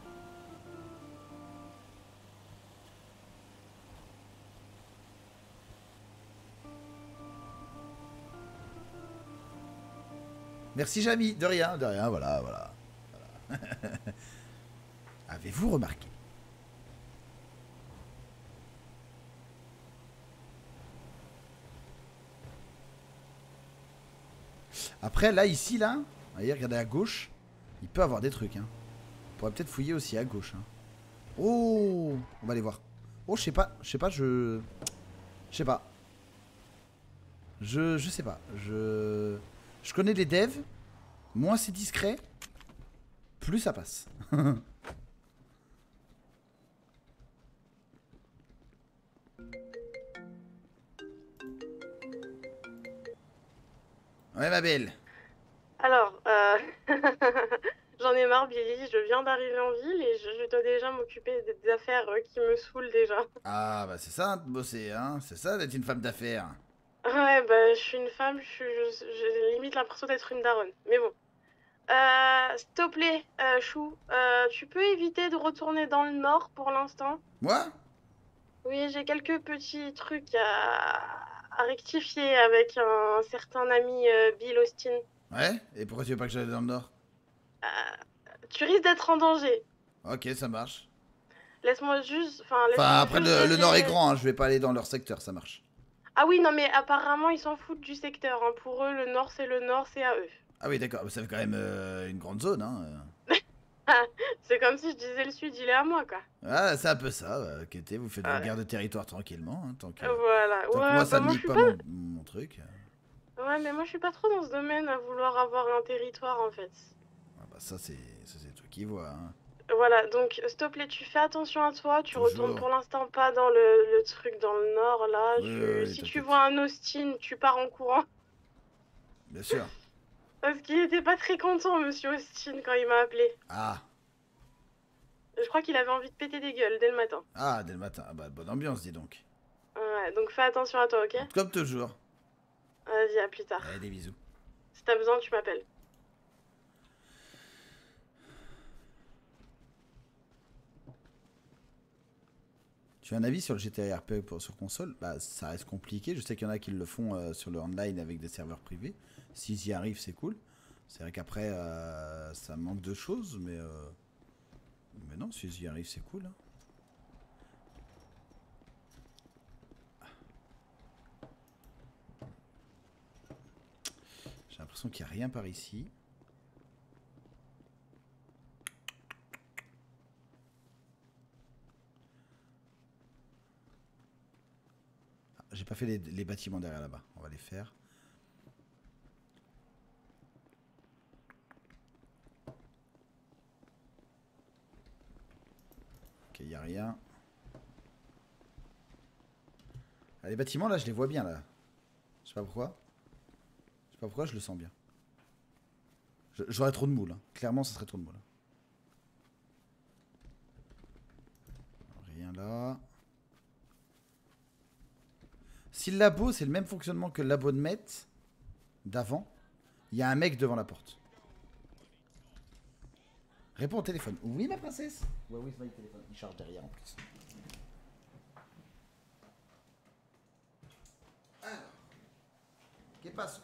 Merci Jamy, de rien, de rien, voilà, voilà. voilà. Avez-vous remarqué? Après, là, ici, là, voyez, regardez à gauche, il peut avoir des trucs. Hein. On pourrait peut-être fouiller aussi à gauche. Hein. Oh, on va aller voir. Oh, je sais pas, je sais pas, je... Je sais pas. Je, je sais pas. Je... Je connais les devs. Moins c'est discret, plus ça passe. Ouais, ma belle. Alors, euh... j'en ai marre, Billy. Je viens d'arriver en ville et je, je dois déjà m'occuper des affaires euh, qui me saoulent déjà. Ah, bah c'est ça de bosser, hein. C'est ça d'être une femme d'affaires. Ouais, bah, je suis une femme, je suis- je- j'ai limite l'impression d'être une daronne. Mais bon. Euh, s'il te plaît, euh, Chou, euh, tu peux éviter de retourner dans le nord pour l'instant? Moi? Oui, j'ai quelques petits trucs à, à rectifier avec un certain ami euh, Bill Austin. Ouais? Et pourquoi tu veux pas que j'aille dans le nord? Euh, tu risques d'être en danger. Ok, ça marche. Laisse-moi juste... Enfin, Enfin, laisse-moi après, juste le, le gérer- nord est grand, hein. Je vais pas aller dans leur secteur, ça marche. Ah oui, non, mais apparemment, ils s'en foutent du secteur. Hein. Pour eux, le nord, c'est le nord, c'est à eux. Ah oui, d'accord, ça fait quand même euh, une grande zone, hein. C'est comme si je disais le sud, il est à moi, quoi. Ah, c'est un peu ça, ouais. Ok, vous faites Ouais. vos guerres de territoire tranquillement, hein, tant que, Voilà. tant que Ouais, moi bah ça ne moi, je nique suis pas, pas... Mon, mon truc. Ouais, mais moi, je suis pas trop dans ce domaine à vouloir avoir un territoire, en fait. Ah bah ça c'est ça c'est toi qui vois, hein. Voilà, donc, s'il te plaît, tu fais attention à toi. Tu retournes Toujours. pour l'instant pas dans le, le truc dans le nord, là. Oui, Tu- oui, oui, si tu t'inquiète. vois un Austin, tu pars en courant. Bien sûr. Parce qu'il était pas très content, monsieur Austin, quand il m'a appelé. Ah, Je crois qu'il avait envie de péter des gueules dès le matin. ah, dès le matin. Ah bah bonne ambiance, dis donc. Ouais, donc fais attention à toi, ok? Comme toujours. Vas-y, à plus tard. Allez, des bisous. Si t'as besoin, tu m'appelles. Tu as un avis sur le G T A R P pour, sur console? Bah ça reste compliqué. Je sais qu'il y en a qui le font euh, sur le online avec des serveurs privés. S'ils y arrivent, c'est cool. C'est vrai qu'après, euh, ça manque de choses, mais... Euh... Mais non, s'ils y arrivent, c'est cool. Hein. J'ai l'impression qu'il n'y a rien par ici. Ah, j'ai pas fait les, les bâtiments derrière là-bas. On va les faire. Ok, il n'y a rien. Ah, les bâtiments là, je les vois bien là. Je sais pas pourquoi. Je sais pas pourquoi, je le sens bien. J'aurais trop de moules. Hein. Clairement, ça serait trop de moules. Rien là. Si le labo, c'est le même fonctionnement que le labo de Met d'avant, il y a un mec devant la porte. Réponds au téléphone. Oui, ma princesse. Ouais, oui, c'est my téléphone. Il charge derrière en plus. Alors. Qu'est-ce passe?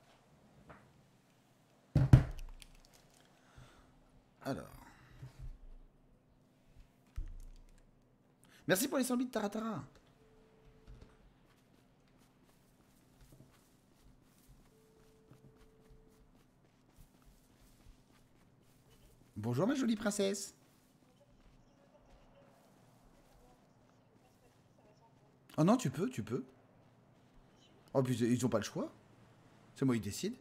Alors. Merci pour les cent bits, Taratara. Bonjour ma jolie princesse. Oh non, tu peux, tu peux. Oh, puis ils ont pas le choix. C'est moi qui décide.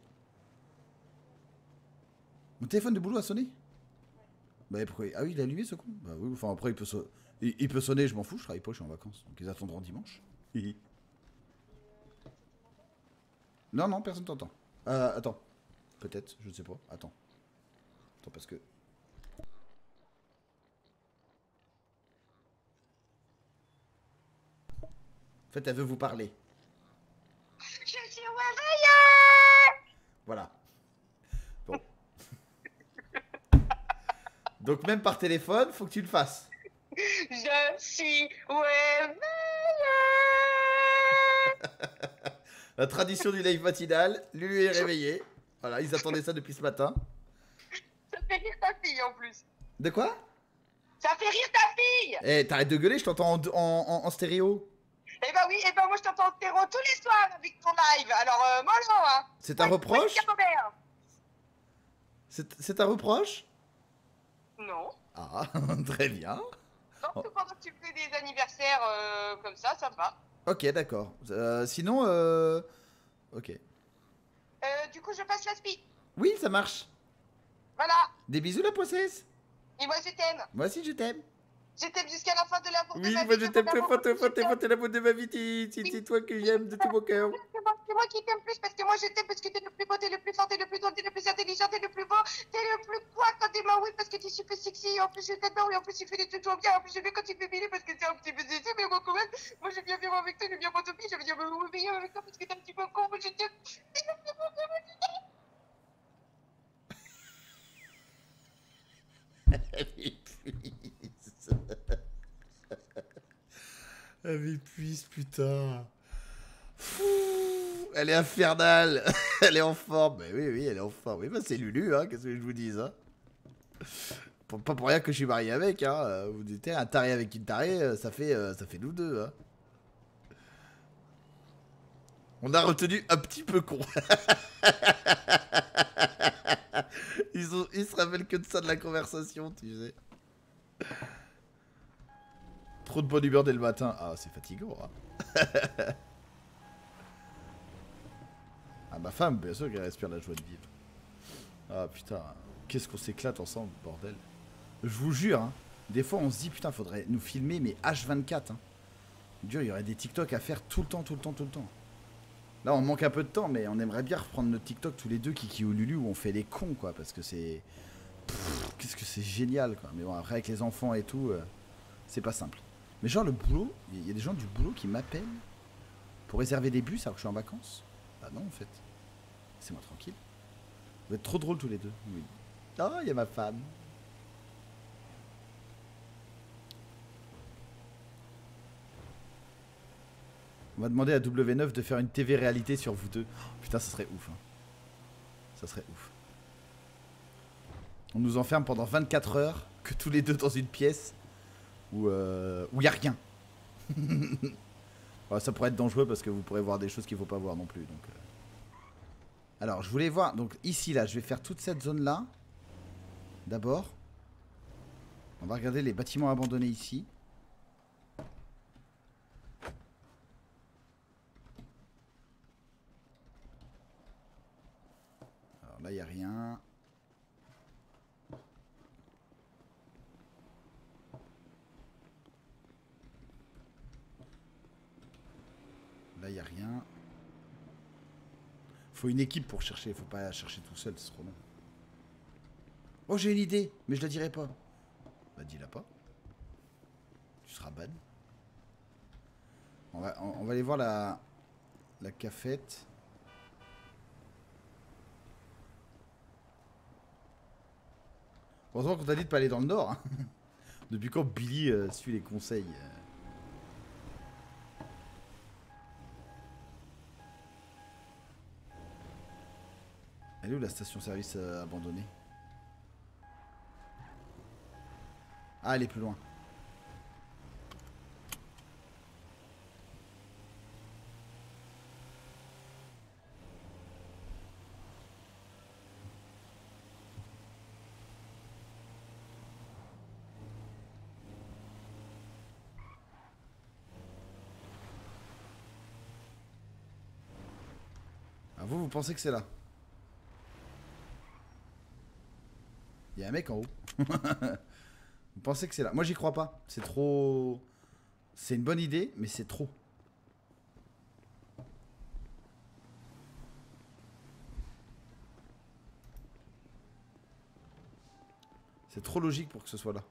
Mon téléphone de boulot a sonné? Bah pourquoi? Ah oui, il est allumé ce con? Bah oui, enfin après il peut, so... il, il peut sonner, je m'en fous, je travaille pas, je suis en vacances. Donc ils attendront dimanche. Non, non, personne t'entend. Euh, attends. Peut-être, je ne sais pas. Attends. Attends, parce que... En fait, elle veut vous parler. Je suis réveillée. Voilà. Bon. Donc même par téléphone, faut que tu le fasses. Je suis réveillée. La tradition du live matinal, Lulu est réveillé. Voilà, ils attendaient ça depuis ce matin. Ça fait rire ta fille en plus. De quoi? Ça fait rire ta fille. Eh, t'arrêtes de gueuler, je t'entends en, en, en, en stéréo. Eh ben oui, eh ben moi je t'entends en stéréo tous les soirs avec ton live. Alors euh, mollo hein. C'est un reproche? C'est c'est un reproche? Non. Ah, très bien. Non, parce que pendant que tu fais des anniversaires euh, comme ça, ça va. Ok, d'accord. Euh, sinon, euh... Ok. Euh, du coup, je passe la spi. Oui, ça marche. Voilà. Des bisous, la possesse. Et moi, je t'aime. Moi aussi, je t'aime. Je t'aime jusqu'à la fin de l'amour de Oui, ma moi, vie. je t'aime très fort, très fort, très fort, t'es l'amour de ma vie. C'est toi que j'aime de tout mon cœur. C'est moi, c'est moi qui t'aime plus parce que moi je t'aime parce que t'es le plus beau, t'es le plus fort, t'es le plus drôle, t'es le plus intelligent, t'es le plus beau, t'es le plus quoi quand t'es ma oui parce que t'es super sexy, en plus je t'adore et en plus tu fais des trucs trop bien, en plus je vais quand tu fais bébé parce que c'est un petit peu zézé, mais moi quand même, moi je viens vivre avec toi, je viens pour t'oublier, je viens me vivre avec toi parce que t'es un petit peu con, moi je t'aime. T'es le plus beau de ma vie. Elle m'épuise, putain. Elle est infernale. Elle est en forme. Mais oui, oui, elle est en forme. Oui, bah c'est Lulu, hein. Qu'est-ce que je vous dis, hein. Pour, pas pour rien que je suis marié avec, hein. Vous dites, un taré avec une tarée, ça fait, euh, ça fait nous deux, hein. On a retenu un petit peu con. ils, ont, ils se rappellent que de ça de la conversation, tu sais. Trop de bonne humeur dès le matin. Ah, c'est fatigant, hein. Ah, ma femme, bien sûr qu'elle respire la joie de vivre. Ah, putain. Qu'est-ce qu'on s'éclate ensemble, bordel. Je vous jure, hein. Des fois, on se dit, putain, faudrait nous filmer, mais H vingt-quatre, hein. Dieu, il y aurait des TikTok à faire tout le temps, tout le temps, tout le temps. Là, on manque un peu de temps, mais on aimerait bien reprendre notre TikTok tous les deux, Kiki ou Lulu, où on fait les cons, quoi, parce que c'est... Qu'est-ce que c'est génial, quoi. Mais bon, après, avec les enfants et tout, euh, c'est pas simple. Mais genre, le boulot, il y a des gens du boulot qui m'appellent pour réserver des bus alors que je suis en vacances. Bah non, en fait. Laissez-moi tranquille. Vous êtes trop drôles tous les deux. Oui. Oh, il y a ma femme. On va demander à W neuf de faire une T V réalité sur vous deux. Oh, putain, ça serait ouf. Hein. Ça serait ouf. On nous enferme pendant vingt-quatre heures, que tous les deux dans une pièce où il euh, n'y a rien. Ouais, ça pourrait être dangereux parce que vous pourrez voir des choses qu'il ne faut pas voir non plus. Donc, euh... Alors, je voulais voir. Donc, ici, là, je vais faire toute cette zone-là. D'abord. On va regarder les bâtiments abandonnés ici. Alors là, il n'y a rien. Là, il n'y a rien. Faut une équipe pour chercher. Faut pas chercher tout seul, c'est trop long. Oh, j'ai une idée, mais je la dirai pas. Bah, dis-la pas. Tu seras ban. On va, on, on va aller voir la, la cafette. Heureusement qu'on t'a dit de pas aller dans le nord. Hein. Depuis quand Billy euh, suit les conseils euh... Elle est où la station-service euh, abandonnée? Ah, elle est plus loin. Ah, vous, pensez que c'est là? Il y a un mec en haut. Vous pensez que c'est là? Moi j'y crois pas. C'est trop... C'est une bonne idée, mais c'est trop. C'est trop logique pour que ce soit là.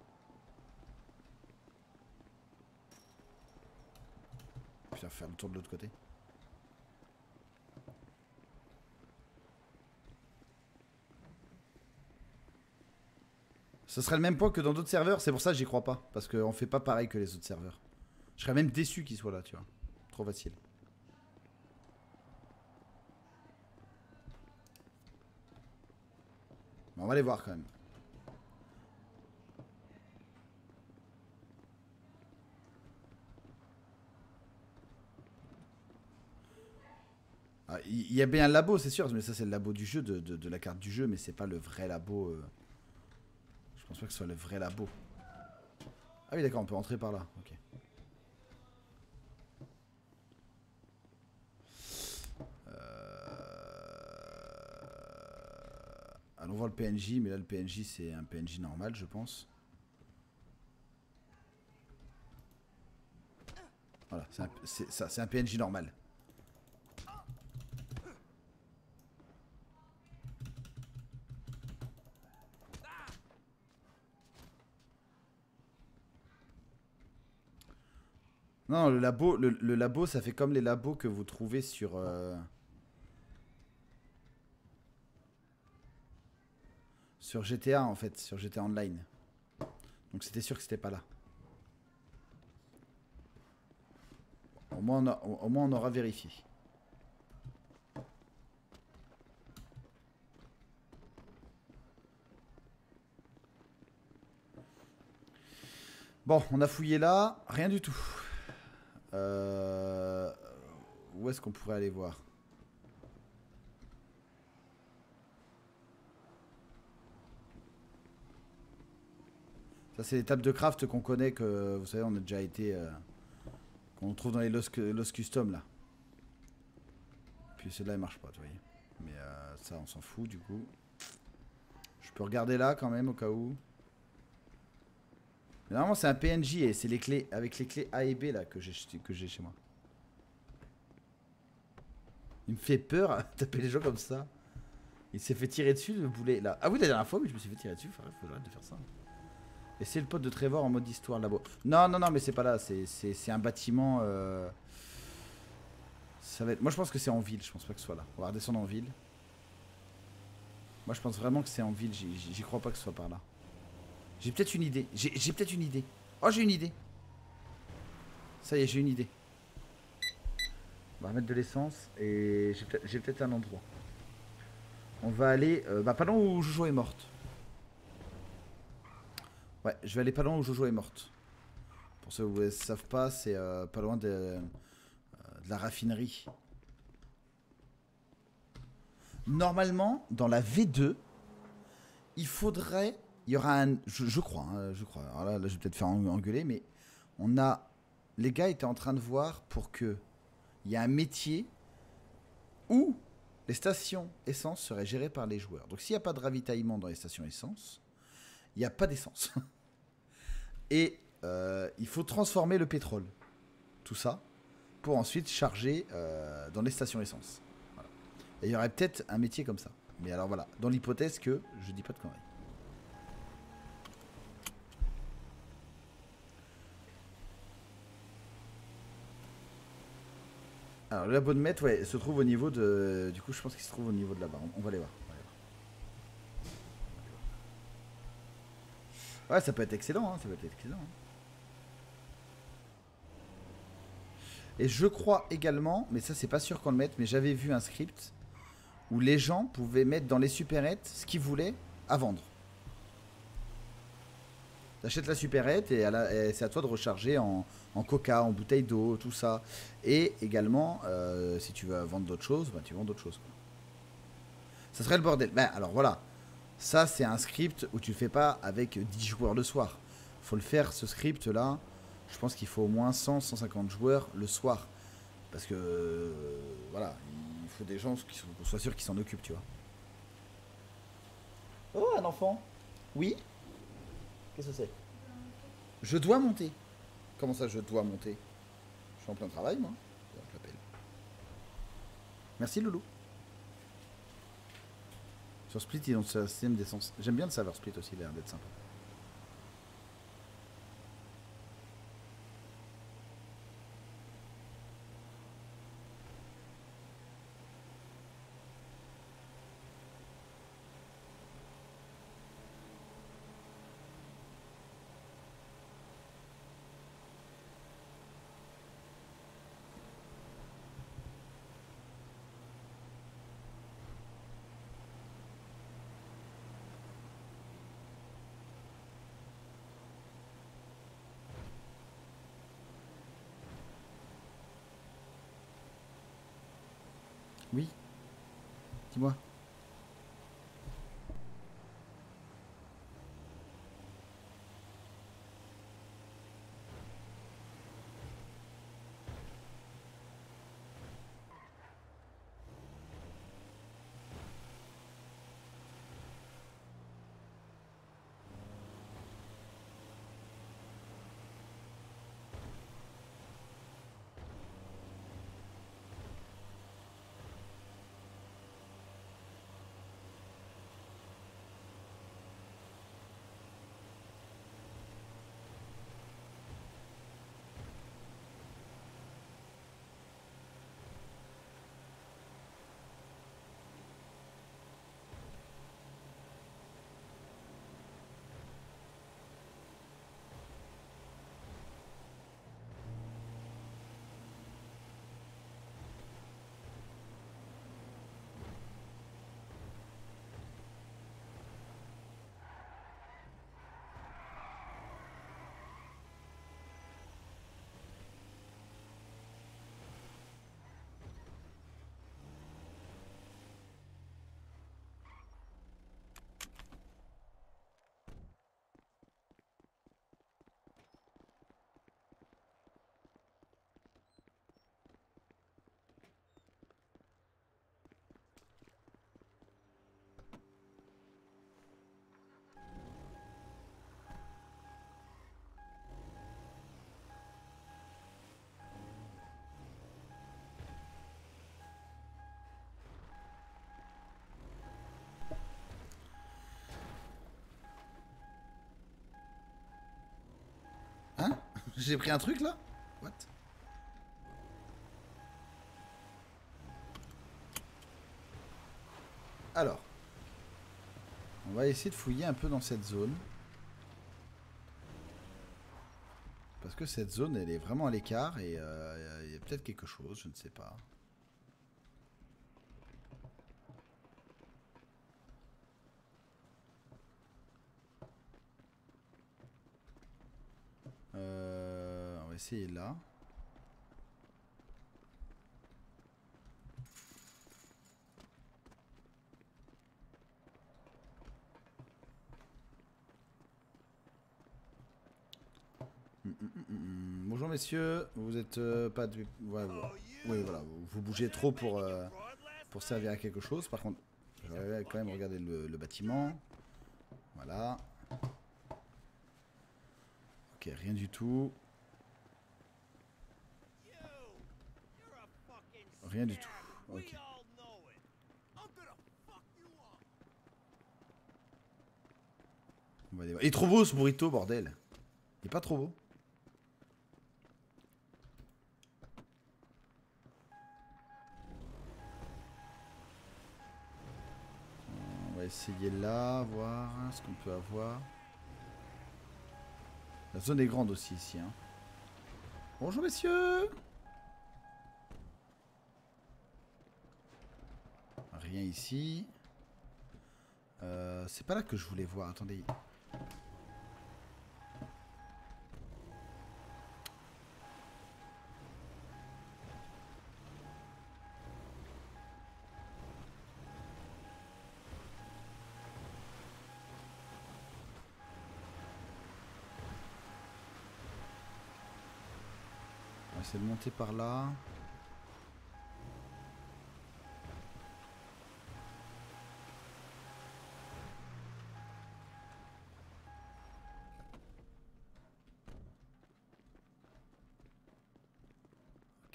Putain, faire le tour de l'autre côté. Ce serait le même point que dans d'autres serveurs, c'est pour ça que j'y crois pas. Parce qu'on fait pas pareil que les autres serveurs. Je serais même déçu qu'il soit là, tu vois. Trop facile. Bon, on va aller voir quand même. Ah, il y a bien un labo, c'est sûr, mais ça c'est le labo du jeu, de, de, de la carte du jeu, mais c'est pas le vrai labo. Euh... Je pense pas que ce soit le vrai labo. Ah oui d'accord, on peut entrer par là, ok. Euh... Allons voir le P N J, mais là le P N J c'est un P N J normal je pense. Voilà, c'est ça, c'est un P N J normal. Non, le labo, le, le labo, ça fait comme les labos que vous trouvez sur... Euh... Sur G T A, en fait, sur G T A Online. Donc c'était sûr que c'était pas là. Au moins, on a, au, au moins, on aura vérifié. Bon, on a fouillé là, rien du tout. Euh, où est-ce qu'on pourrait aller voir? Ça c'est les tables de craft qu'on connaît, que vous savez on a déjà été, euh, qu'on trouve dans les Lost, Lost Custom là. Puis celle-là elle marche pas, tu vois. Mais euh, ça on s'en fout du coup. Je peux regarder là quand même au cas où. Mais normalement c'est un P N J et c'est les clés avec les clés A et B là que j'ai que j'ai chez moi. Il me fait peur à taper les gens comme ça. Il s'est fait tirer dessus le boulet là. Ah oui la dernière fois oui je me suis fait tirer dessus. Faut arrêter de faire ça. Et c'est le pote de Trevor en mode histoire là-bas. Non non non mais c'est pas là. C'est un bâtiment. Euh... Ça va être... Moi je pense que c'est en ville. Je pense pas que ce soit là. On va redescendre en ville. Moi je pense vraiment que c'est en ville. J'y crois pas que ce soit par là. J'ai peut-être une idée. J'ai peut-être une idée. Oh, j'ai une idée. Ça y est, j'ai une idée. On va remettre de l'essence et j'ai peut-être un endroit. On va aller... Euh, bah, pas loin où Jojo est morte. Ouais, je vais aller pas loin où Jojo est morte. Pour ceux qui ne savent pas, c'est euh, pas loin de, euh, de la raffinerie. Normalement, dans la V deux, il faudrait... Il y aura un... Je, je crois, hein, je crois. Alors là, là je vais peut-être faire engueuler, mais on a... Les gars étaient en train de voir pour que il y a un métier où les stations essence seraient gérées par les joueurs. Donc s'il n'y a pas de ravitaillement dans les stations essence, il n'y a pas d'essence. Et euh, il faut transformer le pétrole. Tout ça pour ensuite charger euh, dans les stations essence. Voilà. Et il y aurait peut-être un métier comme ça. Mais alors voilà, dans l'hypothèse que je dis pas de conneries. Alors le labo de maître, ouais, se trouve au niveau de... Du coup, je pense qu'il se trouve au niveau de là-bas. On, on va aller voir. On va aller voir. Ouais, ça peut être excellent, hein, ça peut être excellent. Hein. Et je crois également, mais ça c'est pas sûr qu'on le mette, mais j'avais vu un script où les gens pouvaient mettre dans les supérettes ce qu'ils voulaient à vendre. T'achètes la supérette et, et c'est à toi de recharger en, en coca, en bouteille d'eau, tout ça. Et également, euh, si tu veux vendre d'autres choses, bah, tu vends d'autres choses. Quoi. Ça serait le bordel. Ben, alors voilà, ça c'est un script où tu le fais pas avec dix joueurs le soir. Faut le faire, ce script là, je pense qu'il faut au moins cent, cent cinquante joueurs le soir. Parce que, euh, voilà, faut des gens qui sont, qu'on soit sûr qu'ils s'en occupent, tu vois. Oh, un enfant. Oui. Qu'est-ce que c'est? Je dois monter. Comment ça, je dois monter? Je suis en plein travail, moi. Je l'appelle. Merci, Loulou. Sur Split, ils ont un système d'essence. J'aime bien le serveur Split aussi, il a l'air d'être sympa. Oui. Dis-moi. Hein? J'ai pris un truc là? What? Alors. On va essayer de fouiller un peu dans cette zone. Parce que cette zone, elle est vraiment à l'écart et euh, il y a peut-être quelque chose, je ne sais pas. Euh, on va essayer là. Hum, hum, hum, hum. Bonjour messieurs, vous êtes euh, pas du... Ouais, ouais. Oui voilà, vous, vous bougez trop pour, euh, pour servir à quelque chose. Par contre, je vais quand même regarder le, le bâtiment. Voilà. Ok, rien du tout. Rien du tout. Ok. On va aller voir. Il est trop beau ce burrito, bordel. Il est pas trop beau. On va essayer là, voir ce qu'on peut avoir. La zone est grande aussi ici. Hein. Bonjour messieurs. Rien ici. Euh, c'est pas là que je voulais voir. Attendez. On va essayer de monter par là.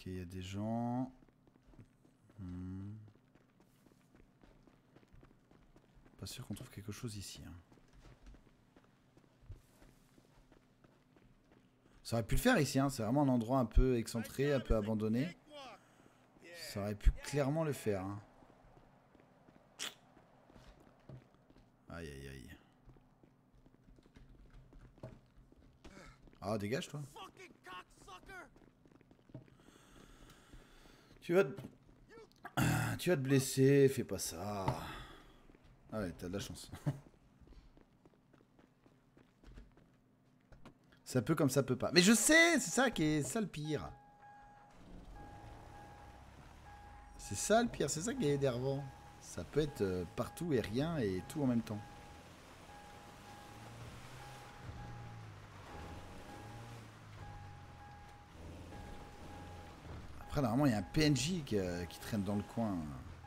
Ok, il y a des gens. Hmm. Pas sûr qu'on trouve quelque chose ici. Hein. Ça aurait pu le faire ici, hein. C'est vraiment un endroit un peu excentré, un peu abandonné. Ça aurait pu clairement le faire. Hein. Aïe aïe aïe. Ah, dégage toi. Tu vas te... Tu vas te blesser, fais pas ça. Ah ouais, t'as de la chance. Ça peut comme ça peut pas. Mais je sais, c'est ça qui est ça le pire. C'est ça le pire, c'est ça qui est énervant. Ça peut être euh, partout et rien et tout en même temps. Après, normalement, il y a un P N J qui, euh, qui traîne dans le coin.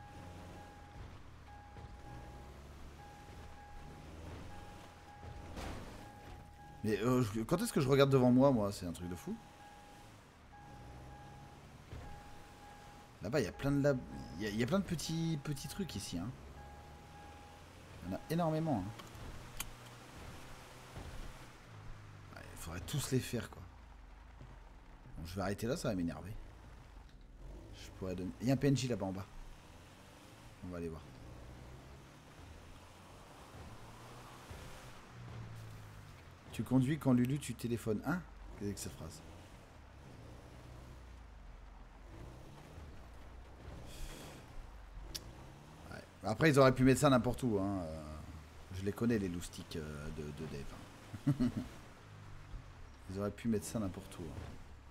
Mais euh, je, quand est-ce que je regarde devant moi, moi? C'est un truc de fou. Là-bas, il y a plein de lab... il y, a, il y a plein de petits petits trucs ici. Hein. Il y en a énormément. Hein. Ouais, il faudrait tous les faire, quoi. Bon, je vais arrêter là, ça va m'énerver. Je pourrais donner... Il y a un P N J là-bas en bas. On va aller voir. Tu conduis quand Lulu tu téléphones. Hein? Qu'est-ce que c'est que cette phrase? Ouais. Après ils auraient pu mettre ça n'importe où. Hein. Je les connais les loustiques de, de Dave. Hein. Ils auraient pu mettre ça n'importe où. Hein.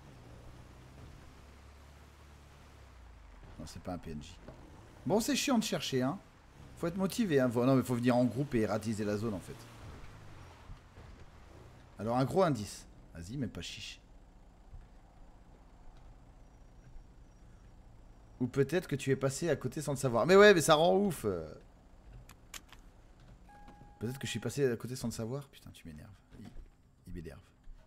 Non, c'est pas un P N J. Bon, c'est chiant de chercher. Hein. Faut être motivé. Hein. Faut... Non, mais faut venir en groupe et ratiser la zone en fait. Alors un gros indice. Vas-y, même pas chiche. Ou peut-être que tu es passé à côté sans le savoir. Mais ouais, mais ça rend ouf. Peut-être que je suis passé à côté sans le savoir. Putain, tu m'énerves. Il, il m'énerve.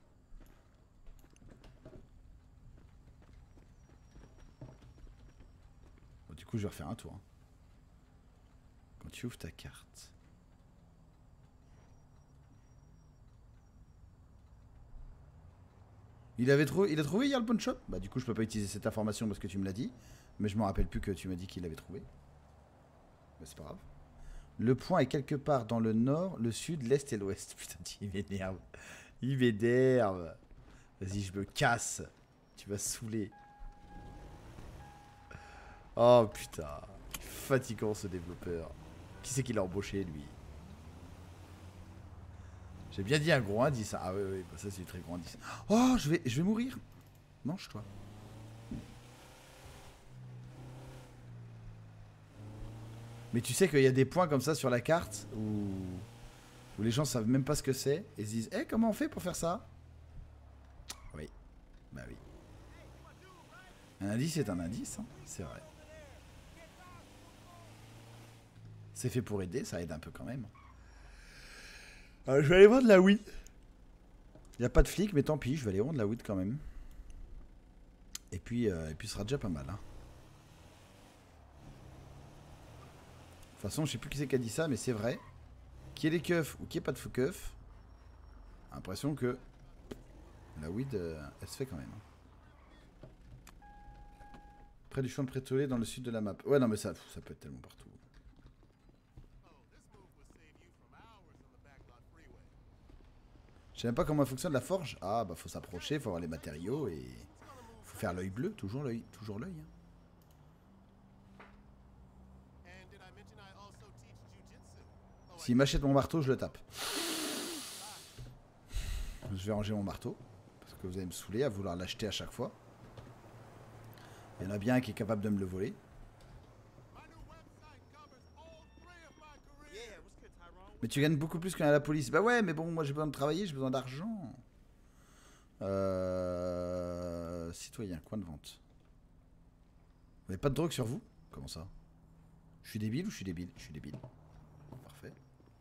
Bon, du coup, je vais refaire un tour. Hein. Quand tu ouvres ta carte... Il avait trouvé, il a trouvé hier le pawn shop. Bah du coup je peux pas utiliser cette information parce que tu me l'as dit. Mais je me rappelle plus que tu m'as dit qu'il l'avait trouvé. Mais c'est pas grave. Le point est quelque part dans le nord, le sud, l'est et l'ouest. Putain, il m'énerve. Il m'énerve. Vas-y, je me casse. Tu vas saouler. Oh putain. Fatigant ce développeur. Qui c'est qui l'a embauché lui? J'ai bien dit un gros indice. Ah oui, oui, bah ça c'est du très gros indice. Oh, je vais, je vais mourir. Mange-toi. Mais tu sais qu'il y a des points comme ça sur la carte où, où les gens savent même pas ce que c'est et se disent « Eh, hey, comment on fait pour faire ça ?» Oui, bah oui. Un indice est un indice, hein. C'est vrai. C'est fait pour aider, ça aide un peu quand même. Euh, je vais aller voir de la weed. Il n'y a pas de flic, mais tant pis, je vais aller voir de la weed quand même. Et puis, euh, et puis ce sera déjà pas mal. Hein. De toute façon, je sais plus qui c'est qui a dit ça, mais c'est vrai. Qu'il y ait des keufs ou qu'il n'y ait pas de keufs, l'impression que la weed, euh, elle se fait quand même. Près du champ de pétrolier dans le sud de la map. Ouais, non, mais ça, ça peut être tellement partout. Je sais même pas comment fonctionne la forge. Ah bah faut s'approcher, faut avoir les matériaux et faut faire l'œil bleu, toujours l'œil, toujours l'œil. Hein. S'il m'achète mon marteau, je le tape. Je vais ranger mon marteau parce que vous allez me saouler à vouloir l'acheter à chaque fois. Il y en a bien un qui est capable de me le voler. Mais tu gagnes beaucoup plus qu'à la police. Bah ouais, mais bon, moi j'ai besoin de travailler, j'ai besoin d'argent. Euh... Citoyen, coin de vente. Vous n'avez pas de drogue sur vous? Comment ça? Je suis débile ou je suis débile? Je suis débile. Parfait.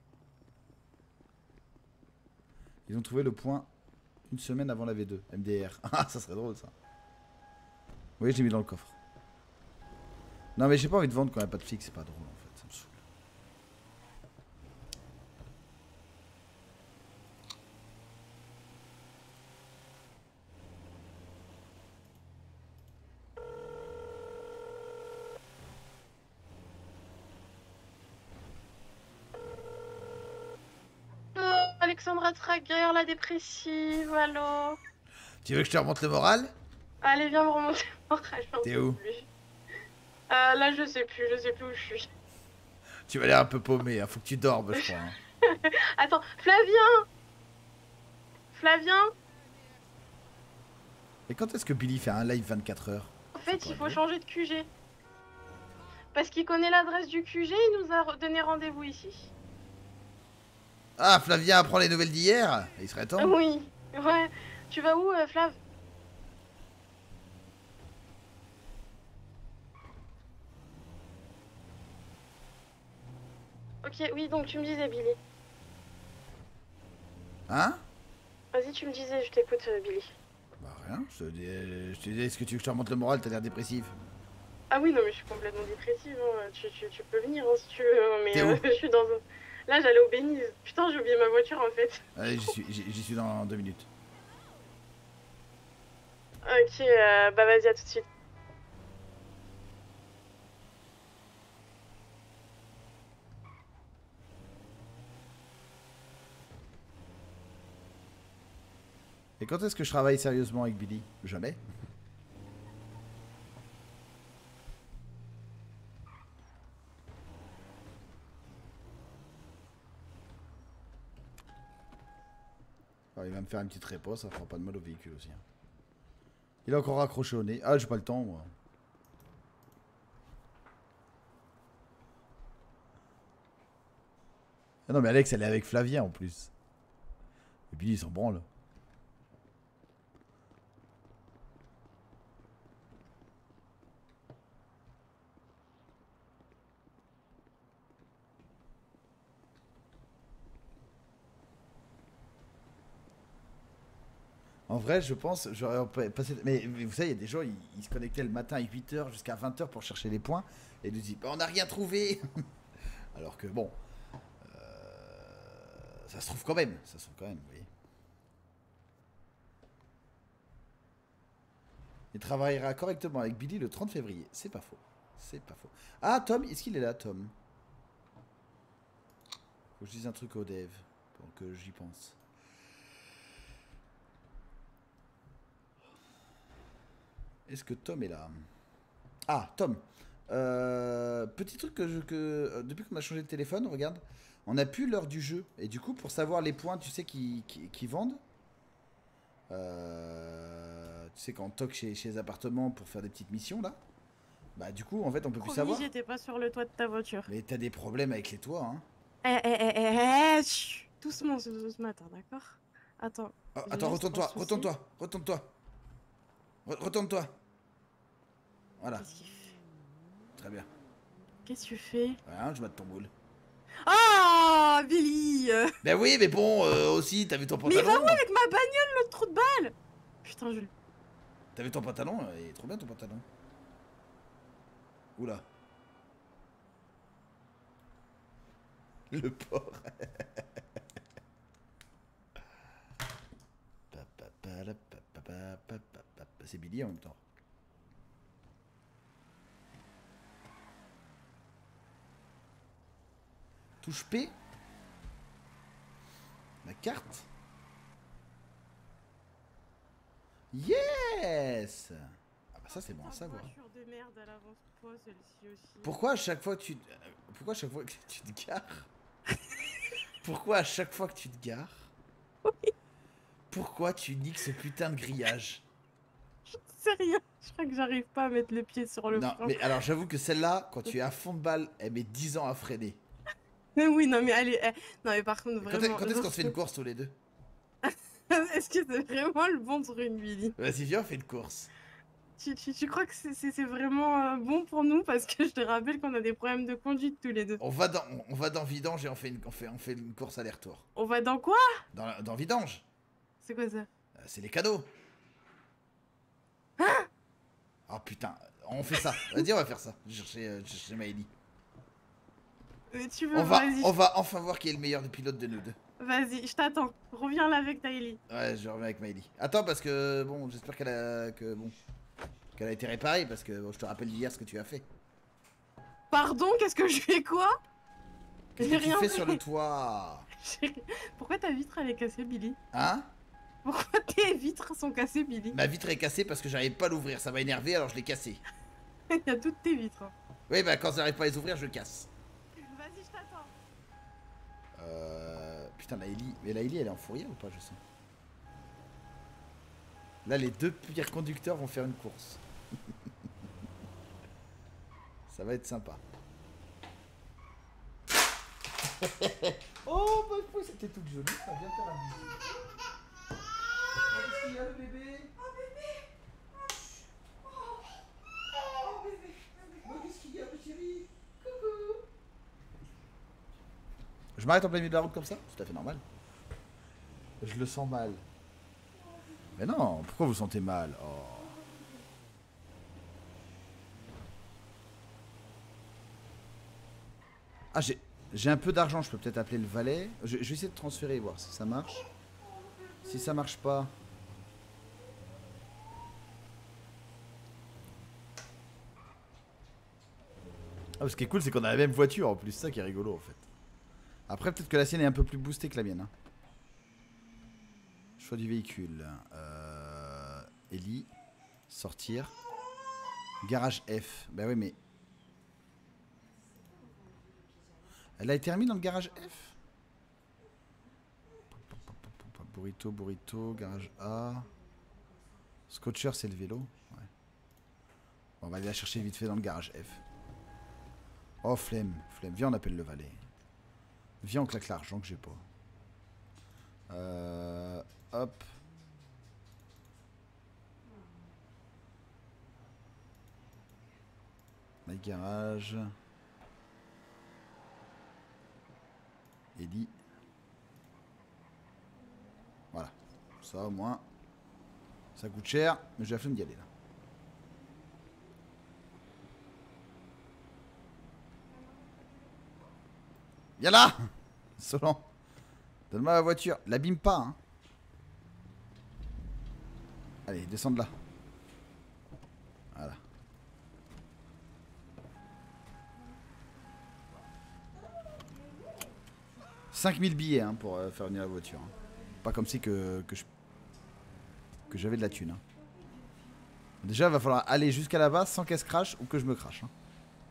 Ils ont trouvé le point une semaine avant la V deux. M D R. Ah, ça serait drôle ça. Oui, j'ai mis dans le coffre. Non, mais j'ai pas envie de vendre quand il n'y a pas de flic, c'est pas drôle en fait, ça me saoule. Oh, Alexandra Traguer, la dépressive, allô. Tu veux que je te remonte le moral? Allez, viens me remonter le moral. T'es où? Euh, là, je sais plus, je sais plus où je suis. Tu vas l'air un peu paumé, hein. Faut que tu dormes, je crois. Hein. Attends, Flavien Flavien Et quand est-ce que Billy fait un live vingt-quatre heures? En fait, il faut changer de Q G. Parce qu'il connaît l'adresse du Q G, il nous a donné rendez-vous ici. Ah, Flavien apprend les nouvelles d'hier? Il serait temps. Oui, ouais. Tu vas où, euh, Flav? Ok, oui, donc tu me disais, Billy. Hein? Vas-y, tu me disais, je t'écoute, euh, Billy. Bah rien, je te dis, je te dis, est-ce que tu veux que je te remonte le moral? T'as l'air dépressif. Ah oui, non, mais je suis complètement dépressive, hein. tu, tu, tu peux venir hein, si tu veux, hein, mais T'es euh, où? je suis dans un... Là, j'allais au Béniz. Putain, j'ai oublié ma voiture, en fait. Allez, j'y suis, j'y j'y suis dans deux minutes. Ok, euh, bah vas-y, à tout de suite. Et quand est-ce que je travaille sérieusement avec Billy? Jamais. Alors, il va me faire une petite réponse, ça fera pas de mal au véhicule aussi. Hein. Il est encore accroché au nez. Ah, j'ai pas le temps, moi. Ah non, mais Alex, elle est avec Flavien en plus. Et Billy, il s'en branle. En vrai, je pense, j'aurais passé... Mais, mais vous savez, il y a des gens, ils, ils se connectaient le matin à huit heures jusqu'à vingt heures pour chercher les points. Et ils nous disent, bah, on n'a rien trouvé. Alors que bon, euh, ça se trouve quand même. Ça se trouve quand même, vous voyez. Il travaillera correctement avec Billy le trente février. C'est pas faux. C'est pas faux. Ah, Tom, est-ce qu'il est là, Tom? Faut que je dise un truc au dev, pour que j'y pense. Est-ce que Tom est là? Ah, Tom. Euh, petit truc que je... Que, euh, depuis qu'on a changé de téléphone, regarde. On n'a plus l'heure du jeu. Et du coup, pour savoir les points, tu sais, qui, qui, qui vendent. Euh, tu sais, quand on toque chez, chez les appartements pour faire des petites missions, là. Bah, du coup, en fait, on peut plus savoir. J'étais pas sur le toit de ta voiture. Mais t'as des problèmes avec les toits, hein. Eh, eh, eh, eh, eh, chut. Doucement ce, ce matin, d'accord? Attends. Oh, attends, retourne-toi, retourne-toi, retourne-toi. Retourne-toi. Voilà. Qu'est-ce qu'il fait? Très bien. Qu'est-ce que tu fais? Rien, je mate ton boule. Oh, Billy! Ben oui, mais bon, euh, aussi, t'as vu ton Mais il pantalon? va où avec ma bagnole, le trou de balle? Putain, je... T'as vu ton pantalon? Il est trop bien ton pantalon. Oula. Le porc. C'est Billy en même temps. Touche P. La carte. Yes. Ah bah ça c'est bon à savoir. De merde à l'avance-poids, celle-ci aussi. Pourquoi à chaque fois que tu... Pourquoi à chaque fois que tu te gares Pourquoi à chaque fois que tu te gares Oui. Pourquoi tu niques ce putain de grillage? Je sais rien. Je crois que j'arrive pas à mettre le pied sur le Non, frein. mais alors j'avoue que celle-là, quand tu es à fond de balle, elle met dix ans à freiner. Oui, non, mais allez. Eh, non, mais par contre, Quand vraiment. est-ce qu'on se fait une course tous les deux? Est-ce que c'est vraiment le bon truc, Billy? Vas-y, viens, on fait une course. Tu, tu, tu crois que c'est vraiment euh, bon pour nous? Parce que je te rappelle qu'on a des problèmes de conduite tous les deux. On va dans, on va dans Vidange et on fait une, on fait, on fait une course aller-retour. On va dans quoi? Dans, dans Vidange. C'est quoi ça? Euh, C'est les cadeaux. Hein? Oh putain, on fait ça. Vas-y, on va faire ça. Je vais chercher, euh, je vais chercher Maëlie. Euh, tu veux, On va, vas-y. on va enfin voir qui est le meilleur des pilotes de nous deux. Vas-y, je t'attends. Reviens là avec Taïli. Ouais, je reviens avec Maëlie. Attends, parce que bon, j'espère qu'elle a, que bon, qu'elle a été réparée, parce que bon, je te rappelle d'hier ce que tu as fait. Pardon, qu'est-ce que je fais quoi? Qu'est-ce J'ai que tu rien fais fait. sur le toit? Pourquoi ta vitre elle est cassée, Billy? Hein? Pourquoi tes vitres sont cassées, Billy? Ma vitre est cassée parce que j'arrive pas à l'ouvrir, ça m'a énervé alors je l'ai cassée. Il y a toutes tes vitres. Oui, bah quand j'arrive pas à les ouvrir, je le casse. Vas-y, je t'attends. Euh... Putain, la Ellie... Mais la Ellie, elle est en fourrière ou pas, je sais. Là, les deux pires conducteurs vont faire une course. Ça va être sympa. Oh, bah, c'était toute jolie, ça vient faire un bisou. Qu'est-ce qu'il y a, le bébé? Oh, bébé! Oh, bébé! Qu'est-ce qu'il y a, ma chérie? Coucou! Je m'arrête en plein milieu de la route comme ça? C'est tout à fait normal. Je le sens mal. Mais non, pourquoi vous sentez mal? Oh. Ah, j'ai j'ai un peu d'argent, je peux peut-être appeler le valet. Je, je vais essayer de transférer et voir si ça marche. Si ça marche pas... Ah, ce qui est cool, c'est qu'on a la même voiture en plus, ça qui est rigolo en fait. Après, peut-être que la sienne est un peu plus boostée que la mienne. Hein. Choix du véhicule. Euh... Ellie. Sortir. Garage F. Bah oui, mais... Elle a été remise dans le garage F? Burrito, burrito, garage A. Scotcher, c'est le vélo. Ouais. Bon, on va aller la chercher vite fait dans le garage F. Oh, flemme, flemme. Viens, on appelle le valet. Viens, on claque l'argent que j'ai pas. Euh, hop. My garage. Ellie. Voilà. Ça au moins. Ça coûte cher, mais j'ai la flemme d'y aller là. Viens là! Solan. Donne-moi la voiture. L'abîme pas, hein. Allez, descends de là. Voilà. cinq mille billets hein, pour euh, faire venir la voiture. Hein. Pas comme si que, que je que j'avais de la thune. Hein. Déjà, il va falloir aller jusqu'à là-bas sans qu'elle se crache ou que je me crache. Hein.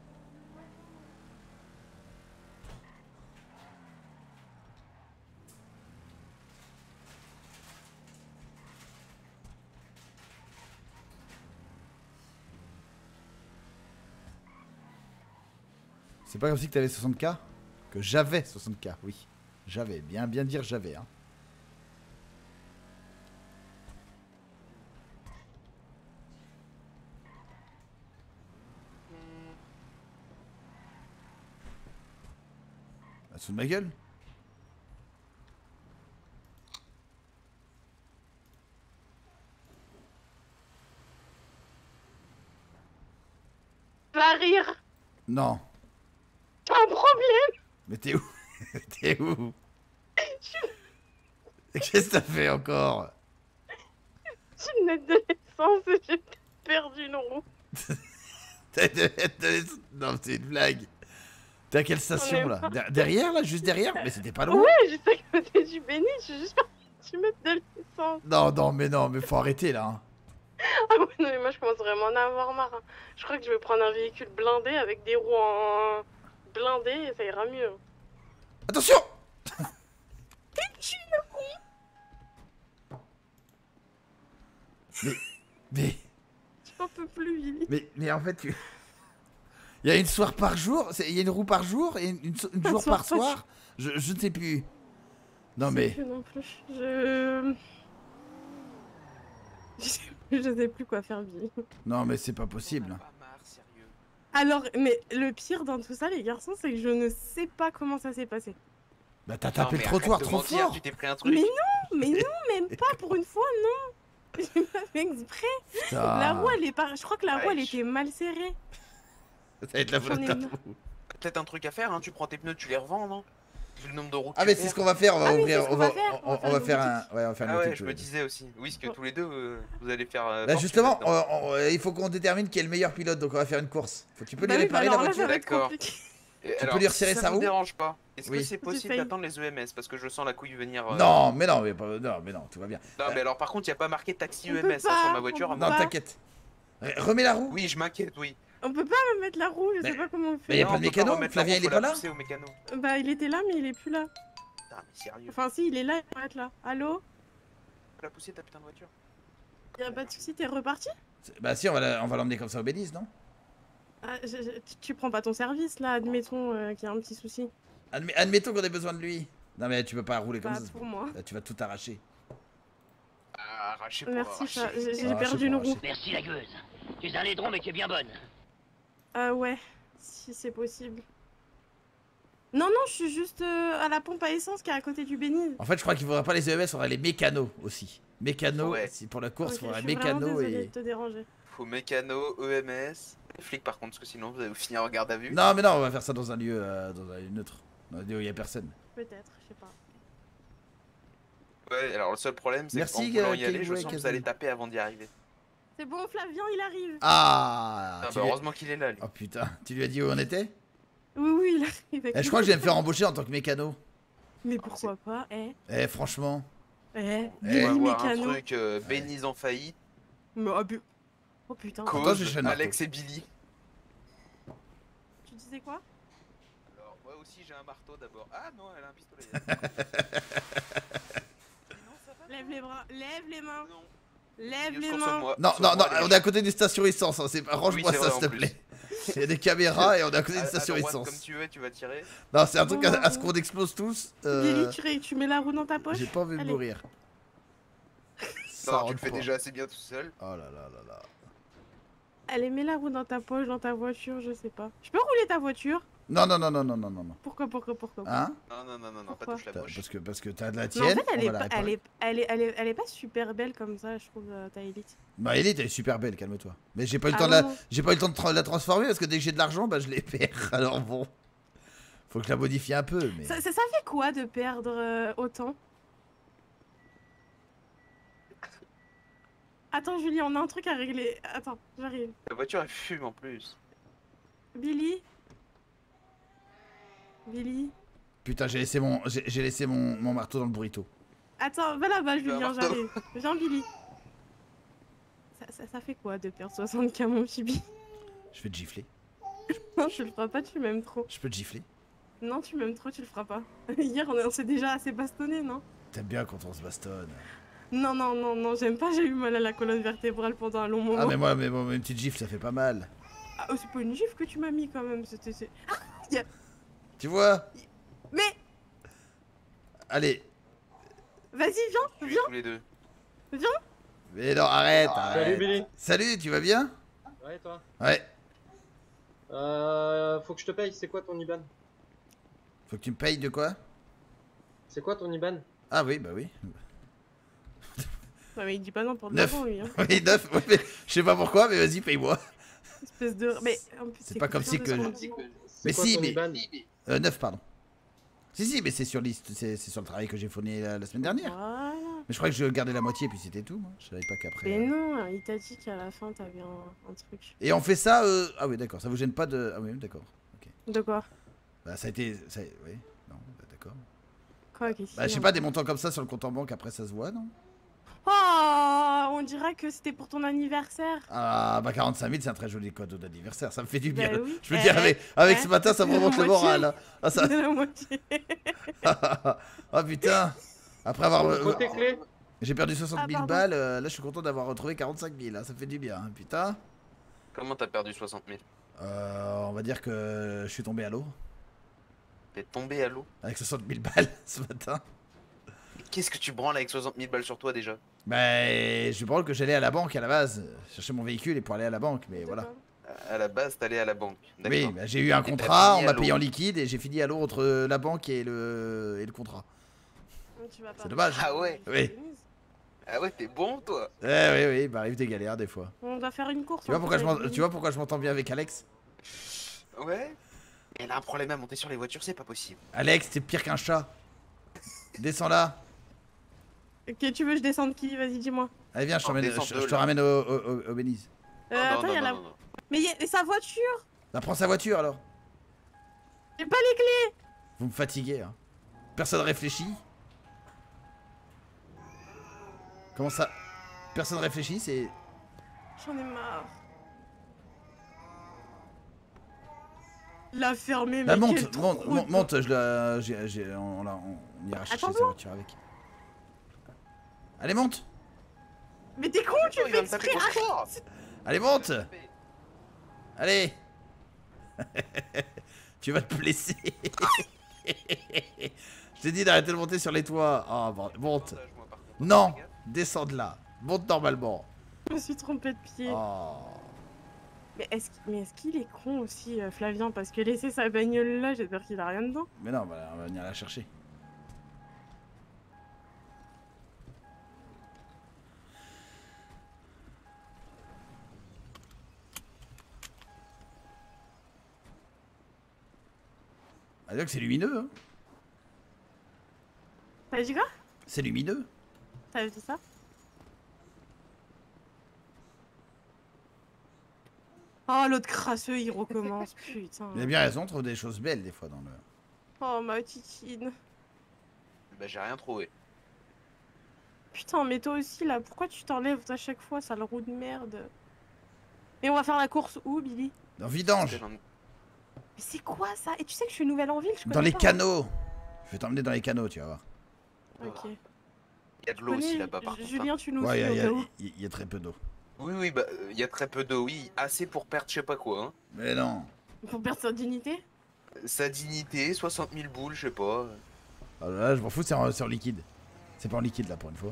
C'est pas comme si que t'avais soixante K? Que j'avais soixante K, oui. J'avais, bien bien dire j'avais. Hein. Bah, sous de ma gueule. Va rire. Non. T'as un problème? Mais t'es où? T'es où? Qu'est-ce que t'as fait encore? J'ai une lettre de l'essence et j'ai perdu une roue. T'as de lettre de l'essence? Non, c'est une blague. T'es à quelle station là? Der derrière là? Juste derrière? Mais c'était pas loin. Ouais, juste à côté du béni, je suis juste partie mettre de l'essence. Non, non, mais non, mais faut arrêter là. Hein. Ah ouais, non, mais moi je commence vraiment à en avoir marre. Hein. Je crois que je vais prendre un véhicule blindé avec des roues en blindé et ça ira mieux. Attention! T'es une Mais, mais, J'en peux plus, Billy. mais, mais en fait, tu... il y a une soirée par jour, il y a une roue par jour et une, une, une jour soir par soir. Je, je ne sais plus. Non mais. Je non plus. Je. Je sais, plus, je sais plus quoi faire, Billy. Non mais c'est pas possible. Pas marre, sérieux. Alors, mais le pire dans tout ça, les garçons, c'est que je ne sais pas comment ça s'est passé. Bah t'as Non, tapé mais le trottoir arrête de trop mentir, fort. Tu t'es pris un truc. Mais non, mais non, même pas pour une fois, non. J'ai pas fait exprès. Putain. La roue, elle est pas. Je crois que la roue, elle Wesh. était mal serrée. Ça va être la J'en ai faute. marre. Peut-être un truc à faire, hein. Tu prends tes pneus, tu les revends, non? Vu le nombre de roues que Ah tu mais fais. c'est ce qu'on va faire, on va Ah oui, ouvrir, c'est ce on qu'on va, va faire, on, on va faire un, ouais, on va faire une Ah ouais, boutique, je me ouais. disais aussi. Oui, parce que tous les deux, euh, vous allez faire. euh, Là fortune justement, là-dedans. on- on- il faut qu'on détermine qui est le meilleur pilote, donc on va faire une course. Faut, tu peux Bah lui oui, bah réparer la alors là, voiture ça va être D'accord. compliqué. Et Tu alors, peux lui resserrer si sa ça vous roue dérange pas, est-ce Oui. que c'est possible J'essaye. d'attendre les E M S? Parce que je sens la couille venir. euh, Non, mais non, mais pas, non, mais non, tout va bien. Non, mais alors par contre, il n'y a pas marqué taxi On E peut M S hein, pas, sur ma on voiture. à peut moi. Non, pas. t'inquiète. Re- Remets la roue. Oui, je m'inquiète, oui. On peut pas me mettre la roue, je Mais- sais pas comment on mais y a fait. pas Non, de on peut mécano, remettre la Flavien, roue, il est faut pas la là pousser au mécano. Bah, il était là, mais il est plus là. Putain, mais sérieux. Enfin, si, il est là, il doit être là. Allô? Faut la pousser ta putain de voiture. Y'a pas de soucis, t'es reparti? C'est- Bah si, on va la- on va l'emmener comme ça au Belize, non? Ah, je- je- tu- tu prends pas ton service là, admettons euh, qu'il y a un petit souci. Admet- admettons qu'on ait besoin de lui. Non mais tu peux pas rouler comme Pas ça. pour moi. Là, tu vas tout arracher. Ah, arraché pour Merci, arracher. chat. J'ai j'ai Ah, je perdu sais une pas, roue. Merci la gueuse. Tu es un laidron mais tu es bien bonne. Euh, ouais, si c'est possible. Non, non, je suis juste euh, à la pompe à essence qui est à côté du Béniz. En fait, je crois qu'il faudra pas les E M S, il faudra les mécanos aussi. Mécanos, Ouais. si pour la course, il Ok, faudra je suis vraiment mécanos désolée et... de te déranger. Faut mécano, E M S. Les flics par contre, parce que sinon vous allez vous finir en garde à vue. Non mais non, on va faire ça dans un lieu, euh, dans un lieu neutre. Dans un lieu où il y a personne. Peut-être, je sais pas. Ouais, alors le seul problème, c'est Merci, qu'en voulant euh, y aller, je Kenway, sens que vous Kazan. allez taper avant d'y arriver. C'est bon, Flavien, il arrive. Ah, Ah, tu bah, lui- heureusement qu'il est là, lui. Oh putain, tu lui as dit où on était? Oui, oui, il arrive. avec Eh, je nous. crois que je vais me faire embaucher en tant que mécano. Mais pourquoi pas, eh? Eh franchement. Eh, Eh, On va Billy voir un Mécano. truc, euh, Béniz en faillite, Mais, oh, bu- oh putain, Attends, cause, j'ai fait le marteau. Alex et Billy. tu disais quoi? Alors, moi aussi j'ai un marteau d'abord. Ah non, elle a un pistolet. Lève les bras, lève les mains, Non. lève Je les consomme mains. moi. Non, Sur non, non, moi, les on est à côté d'une station essence. Hein. c'est pas- Range-moi Oui, c'est ça, vrai, s'il te en plus. plaît. Il y a des caméras et on est à côté À- d'une à station droite, essence. Comme tu veux, tu vas tirer. Non, c'est un truc à, à ce Oh. qu'on explose tous. euh, Billy, tu, ré- tu mets la roue dans ta poche? J'ai pas envie de Allez. mourir. Ça Non, tu rentre le fais pas. déjà assez bien tout seul. Oh là là là là. Allez, mets la roue dans ta poche, dans ta voiture, je sais pas. Je peux rouler ta voiture? Non, non, non, non, non, non, non, non. Pourquoi, pourquoi, pourquoi? Hein? Non, non, non, non, non, pas Pourquoi touche la T'as- poche. Parce que, parce que t'as de la Mais en tienne, fait, elle on est, va la pas, elle, réparer. est, elle, est, elle, est, elle est pas super belle comme ça, je trouve, euh, ta élite. Bah Elite, elle est super belle, calme-toi. Mais j'ai pas eu le Ah temps de la, non. j'ai pas eu le temps de tra- la transformer parce que dès que j'ai de l'argent, bah je les perds. Alors bon, faut que je la modifie un peu, mais. Ça, ça, ça fait quoi de perdre euh, autant? Attends, Julie, on a un truc à régler. Attends, j'arrive. La voiture elle fume en plus. Billy? Billy? Putain, j'ai laissé mon, j'ai j'ai laissé mon, mon marteau dans le burrito. Attends, va là-bas, veux un Julien, marteau j'arrive. Viens, Billy. Ça, ça, ça fait quoi de perdre soixante K, mon chibi? Je vais te gifler. Non, tu le feras pas, tu m'aimes trop. Je peux te gifler. Non, tu m'aimes trop, tu le feras pas. Hier, on, on s'est déjà assez bastonné, non? T'aimes bien quand on se bastonne. Non, non, non, non, j'aime pas, j'ai eu mal à la colonne vertébrale pendant un long moment. Ah mais moi, mais bon, une petite gifle, ça fait pas mal. Ah, oh, c'est pas une gifle que tu m'as mis quand même, c'était... c'est- Tu vois? Mais, Allez. vas-y, viens, Tuez viens, tous les deux. viens. Mais non, arrête, Salut arrête. Billy. Salut, tu vas bien? Ouais, et toi? Ouais. Euh, faut que je te paye, c'est quoi ton I B A N? Faut que tu me payes de quoi? C'est quoi ton I B A N? Ah oui, bah oui. Non, mais il dit pas non pour de Neuf. l'argent, lui, hein. Oui, neuf. Ouais, mais je sais pas pourquoi, mais vas-y, paye-moi. Espèce de... Mais, en plus, C'est pas comme si confiant de que- ce qu'on dit. C'est Mais quoi si, ton mais- I B A N? Euh, neuf, pardon. Si, si, mais c'est sur liste, c'est c'est sur le travail que j'ai fourni la, la semaine dernière. Voilà. Mais je crois que je gardais la moitié, puis c'était tout. Moi. Je savais pas qu'après. Mais euh, non, il t'a dit qu'à la fin, t'avais un, un truc. Et on fait ça. Euh... Ah oui, d'accord. Ça vous gêne pas de. Ah oui, d'accord. De quoi? Bah, ça a été. Ça... Oui, non, bah, d'accord. Quoi, qu'est-ce Bah, je sais qu'il y pas, a des montants comme ça sur le compte en banque, après ça se voit, non? Oh, on dirait que c'était pour ton anniversaire. Ah, bah, quarante-cinq mille, c'est un très joli cadeau d'anniversaire. Ça me fait du bien. Bah oui. Je veux Eh, dire, eh, avec, avec eh, ce matin, ça me c'est la remonte le moitié. moral. hein. Ah, ça... De la moitié. ah putain. Après avoir. euh, Faut tes clés? J'ai perdu soixante mille Ah, pardon. balles. euh, là, je suis content d'avoir retrouvé quarante-cinq mille. Hein. Ça fait du bien, hein, putain. Comment t'as perdu soixante mille? Euh, on va dire que je suis tombé à l'eau. T'es tombé à l'eau? Avec soixante mille balles ce matin. Qu'est-ce que tu branles avec soixante mille balles sur toi déjà? Bah, je branle que j'allais à la banque à la base. Chercher mon véhicule et pour aller à la banque, mais De voilà. quoi? À la base, t'allais à la banque. Oui, D'accord. bah, j'ai eu un Et t'as contrat, fini on à m'a payé l'eau. en liquide et j'ai fini à l'eau entre la banque et le, et le contrat. Tu vas pas C'est dommage. Ah ouais. Oui. Ah ouais, t'es bon, toi. Eh oui, oui, il m'arrive des galères des fois. On doit faire une course. Tu vois hein, pourquoi je avec m'en- Billy. tu vois pourquoi je m'entends bien avec Alex? Ouais. Elle a un problème à monter sur les voitures, c'est pas possible. Alex, t'es pire qu'un chat. Descends là. Ok, tu veux que je descende qui? Vas-y, dis-moi. Allez, viens, je, Oh, t'emmène- descends je- deux, je te là. ramène au, au, au- au Belize. Euh, non, attends, non, il y a non, la. non, non. Mais y a... et sa voiture? Bah, prends sa voiture alors. J'ai pas les clés. Vous me fatiguez, hein. Personne réfléchit. Comment ça? Personne réfléchit, c'est... J'en ai marre. La fermer, Bah mais monte, quel monte, trou monte, de- monte, je la... j'ai- j'ai- on, la- on, on ira chercher sa Attends-moi. voiture avec. Allez, monte. Mais t'es con, tu Oh, il fais va me taper exprès. au sport. Allez, monte. Allez. Tu vas te blesser. Je t'ai dit d'arrêter de monter sur les toits. Oh, bon, monte. Non, descends de là. Monte normalement. Je me suis trompé de pied. Oh. Mais est-ce qu'il est, qu'il est con aussi, euh, Flavien? Parce que laisser sa bagnole là, j'espère qu'il a rien dedans. Mais non, bah, on va venir la chercher. Ah, donc c'est lumineux, hein. T'as dit quoi? C'est lumineux. T'as dit ça? Oh, l'autre crasseux, il recommence, putain. Il a bien raison, on trouve des choses belles des fois dans le... Oh, ma titine. Bah, j'ai rien trouvé. Putain, mais toi aussi, là, pourquoi tu t'enlèves à chaque fois, sale roue de merde? Et on va faire la course où, Billy? Dans Vidange. Mais c'est quoi ça? Et tu sais que je suis nouvelle en ville, je connais Dans les pas. canaux. Je vais t'emmener dans les canaux, tu vas voir. Ok. Il y a de Je l'eau aussi connais- là-bas par contre. hein. Julien, tu nous Ouais, il y, suis a- au y cas a- où. y- y a très peu d'eau. Oui, oui, bah, il y a très peu d'eau, oui. Assez pour perdre je sais pas quoi. Hein. Mais non. Pour perdre sa dignité? Sa dignité, soixante mille boules, je sais pas. Ah là, je m'en fous, c'est en, c'est en liquide. C'est pas en liquide là pour une fois.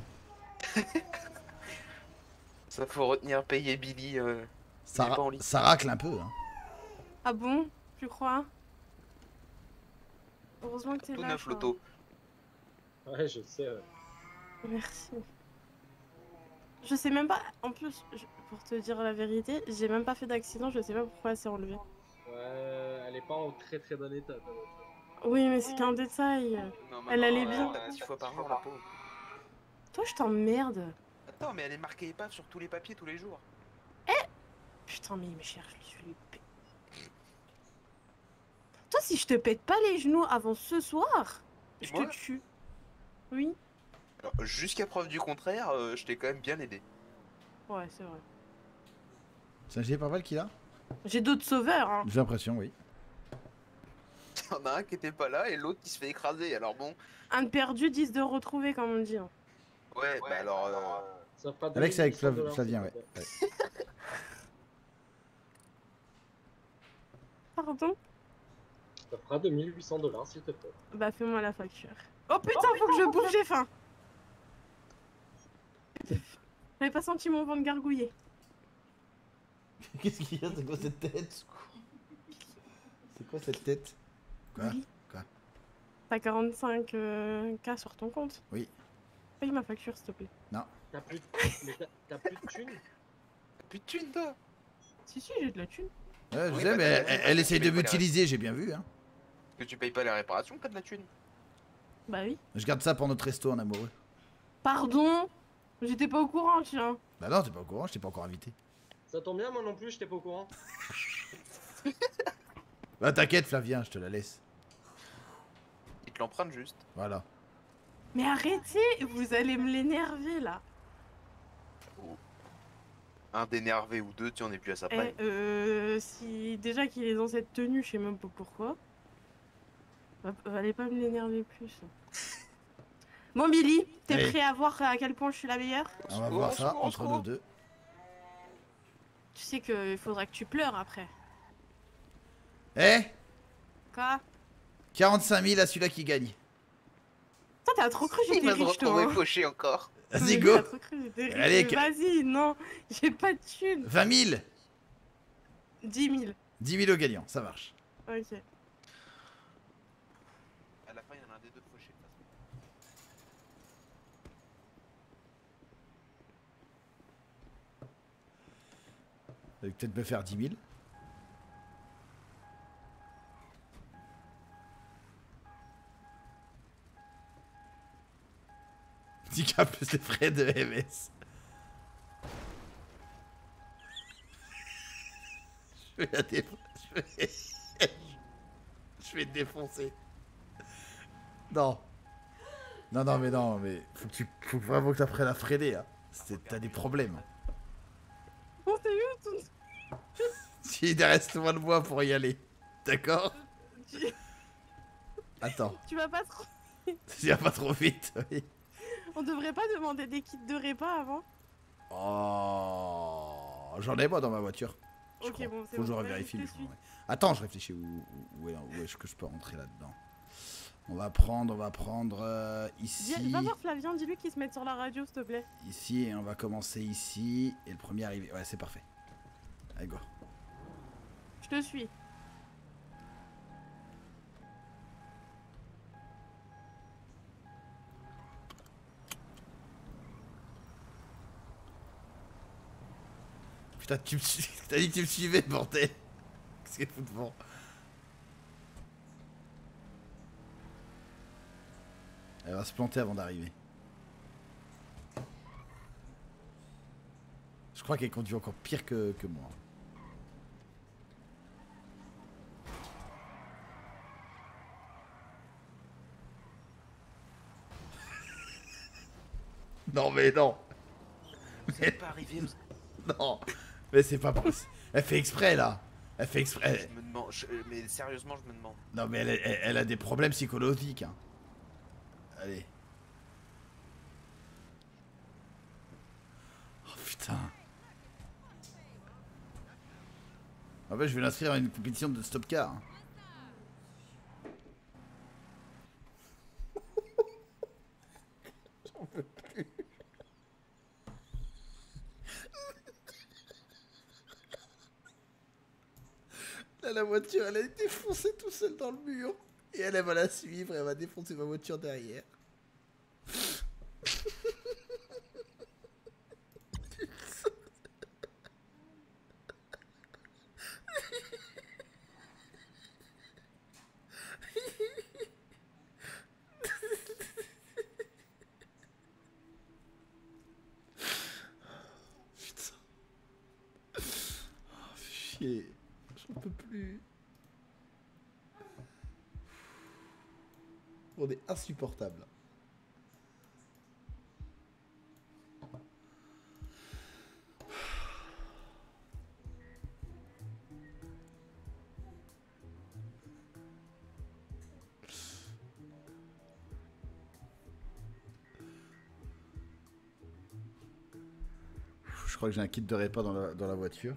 Ça faut retenir payer Billy. Euh, Ça, il est pas en ra- liquide. ça racle un peu. Hein. Ah bon? Tu crois? Heureusement que t'es Tout là. neuf Charles. l'auto. Ouais, je sais. Ouais. Merci. Je sais même pas, en plus, je- pour te dire la vérité, j'ai même pas fait d'accident, je sais pas pourquoi elle s'est enlevée. Ouais, elle est pas en très très bon état. ta voiture. Oui, mais c'est qu'un détail. Non, Elle maman, allait elle bien. tape six fois par jour la pauvre. Toi, je t'emmerde. Attends, mais elle est marquée épave sur tous les papiers tous les jours. Putain, mais il me cherche, je lui pète. Toi, si je te pète pas les genoux avant ce soir, Et je moi te tue. Oui? Alors, jusqu'à preuve du contraire, euh, je t'ai quand même bien aidé. Ouais, c'est vrai. C'est un gilet pare-balles qu'il a? J'ai d'autres sauveurs, hein. J'ai l'impression, oui. Il y en a un qui était pas là et l'autre qui se fait écraser. Alors bon, Un de perdu, dix de retrouvé, comme on dit. hein. ouais, bah alors. euh, Ça fera Alex avec deux mille huit cents Flav- dollars, Flavien, s'il ouais. te plaît. ouais. Pardon? Ça fera deux mille huit cents dollars, s'il te plaît. Bah, fais-moi la facture. Oh putain, faut que je bouffe, j'ai faim. J'avais pas senti mon ventre gargouiller. Qu'est-ce qu'il y a? C'est quoi cette tête? C'est quoi cette tête? Quoi? Oui. Quoi? T'as quarante-cinq euh, K sur ton compte? Oui. Paye ma facture, s'il te plaît. T'as plus de... Mais t'as- t'as plus de thunes? Plus de thunes, toi. Si, si, j'ai de la thune. Ouais, je Oui, sais, bah, mais t'as elle, raison, elle tu essaye payes de pas les m'utiliser, j'ai bien vu. Hein. Que tu payes pas la réparation, t'as de la thune. Bah oui. Je garde ça pour notre resto en amoureux. Pardon? J'étais pas au courant, tiens. Bah non, t'es pas au courant, je t'ai pas encore invité. Ça tombe bien, moi non plus, j'étais pas au courant. Bah t'inquiète Flavien, je te la laisse. Il te l'emprunte juste. Voilà. Mais arrêtez, vous allez me l'énerver, là. Un d'énervé ou deux, tu en es plus à sa Eh, paille. euh, si déjà qu'il est dans cette tenue, je sais même pas pourquoi. Va- Allez pas me l'énerver plus. Bon, Billy, t'es Allez. prêt à voir à quel point je suis la meilleure? On va secours, voir au ça secours, au entre secours. nous deux. Tu sais qu'il faudra que tu pleures après. Eh, Quoi? quarante-cinq mille à celui-là qui gagne. Toi, t'as trop cru que Il j'étais va se riche, toi. retrouver hein. fauché encore. Vas-y Mais go. T'as trop cru que j'étais riche. Allez, Mais que- Vas-y, non, j'ai pas de thunes. vingt mille. dix mille. dix mille au gagnant, ça marche. Ok. À la fin, il y en a un des deux fauchés. de toute façon. Ça va peut-être me faire dix mille. dix K plus les frais de M S. Je vais la défoncer. Je vais... Je vais te défoncer. Non. Non, non, mais non, mais faut que tu... faut vraiment que t'apprennes à freiner, hein. T'as des problèmes. On s'est eu tout. Si, il reste loin de moi pour y aller. D'accord? Tu... Attends. Tu vas pas trop... Tu vas pas trop vite, oui. On devrait pas demander des kits de repas avant? Oh... J'en ai moi dans ma voiture. Je Ok, crois. bon, c'est Faut que je bon, revérifie. je mais te je suis. crois, ouais. Attends, je réfléchis où, où, où est, où est-ce que je peux rentrer là-dedans. On va prendre, on va prendre euh, ici. Viens, va voir Flavien, dis-lui qu'il se mette sur la radio, s'il te plaît. Ici, et on va commencer ici. Et le premier arrivé. Ouais, c'est parfait. Allez, go. Je te suis. Putain, tu me suis... T'as dit que tu me suivais, bordel. Qu'est-ce qu'elle fout devant? Elle va se planter avant d'arriver. Je crois qu'elle conduit encore pire que, que moi. Non mais non. Vous êtes pas arrivé. Vous... Non. Mais c'est pas possible. Elle fait exprès là. Elle fait exprès. Je me demande, je- mais sérieusement, je me demande. Non mais elle, elle- elle a des problèmes psychologiques. Hein. Allez. Oh putain. En fait, je vais l'inscrire à une compétition de stop car. Hein. J'en peux plus. Là, la voiture, elle a été défoncée tout seule dans le mur. Et elle, elle va la suivre et elle va défoncer ma voiture derrière. Putain. Oh, chier. J'en peux plus. On est insupportable. Je crois que j'ai un kit de repas dans la, dans la voiture.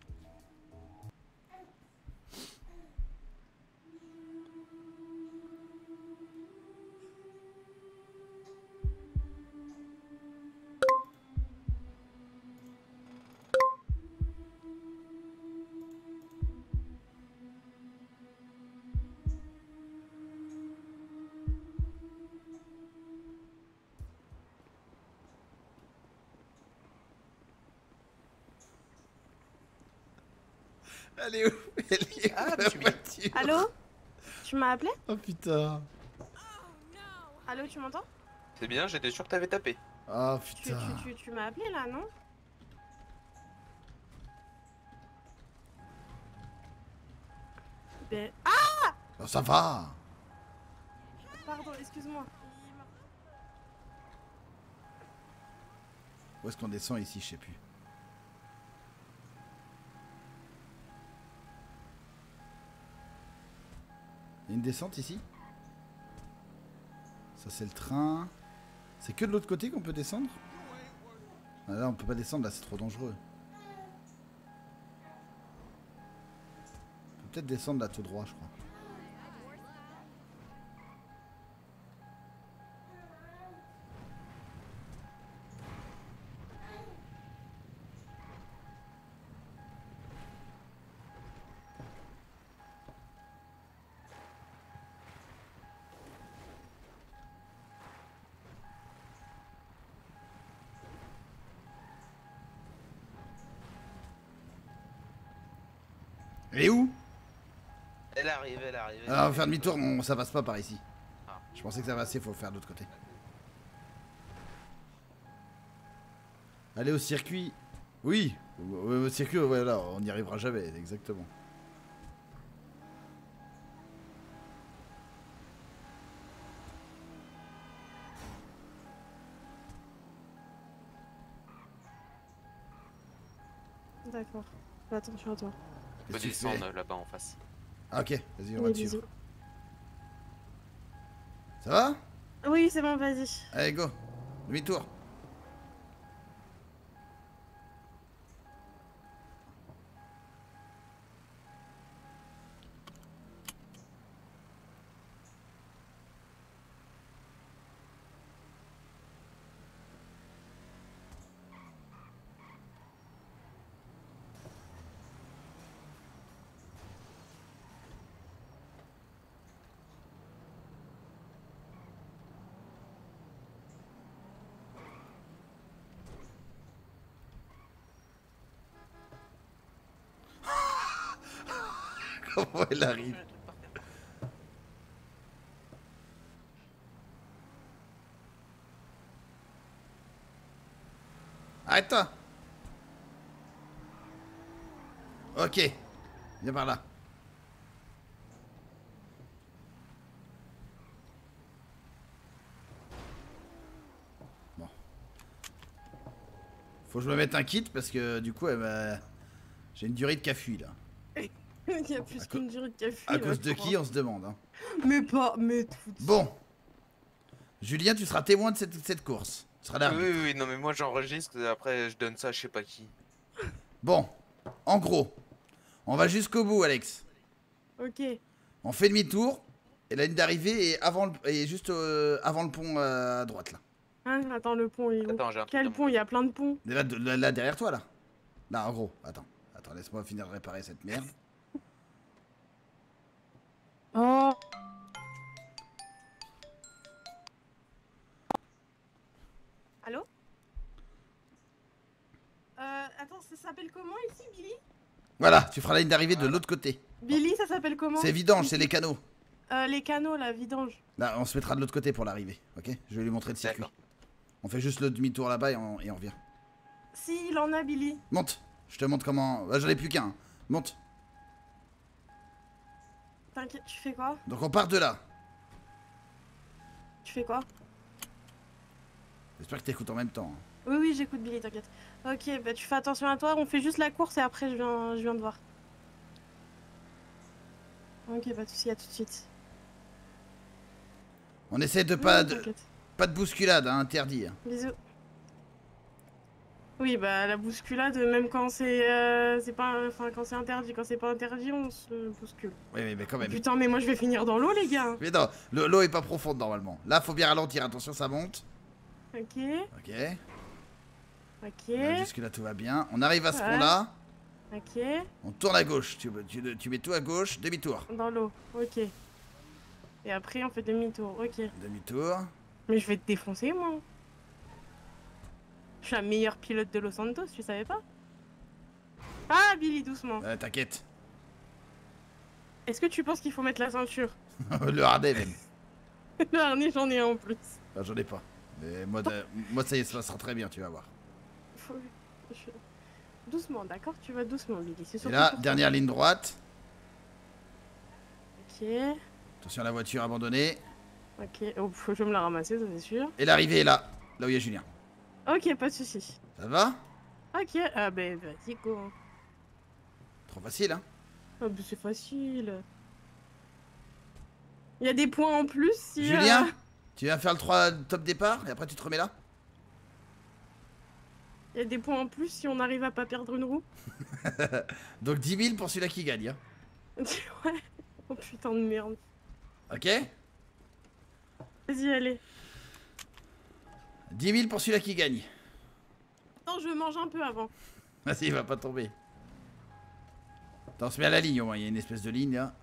Elle est où? Elle est où, Ah, la tu m'y- voiture? Allô? Tu m'as appelé? Oh putain. Allô, tu m'entends? C'est bien, j'étais sûr que t'avais tapé. Oh Tu, putain. tu, tu, tu m'as appelé là, non? Ben... Ah! Oh, ça va. Pardon, excuse-moi. Où est-ce qu'on descend ici? Je sais plus. Il y a une descente ici? Ça c'est le train. C'est que de l'autre côté qu'on peut descendre? Ah, là on peut pas descendre, là c'est trop dangereux. On peut peut-être descendre là tout droit je crois. Elle est où? Elle arrive, elle arrive. elle Alors on va arrive. faire demi-tour, on- ça passe pas par ici. Ah. Je pensais que ça passait, faut faire de l'autre côté. Aller au circuit. Oui, au, au circuit, voilà, on n'y arrivera jamais, exactement. D'accord. Fais attention à toi. On peut Qu'est-ce que tu descendre fais? euh, là-bas en face. Ah, ok, vas-y, on va Allez, te bisous. suivre. Ça va? Oui, c'est bon, vas-y. Allez, go. Demi-tour. Comment elle arrive? Arrête-toi. Ok. Viens par là. Bon. Faut que je me mette un kit parce que du coup, elle m'a- j'ai une durée de café là. Il y a plus À co- qu'une durée de café. À là, cause je de crois. qui, on se demande. Hein. Mais pas, mais tout. Bon. Julien, tu seras témoin de cette, cette course. Tu seras là. Oui, oui, oui, non mais moi j'enregistre, après je donne ça à je sais pas qui. Bon. En gros, on va jusqu'au bout, Alex. Ok. On fait demi-tour. Et la ligne d'arrivée est, avant le, est juste euh, avant le pont euh, à droite là. Hein, attends, le pont, il est où? Attends, j'ai un truc Quel dans mon- pont? Il y a plein de ponts. Là, de- là, là, derrière toi là. Là en gros. Attends. Attends, laisse-moi finir de réparer cette merde. Oh. Allô? Euh, attends, ça s'appelle comment ici, Billy? Voilà, tu feras la ligne d'arrivée de l'autre côté. Billy, ça s'appelle comment? C'est vidange, c'est les canaux. Euh, les canaux, la vidange. Là, on se mettra de l'autre côté pour l'arrivée. Ok? Je vais lui montrer le circuit. D'accord. On fait juste le demi-tour là-bas et on, et on revient. Si, il en a, Billy. Monte. Je te montre comment. Ah, j'en ai plus qu'un. hein. Monte. T'inquiète, tu fais quoi? Donc on part de là. Tu fais quoi? J'espère que t'écoutes en même temps. hein. Oui, oui, j'écoute Billy, t'inquiète. Ok, bah tu fais attention à toi, on fait juste la course et après je viens, je viens te voir. Ok, pas de soucis, à tout de suite. On essaie de pas Oui, de, t'inquiète. pas de bousculade, hein, interdit. hein. Bisous. Oui, bah la bousculade, même quand c'est euh, c'est pas, enfin quand c'est interdit, quand c'est pas interdit, on se bouscule. Oui, oui, mais quand même. Putain, mais moi je vais finir dans l'eau, les gars. Mais non, le- l'eau est pas profonde normalement. Là, faut bien ralentir. Attention, ça monte. Ok, Ok. ok, Là, jusque là, tout va bien. On arrive à ce Ouais. pont-là. ok. On tourne à gauche. Tu, tu, tu mets tout à gauche. Demi-tour. Dans l'eau, ok. Et après on fait demi-tour, ok. Demi-tour. Mais je vais te défoncer, moi. Je suis la meilleure pilote de Los Santos, tu savais pas? Ah, Billy, doucement. Euh, T'inquiète. Est-ce que tu penses qu'il faut mettre la ceinture? le harnais même. Le harnais, j'en ai un en plus. Ah, j'en ai pas. Mais moi, de- moi, ça y est, ça sera très bien, tu vas voir. Faut- je- Doucement, d'accord? Tu vas doucement, Billy. C'est Et surtout là, pour toi. dernière ligne droite. Ok, Attention à la voiture abandonnée. ok. Oh, faut que je me la ramasser, ça c'est sûr. Et l'arrivée est là. Là où il y a Julien. Ok, pas de soucis. Ça va? Ok, ah ben vas-y, go. Trop facile, hein? Ah ben c'est facile. Il y a des points en plus si... Julien, euh, tu viens faire le trois top départ et après tu te remets là? Il y a des points en plus si on arrive à pas perdre une roue. Donc dix mille pour celui-là qui gagne. Hein. Ouais. Oh putain de merde. Ok? Vas-y, allez. dix mille pour celui-là qui gagne. Attends, je mange un peu avant. Vas-y, il va pas tomber. Attends, on se met à la ligne au moins, il y a une espèce de ligne là.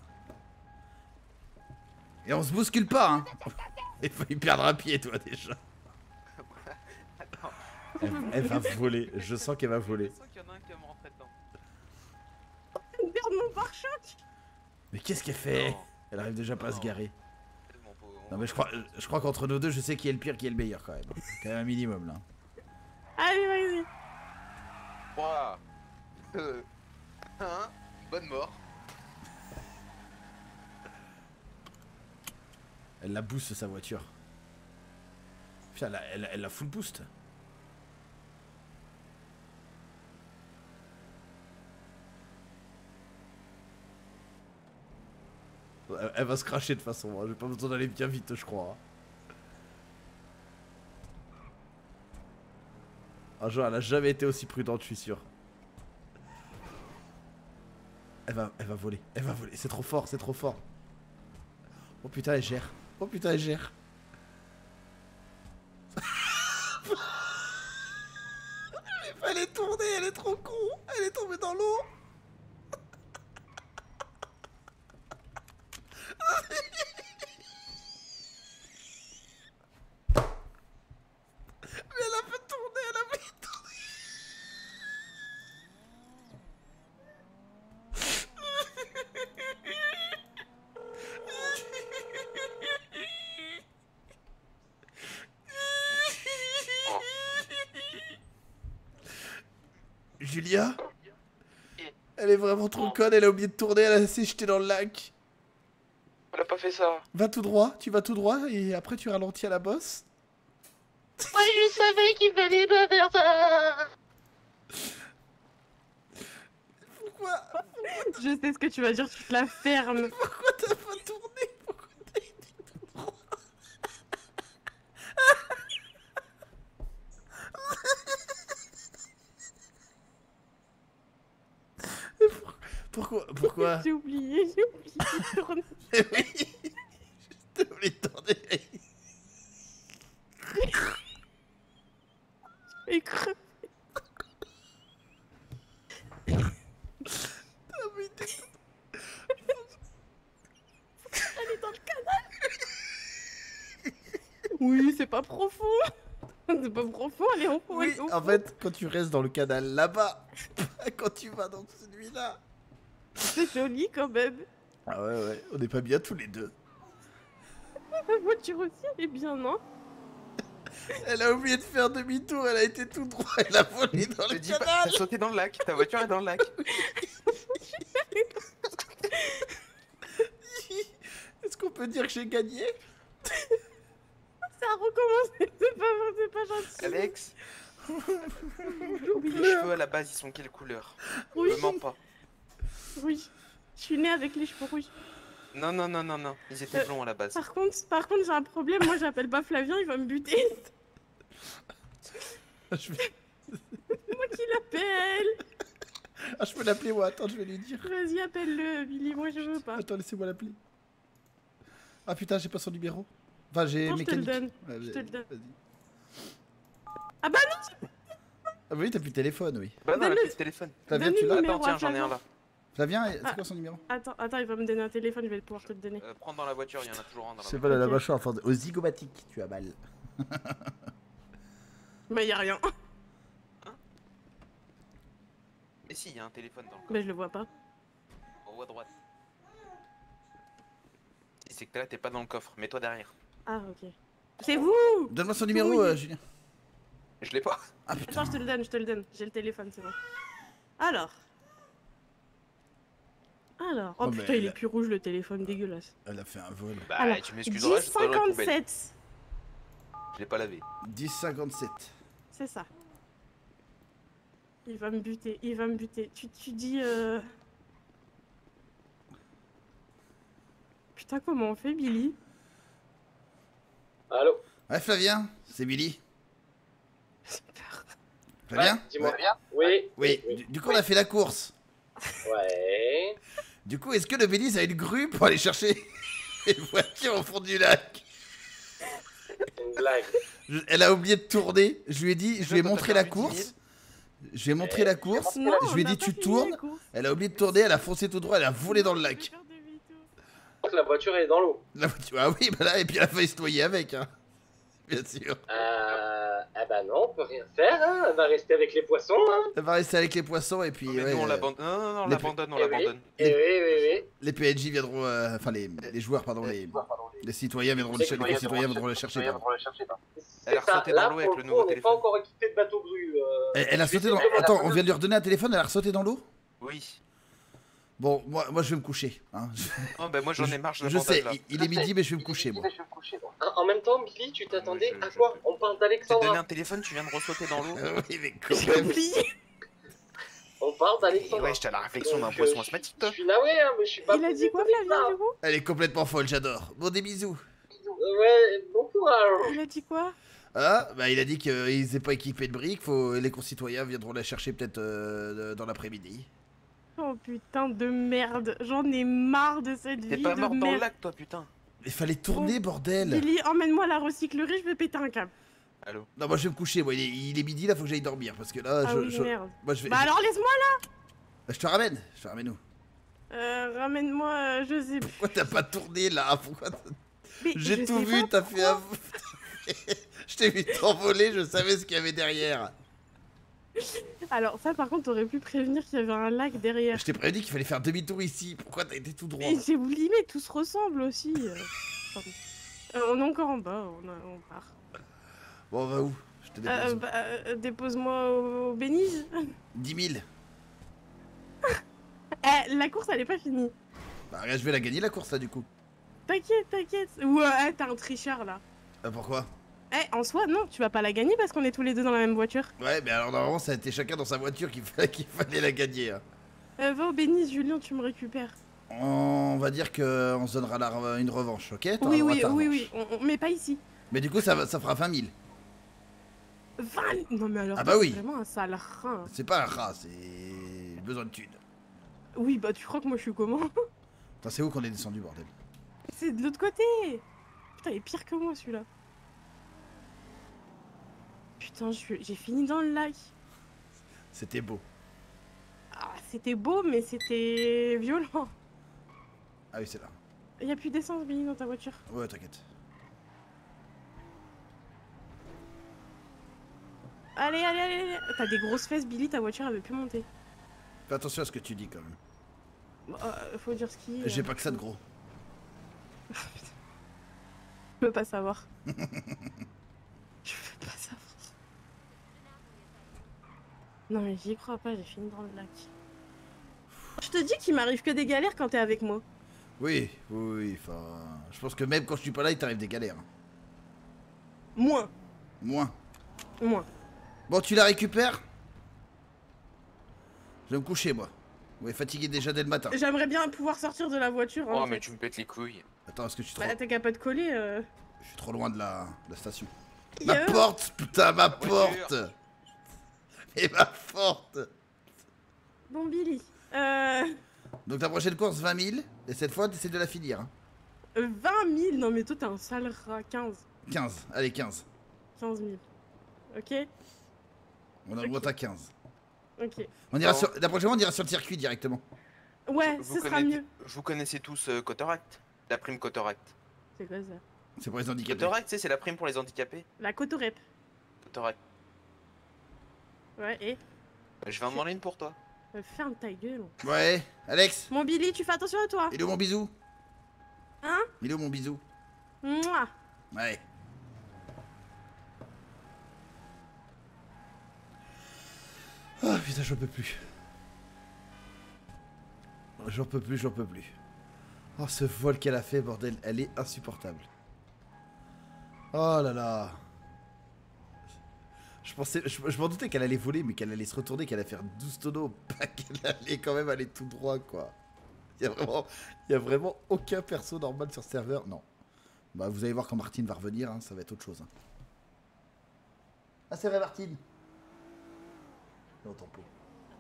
Et on se bouscule pas, hein. Il faut y perdre un pied, toi, déjà. Attends. Elle, elle va voler, je sens qu'elle va Je voler. sens qu'il y en a un qui va me rentrer dedans. Merde, mon pare-choc. Mais qu'est-ce qu'elle fait? Non. Elle arrive déjà pas à se Non. garer. Tellement pas- Non mais je crois, je crois qu'entre nous deux, je sais qui est le pire, qui est le meilleur quand même. Quand même un minimum là. Allez, vas-y. trois, deux, un, bonne mort. Elle la booste sa voiture. Putain, elle, a- elle, elle la full boost. Elle, elle va se cracher de toute façon, hein. J'ai pas besoin d'aller bien vite je crois. Un jour elle a jamais été aussi prudente je suis sûr. Elle va, elle va voler, elle va voler, c'est trop fort, c'est trop fort. Oh putain elle gère, oh putain elle gère. Elle est tournée, elle est trop con, elle est tombée dans l'eau. Mais elle a fait tourner, elle a fait tourner. Julia, elle est vraiment trop conne, elle a oublié de tourner, elle s'est jetée dans le lac. Elle a pas fait ça. Va tout droit, tu vas tout droit et après tu ralentis à la bosse. Moi, je savais qu'il fallait pas faire ça. Pourquoi Je sais ce que tu vas dire, tu te la fermes. Pourquoi t'as pas tourné? Pourquoi t'as été tout droit? Pourquoi Pourquoi J'ai oublié, j'ai oublié de tourner. Eh oui, je t'ai oublié de tourner. Et creux. Ah, mais t'es- Elle est dans le canal. Oui, c'est pas profond. C'est pas profond, elle est en fond. Oui, elle est au en fond. fait, quand tu restes dans le canal là-bas, quand tu vas dans celui-là. C'est joli quand même. Ah ouais, ouais, on n'est pas bien tous les deux. La voiture aussi, elle est bien, non? Elle a oublié de faire demi-tour, elle a été tout droit, elle a volé dans Je le dis pas, canal. t'as sauté dans le lac, ta voiture est dans le lac. Est-ce qu'on peut dire que j'ai gagné? Ça a recommencé, c'est pas, c'est pas gentil. Alex, Oui, les cheveux à la base ils sont quelle couleur? oui, Me mens pas. oui. Je suis née avec les cheveux rouges. Non, non, non, non, non, ils étaient Euh, blonds à la base. Par contre, par contre, j'ai un problème. Moi, j'appelle pas Flavien, il va me buter. Je vais- Moi qui l'appelle. Ah, je peux l'appeler moi, attends, je vais lui dire. Vas-y, appelle-le, Billy. Moi, je veux pas. Attends, laissez-moi l'appeler. Ah putain, j'ai pas son numéro. Enfin, j'ai Non, je te le mécanique. donne. Ouais, Je te le donne. vas-y. Ah bah non. Ah bah oui, t'as plus de téléphone, oui. Bah non, elle a Donne-le- plus de téléphone. Flavien, Donne tu le l'as? numéro Attends, tiens, à j'en ai un Flavien. là. Flavien, c'est Ah. quoi son numéro? Attends, attends, il va me donner un téléphone. Je vais pouvoir te le donner. Euh, prends dans la voiture, il y en a toujours un dans la C'est voiture. pas la Ok. mâchoire, enfin, au zygomatique, tu as mal. Bah, y a rien. Et si, il y a un téléphone dans le coffre, Mais je le vois pas. en haut à droite. Si c'est que là, t'es pas dans le coffre, mets-toi derrière. Ah, ok. C'est vous. Donne-moi son numéro, Oui. euh, Julien. Je l'ai pas. Ah putain. Attends, je te le donne, je te le donne. J'ai le téléphone, c'est bon. Alors. Alors. Oh Oh, mais putain, il elle- est plus rouge le téléphone, dégueulasse. Elle a fait un vol. Bah, Alors, tu m'excuseras, dix je te donnerai la poubelle. cinquante-sept. Je l'ai pas lavé. dix cinquante-sept. C'est ça. Il va me buter, il va me buter. Tu, tu dis... Euh... Putain, comment on fait, Billy? Allô? Ouais, Flavien, c'est Billy. J'ai peur. Flavien? Ouais, dis-moi. Ouais. Oui. Oui, du, du coup, on a fait la course. Ouais. Du coup, est-ce que le Belize a une grue pour aller chercher une voiture au fond du lac? C'est une blague. Je- Elle a oublié de tourner. Je lui ai dit, je lui ai Quand montré t'as la perdu dix course. Je lui ai montré la course. Non, Je lui ai on a dit, pas tu fini tournes. la course. Elle a oublié de tourner, elle a foncé tout droit, elle a volé dans le Je vais lac. faire demi-tour. La voiture elle est dans l'eau. La voiture, ah oui, bah là, et puis elle a failli se noyer avec, hein. Bien sûr. Euh. Ah bah Bah non, on peut rien faire, hein. Elle va rester avec les poissons, hein. Elle va rester avec les poissons et puis... Mais ouais, nous on euh, l'abandonne. Non, non, non, on les- l'abandonne, on Eh oui. l'abandonne. Eh oui, oui, oui. les P N J viendront... euh, Enfin, les, les joueurs, pardon, les, les citoyens viendront le, cher- les concitoyens viendront le chercher. pardon. C'est Elle a ça, sauté là, dans l'eau avec pour le coup, nouveau on n'est pas téléphone. encore équipé de bateau grue. euh. Elle, elle a sauté dans... Elle a Attends, sauté- on vient de lui redonner un téléphone, elle a ressauté dans l'eau? Oui. Bon, moi, moi je vais me coucher. Hein. Oh bah moi j'en ai marre, je Je sais, l'abandonne là. il, il est midi, mais je vais me coucher, moi. En en même temps, Billy, tu t'attendais je- à je quoi? peux- On parle T'as donné d'Alexandra. un téléphone, tu viens de ressauter dans l'eau. Ah oui, mais quand J'ai même. oublié. On parle Et d'Alexandra. ouais, j'étais à la réflexion d'un Donc, poisson euh, asthmatique Je toi. suis navré, hein, mais je suis pas. Il a dit quoi, plus Flavien, étonné du coup? Elle est complètement folle, j'adore. Bon, des bisous. que ça. Ouais, bon courage. Il a dit quoi? Ah, bah il a dit qu'ils n'étaient pas équipés de briques, faut... les concitoyens viendront la chercher peut-être euh, dans l'après-midi. Oh putain de merde, j'en ai marre de cette T'es vie pas de mort dans le merde. lac toi putain. Il fallait tourner, bordel. Billy, emmène-moi à la recyclerie, je vais péter un câble. Allô. Non, moi je vais me coucher, moi il est, il est midi là, faut que j'aille dormir parce que là, Ah je, oui, je- merde. moi je vais. Bah alors laisse-moi je te ramène, je te ramène où? Euh, ramène-moi, euh, je sais plus. Pourquoi t'as pas tourné là? Pourquoi t'as- Mais J'ai je tout sais vu, pas t'as fait un. Je t'ai vu t'envoler, je savais ce qu'il y avait derrière. Alors ça par contre t'aurais pu prévenir qu'il y avait un lac derrière. Je t'ai prévenu qu'il fallait faire demi-tour ici. Pourquoi t'as été tout droit? Et j'ai oublié, mais tout se ressemble aussi. euh. Pardon. Euh, on est encore en bas, on, a- on part. Bon, on va où? Je te Euh, dépose. bah, euh, dépose-moi au, au Bénige. dix mille. Eh, la course elle est pas finie. Bah, regarde, je vais la gagner la course là du coup. T'inquiète, t'inquiète. Ouais, t'es un tricheur là. Ah, pourquoi? Eh, en soi, non, tu vas pas la gagner parce qu'on est tous les deux dans la même voiture. Ouais, mais alors normalement ça a été chacun dans sa voiture qu'il fallait, qu'il fallait la gagner. hein. Euh, va au Bénise, Julien, tu me récupères. On va dire que on se donnera la re- une revanche, ok? T'auras Oui, droit à oui, ta oui, revanche. oui, on, on- mais pas ici. Mais du coup ça, va- ça fera vingt mille. vingt Non, mais alors, Ah bah t'es oui. vraiment un sale rein. C'est pas un rat, c'est besoin de thunes. Oui, bah tu crois que moi je suis comment? Putain, c'est où qu'on est descendu, bordel? C'est de l'autre côté. Putain, il est pire que moi celui-là. Putain, je suis- j'ai fini dans le lac. C'était beau. Ah, c'était beau, mais c'était violent. Ah oui, c'est là. Il y a plus d'essence, Billy, dans ta voiture. Ouais, t'inquiète. Allez, allez, allez, allez. T'as des grosses fesses, Billy, ta voiture elle veut plus monter. Fais attention à ce que tu dis quand même. Bah, euh, faut dire ce qui est. J'ai euh. pas que ça de gros. Je peux pas savoir. Je peux pas savoir. Non mais j'y crois pas, j'ai fini dans le lac. Je te dis qu'il m'arrive que des galères quand t'es avec moi. Oui, oui, oui, enfin... Je pense que même quand je suis pas là, il t'arrive des galères. hein. Moins. Moins. Moins. Bon, tu la récupères? Je vais me coucher, moi. Vous êtes fatigué déjà dès le matin. J'aimerais bien pouvoir sortir de la voiture. Oh en mais fait. tu me pètes les couilles. Attends, est-ce que je suis trop... Bah t'as qu'à pas te coller. Euh... Je suis trop loin de la, de la station. Y Ma a- porte, putain, ma voiture. porte. Et ma porte. Bon Billy. Euh... Donc ta prochaine course, vingt mille. Et cette fois, t'essaies de la finir. Hein. vingt mille. Non mais toi t'es un sale rat. quinze. quinze. Allez, quinze. quinze mille. Ok. On a le Ok. droit à quinze. Ok. On ira Bon. sur... La prochaine fois, on ira sur le circuit directement. Ouais, Vous ce sera connaissez- mieux. Vous connaissez tous euh, Coteract? La prime Coteract. C'est quoi ça? C'est pour les handicapés. Coteract, tu sais, c'est la prime pour les handicapés. La cotorep. Coteract. Ouais, et Je vais en demander une pour toi. euh, ferme ta gueule. Ouais, Alex. Mon Billy, tu fais attention à toi. Il est où mon bisou? Hein? Il est où mon bisou? Mouah. Ouais. Ah putain, j'en peux plus. J'en peux plus, j'en peux plus. Oh, ce vol qu'elle a fait, bordel, elle est insupportable. Oh là là. Je pensais, je, je m'en doutais qu'elle allait voler, mais qu'elle allait se retourner, qu'elle allait faire douze tonneaux, pas qu'elle allait quand même aller tout droit, quoi. Il y a vraiment, il y a vraiment aucun perso normal sur ce serveur, non. Bah, vous allez voir quand Martine va revenir, hein, ça va être autre chose. hein. Ah, c'est vrai, Martine. Non, tant pis.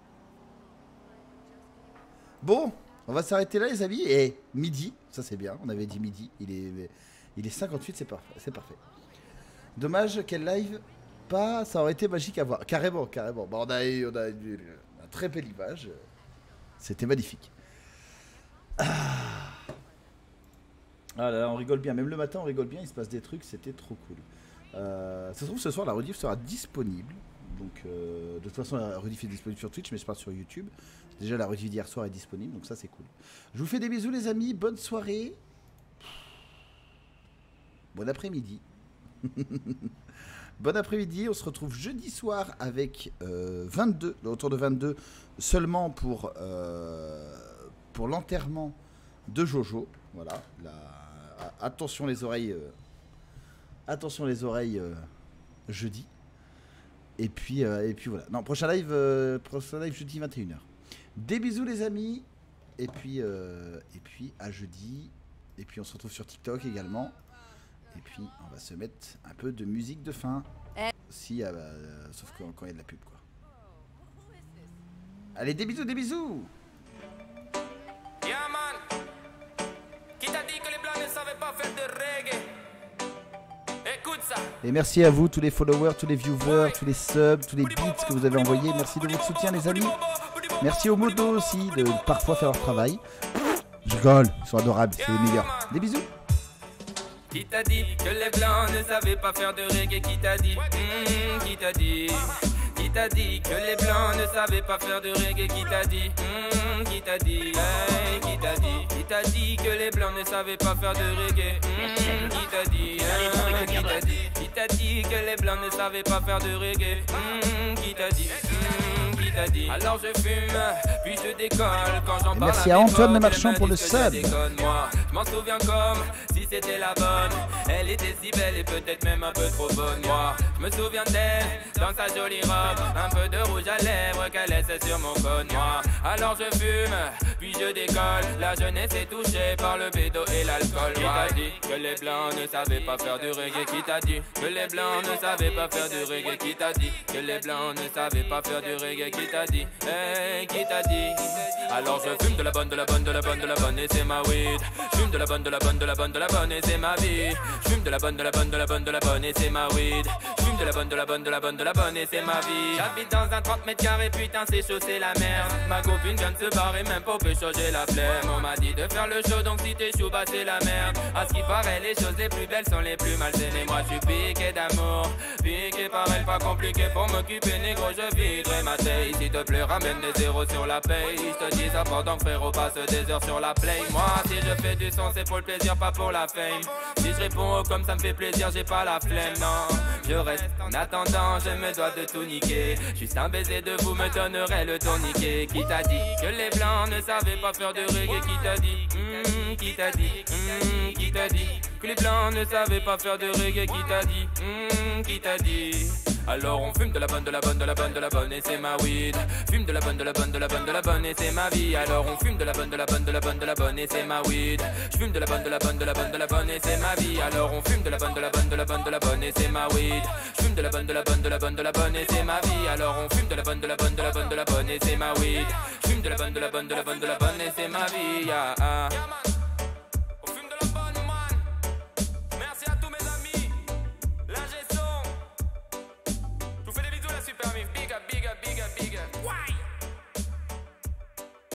Bon, on va s'arrêter là, les amis. Et midi, ça c'est bien, on avait dit midi. Il est, il est cinquante-huit, c'est parfait, c'est parfait. Dommage qu'elle live pas, ça aurait été magique à voir. Carrément, carrément. Bah, on a eu, on a eu un très belle image. C'était magnifique. Ah. Ah là là, on rigole bien. Même le matin, on rigole bien. Il se passe des trucs. C'était trop cool. Euh, ça se trouve, ce soir, la rediff sera disponible. Donc, euh, de toute façon, la rediff est disponible sur Twitch, mais je parle sur YouTube. Déjà, la rediff d'hier soir est disponible, donc ça, c'est cool. Je vous fais des bisous, les amis. Bonne soirée. Bon après-midi. Bon après-midi. On se retrouve jeudi soir avec euh, vingt-deux, le retour de vingt-deux, seulement pour, euh, pour l'enterrement de Jojo. Voilà. La... Attention les oreilles. Euh... Attention les oreilles euh... jeudi. Et puis, euh, et puis voilà. Non, prochain live, euh, prochain live jeudi vingt et une heures. Des bisous les amis. Et puis, euh, et puis à jeudi. Et puis on se retrouve sur TikTok également. Et puis on va se mettre un peu de musique de fin. Si, euh, euh, sauf quand, quand il y a de la pub quoi. Allez, des bisous, des bisous. Yeah, man. Qui t'a dit que les blancs ne savaient pas faire de reggae? Écoute ça. Et merci à vous, tous les followers, tous les viewers, tous les subs, tous les beats que vous avez envoyés. Merci de votre soutien les amis. Merci aux motos aussi de parfois faire leur travail. Je rigole, ils sont adorables, c'est les meilleurs. Des bisous. Qui t'a dit que les blancs ne savaient pas faire de reggae? Qui t'a dit? Mmh, qui t'a dit? Qui t'a dit que les blancs ne savaient pas faire de reggae? Qui t'a dit? Mmh, qui t'a dit? Hey, qui t'a dit? Qui t'a dit que les blancs ne savaient pas faire de reggae? Mmh, qui t'a dit? Hey, qui t'a dit? Qui t'a dit que les blancs ne savaient pas faire de reggae? Mmh, qui t'a dit? Mmh, qui t'a dit? Alors je fume, puis je décolle quand j'en parle. Merci à Antoine Lemarchand pour le sub. Moi, je m'en souviens comme si c'était la bonne. Elle était si belle et peut-être même un peu trop bonne. Moi, je me souviens d'elle dans sa jolie robe, un peu de rouge à lèvres qu'elle laissait sur mon cône. Moi, alors je fume, puis je décolle. La jeunesse est touchée par le bédo et l'alcool. Qui t'a dit que les blancs ne savaient pas faire du reggae? Qui t'a dit que les blancs ne savaient pas faire du reggae? Qui t'a dit que les blancs ne savaient pas faire du reggae? Qui t'a dit? Hey, qui t'a dit? Alors je fume de la bonne, de la bonne, de la bonne, de la bonne et c'est ma weed. Je fume de la bonne, de la bonne, de la bonne, de la bonne et c'est ma vie. Je fume de la bonne, de la bonne, de la bonne, de la bonne et c'est ma weed. Je fume de la bonne, de la bonne, de la bonne, de la bonne et c'est ma vie. J'habite dans un trente mètres carrés, putain c'est chaud, c'est la merde. Ma copine vient de se barrer, même pour pécho j'ai la flemme. On m'a dit de faire le show, donc si t'es chou, bah c'est la merde. À ce qui paraît, les choses les plus belles sont les plus malsaines. Et moi je suis piqué d'amour, piqué par elle, pas compliqué pour m'occuper, négro, je viderai ma taille. S'il te plaît, ramène des zéros sur la paye. Je te dis ça pendant que frérot passe des heures sur la play. Moi, si je fais du son, c'est pour le plaisir, pas pour la fame. Si je réponds oh, comme ça me fait plaisir, j'ai pas la flemme, non. Je reste en attendant, je me dois de tout niquer. Juste un baiser de vous me donnerait le tourniquet. Qui t'a dit que les blancs ne savaient pas faire de reggae? Qui t'a dit? Mmh, qui t'a dit? Mmh, qui t'a dit que les blancs ne savaient pas faire de reggae? Qui t'a dit? Mmh, qui t'a dit? Alors on fume de la bonne, de la bonne, de la bonne, de la bonne et c'est ma weed. Fume de la bonne, de la bonne, de la bonne, de la bonne et c'est ma vie. Alors on fume de la bonne, de la bonne, de la bonne, de la bonne et c'est ma weed. Je fume de la bonne, de la bonne, de la bonne, de la bonne et c'est ma vie. Alors on fume de la bonne, de la bonne, de la bonne, de la bonne et c'est ma weed. Je fume de la bonne, de la bonne, de la bonne, de la bonne et c'est ma vie. Alors on fume de la bonne, de la bonne, de la bonne, de la bonne et c'est ma weed. Je fume de la bonne, de la bonne, de la bonne, de la bonne et c'est ma vie. Yeah, ah.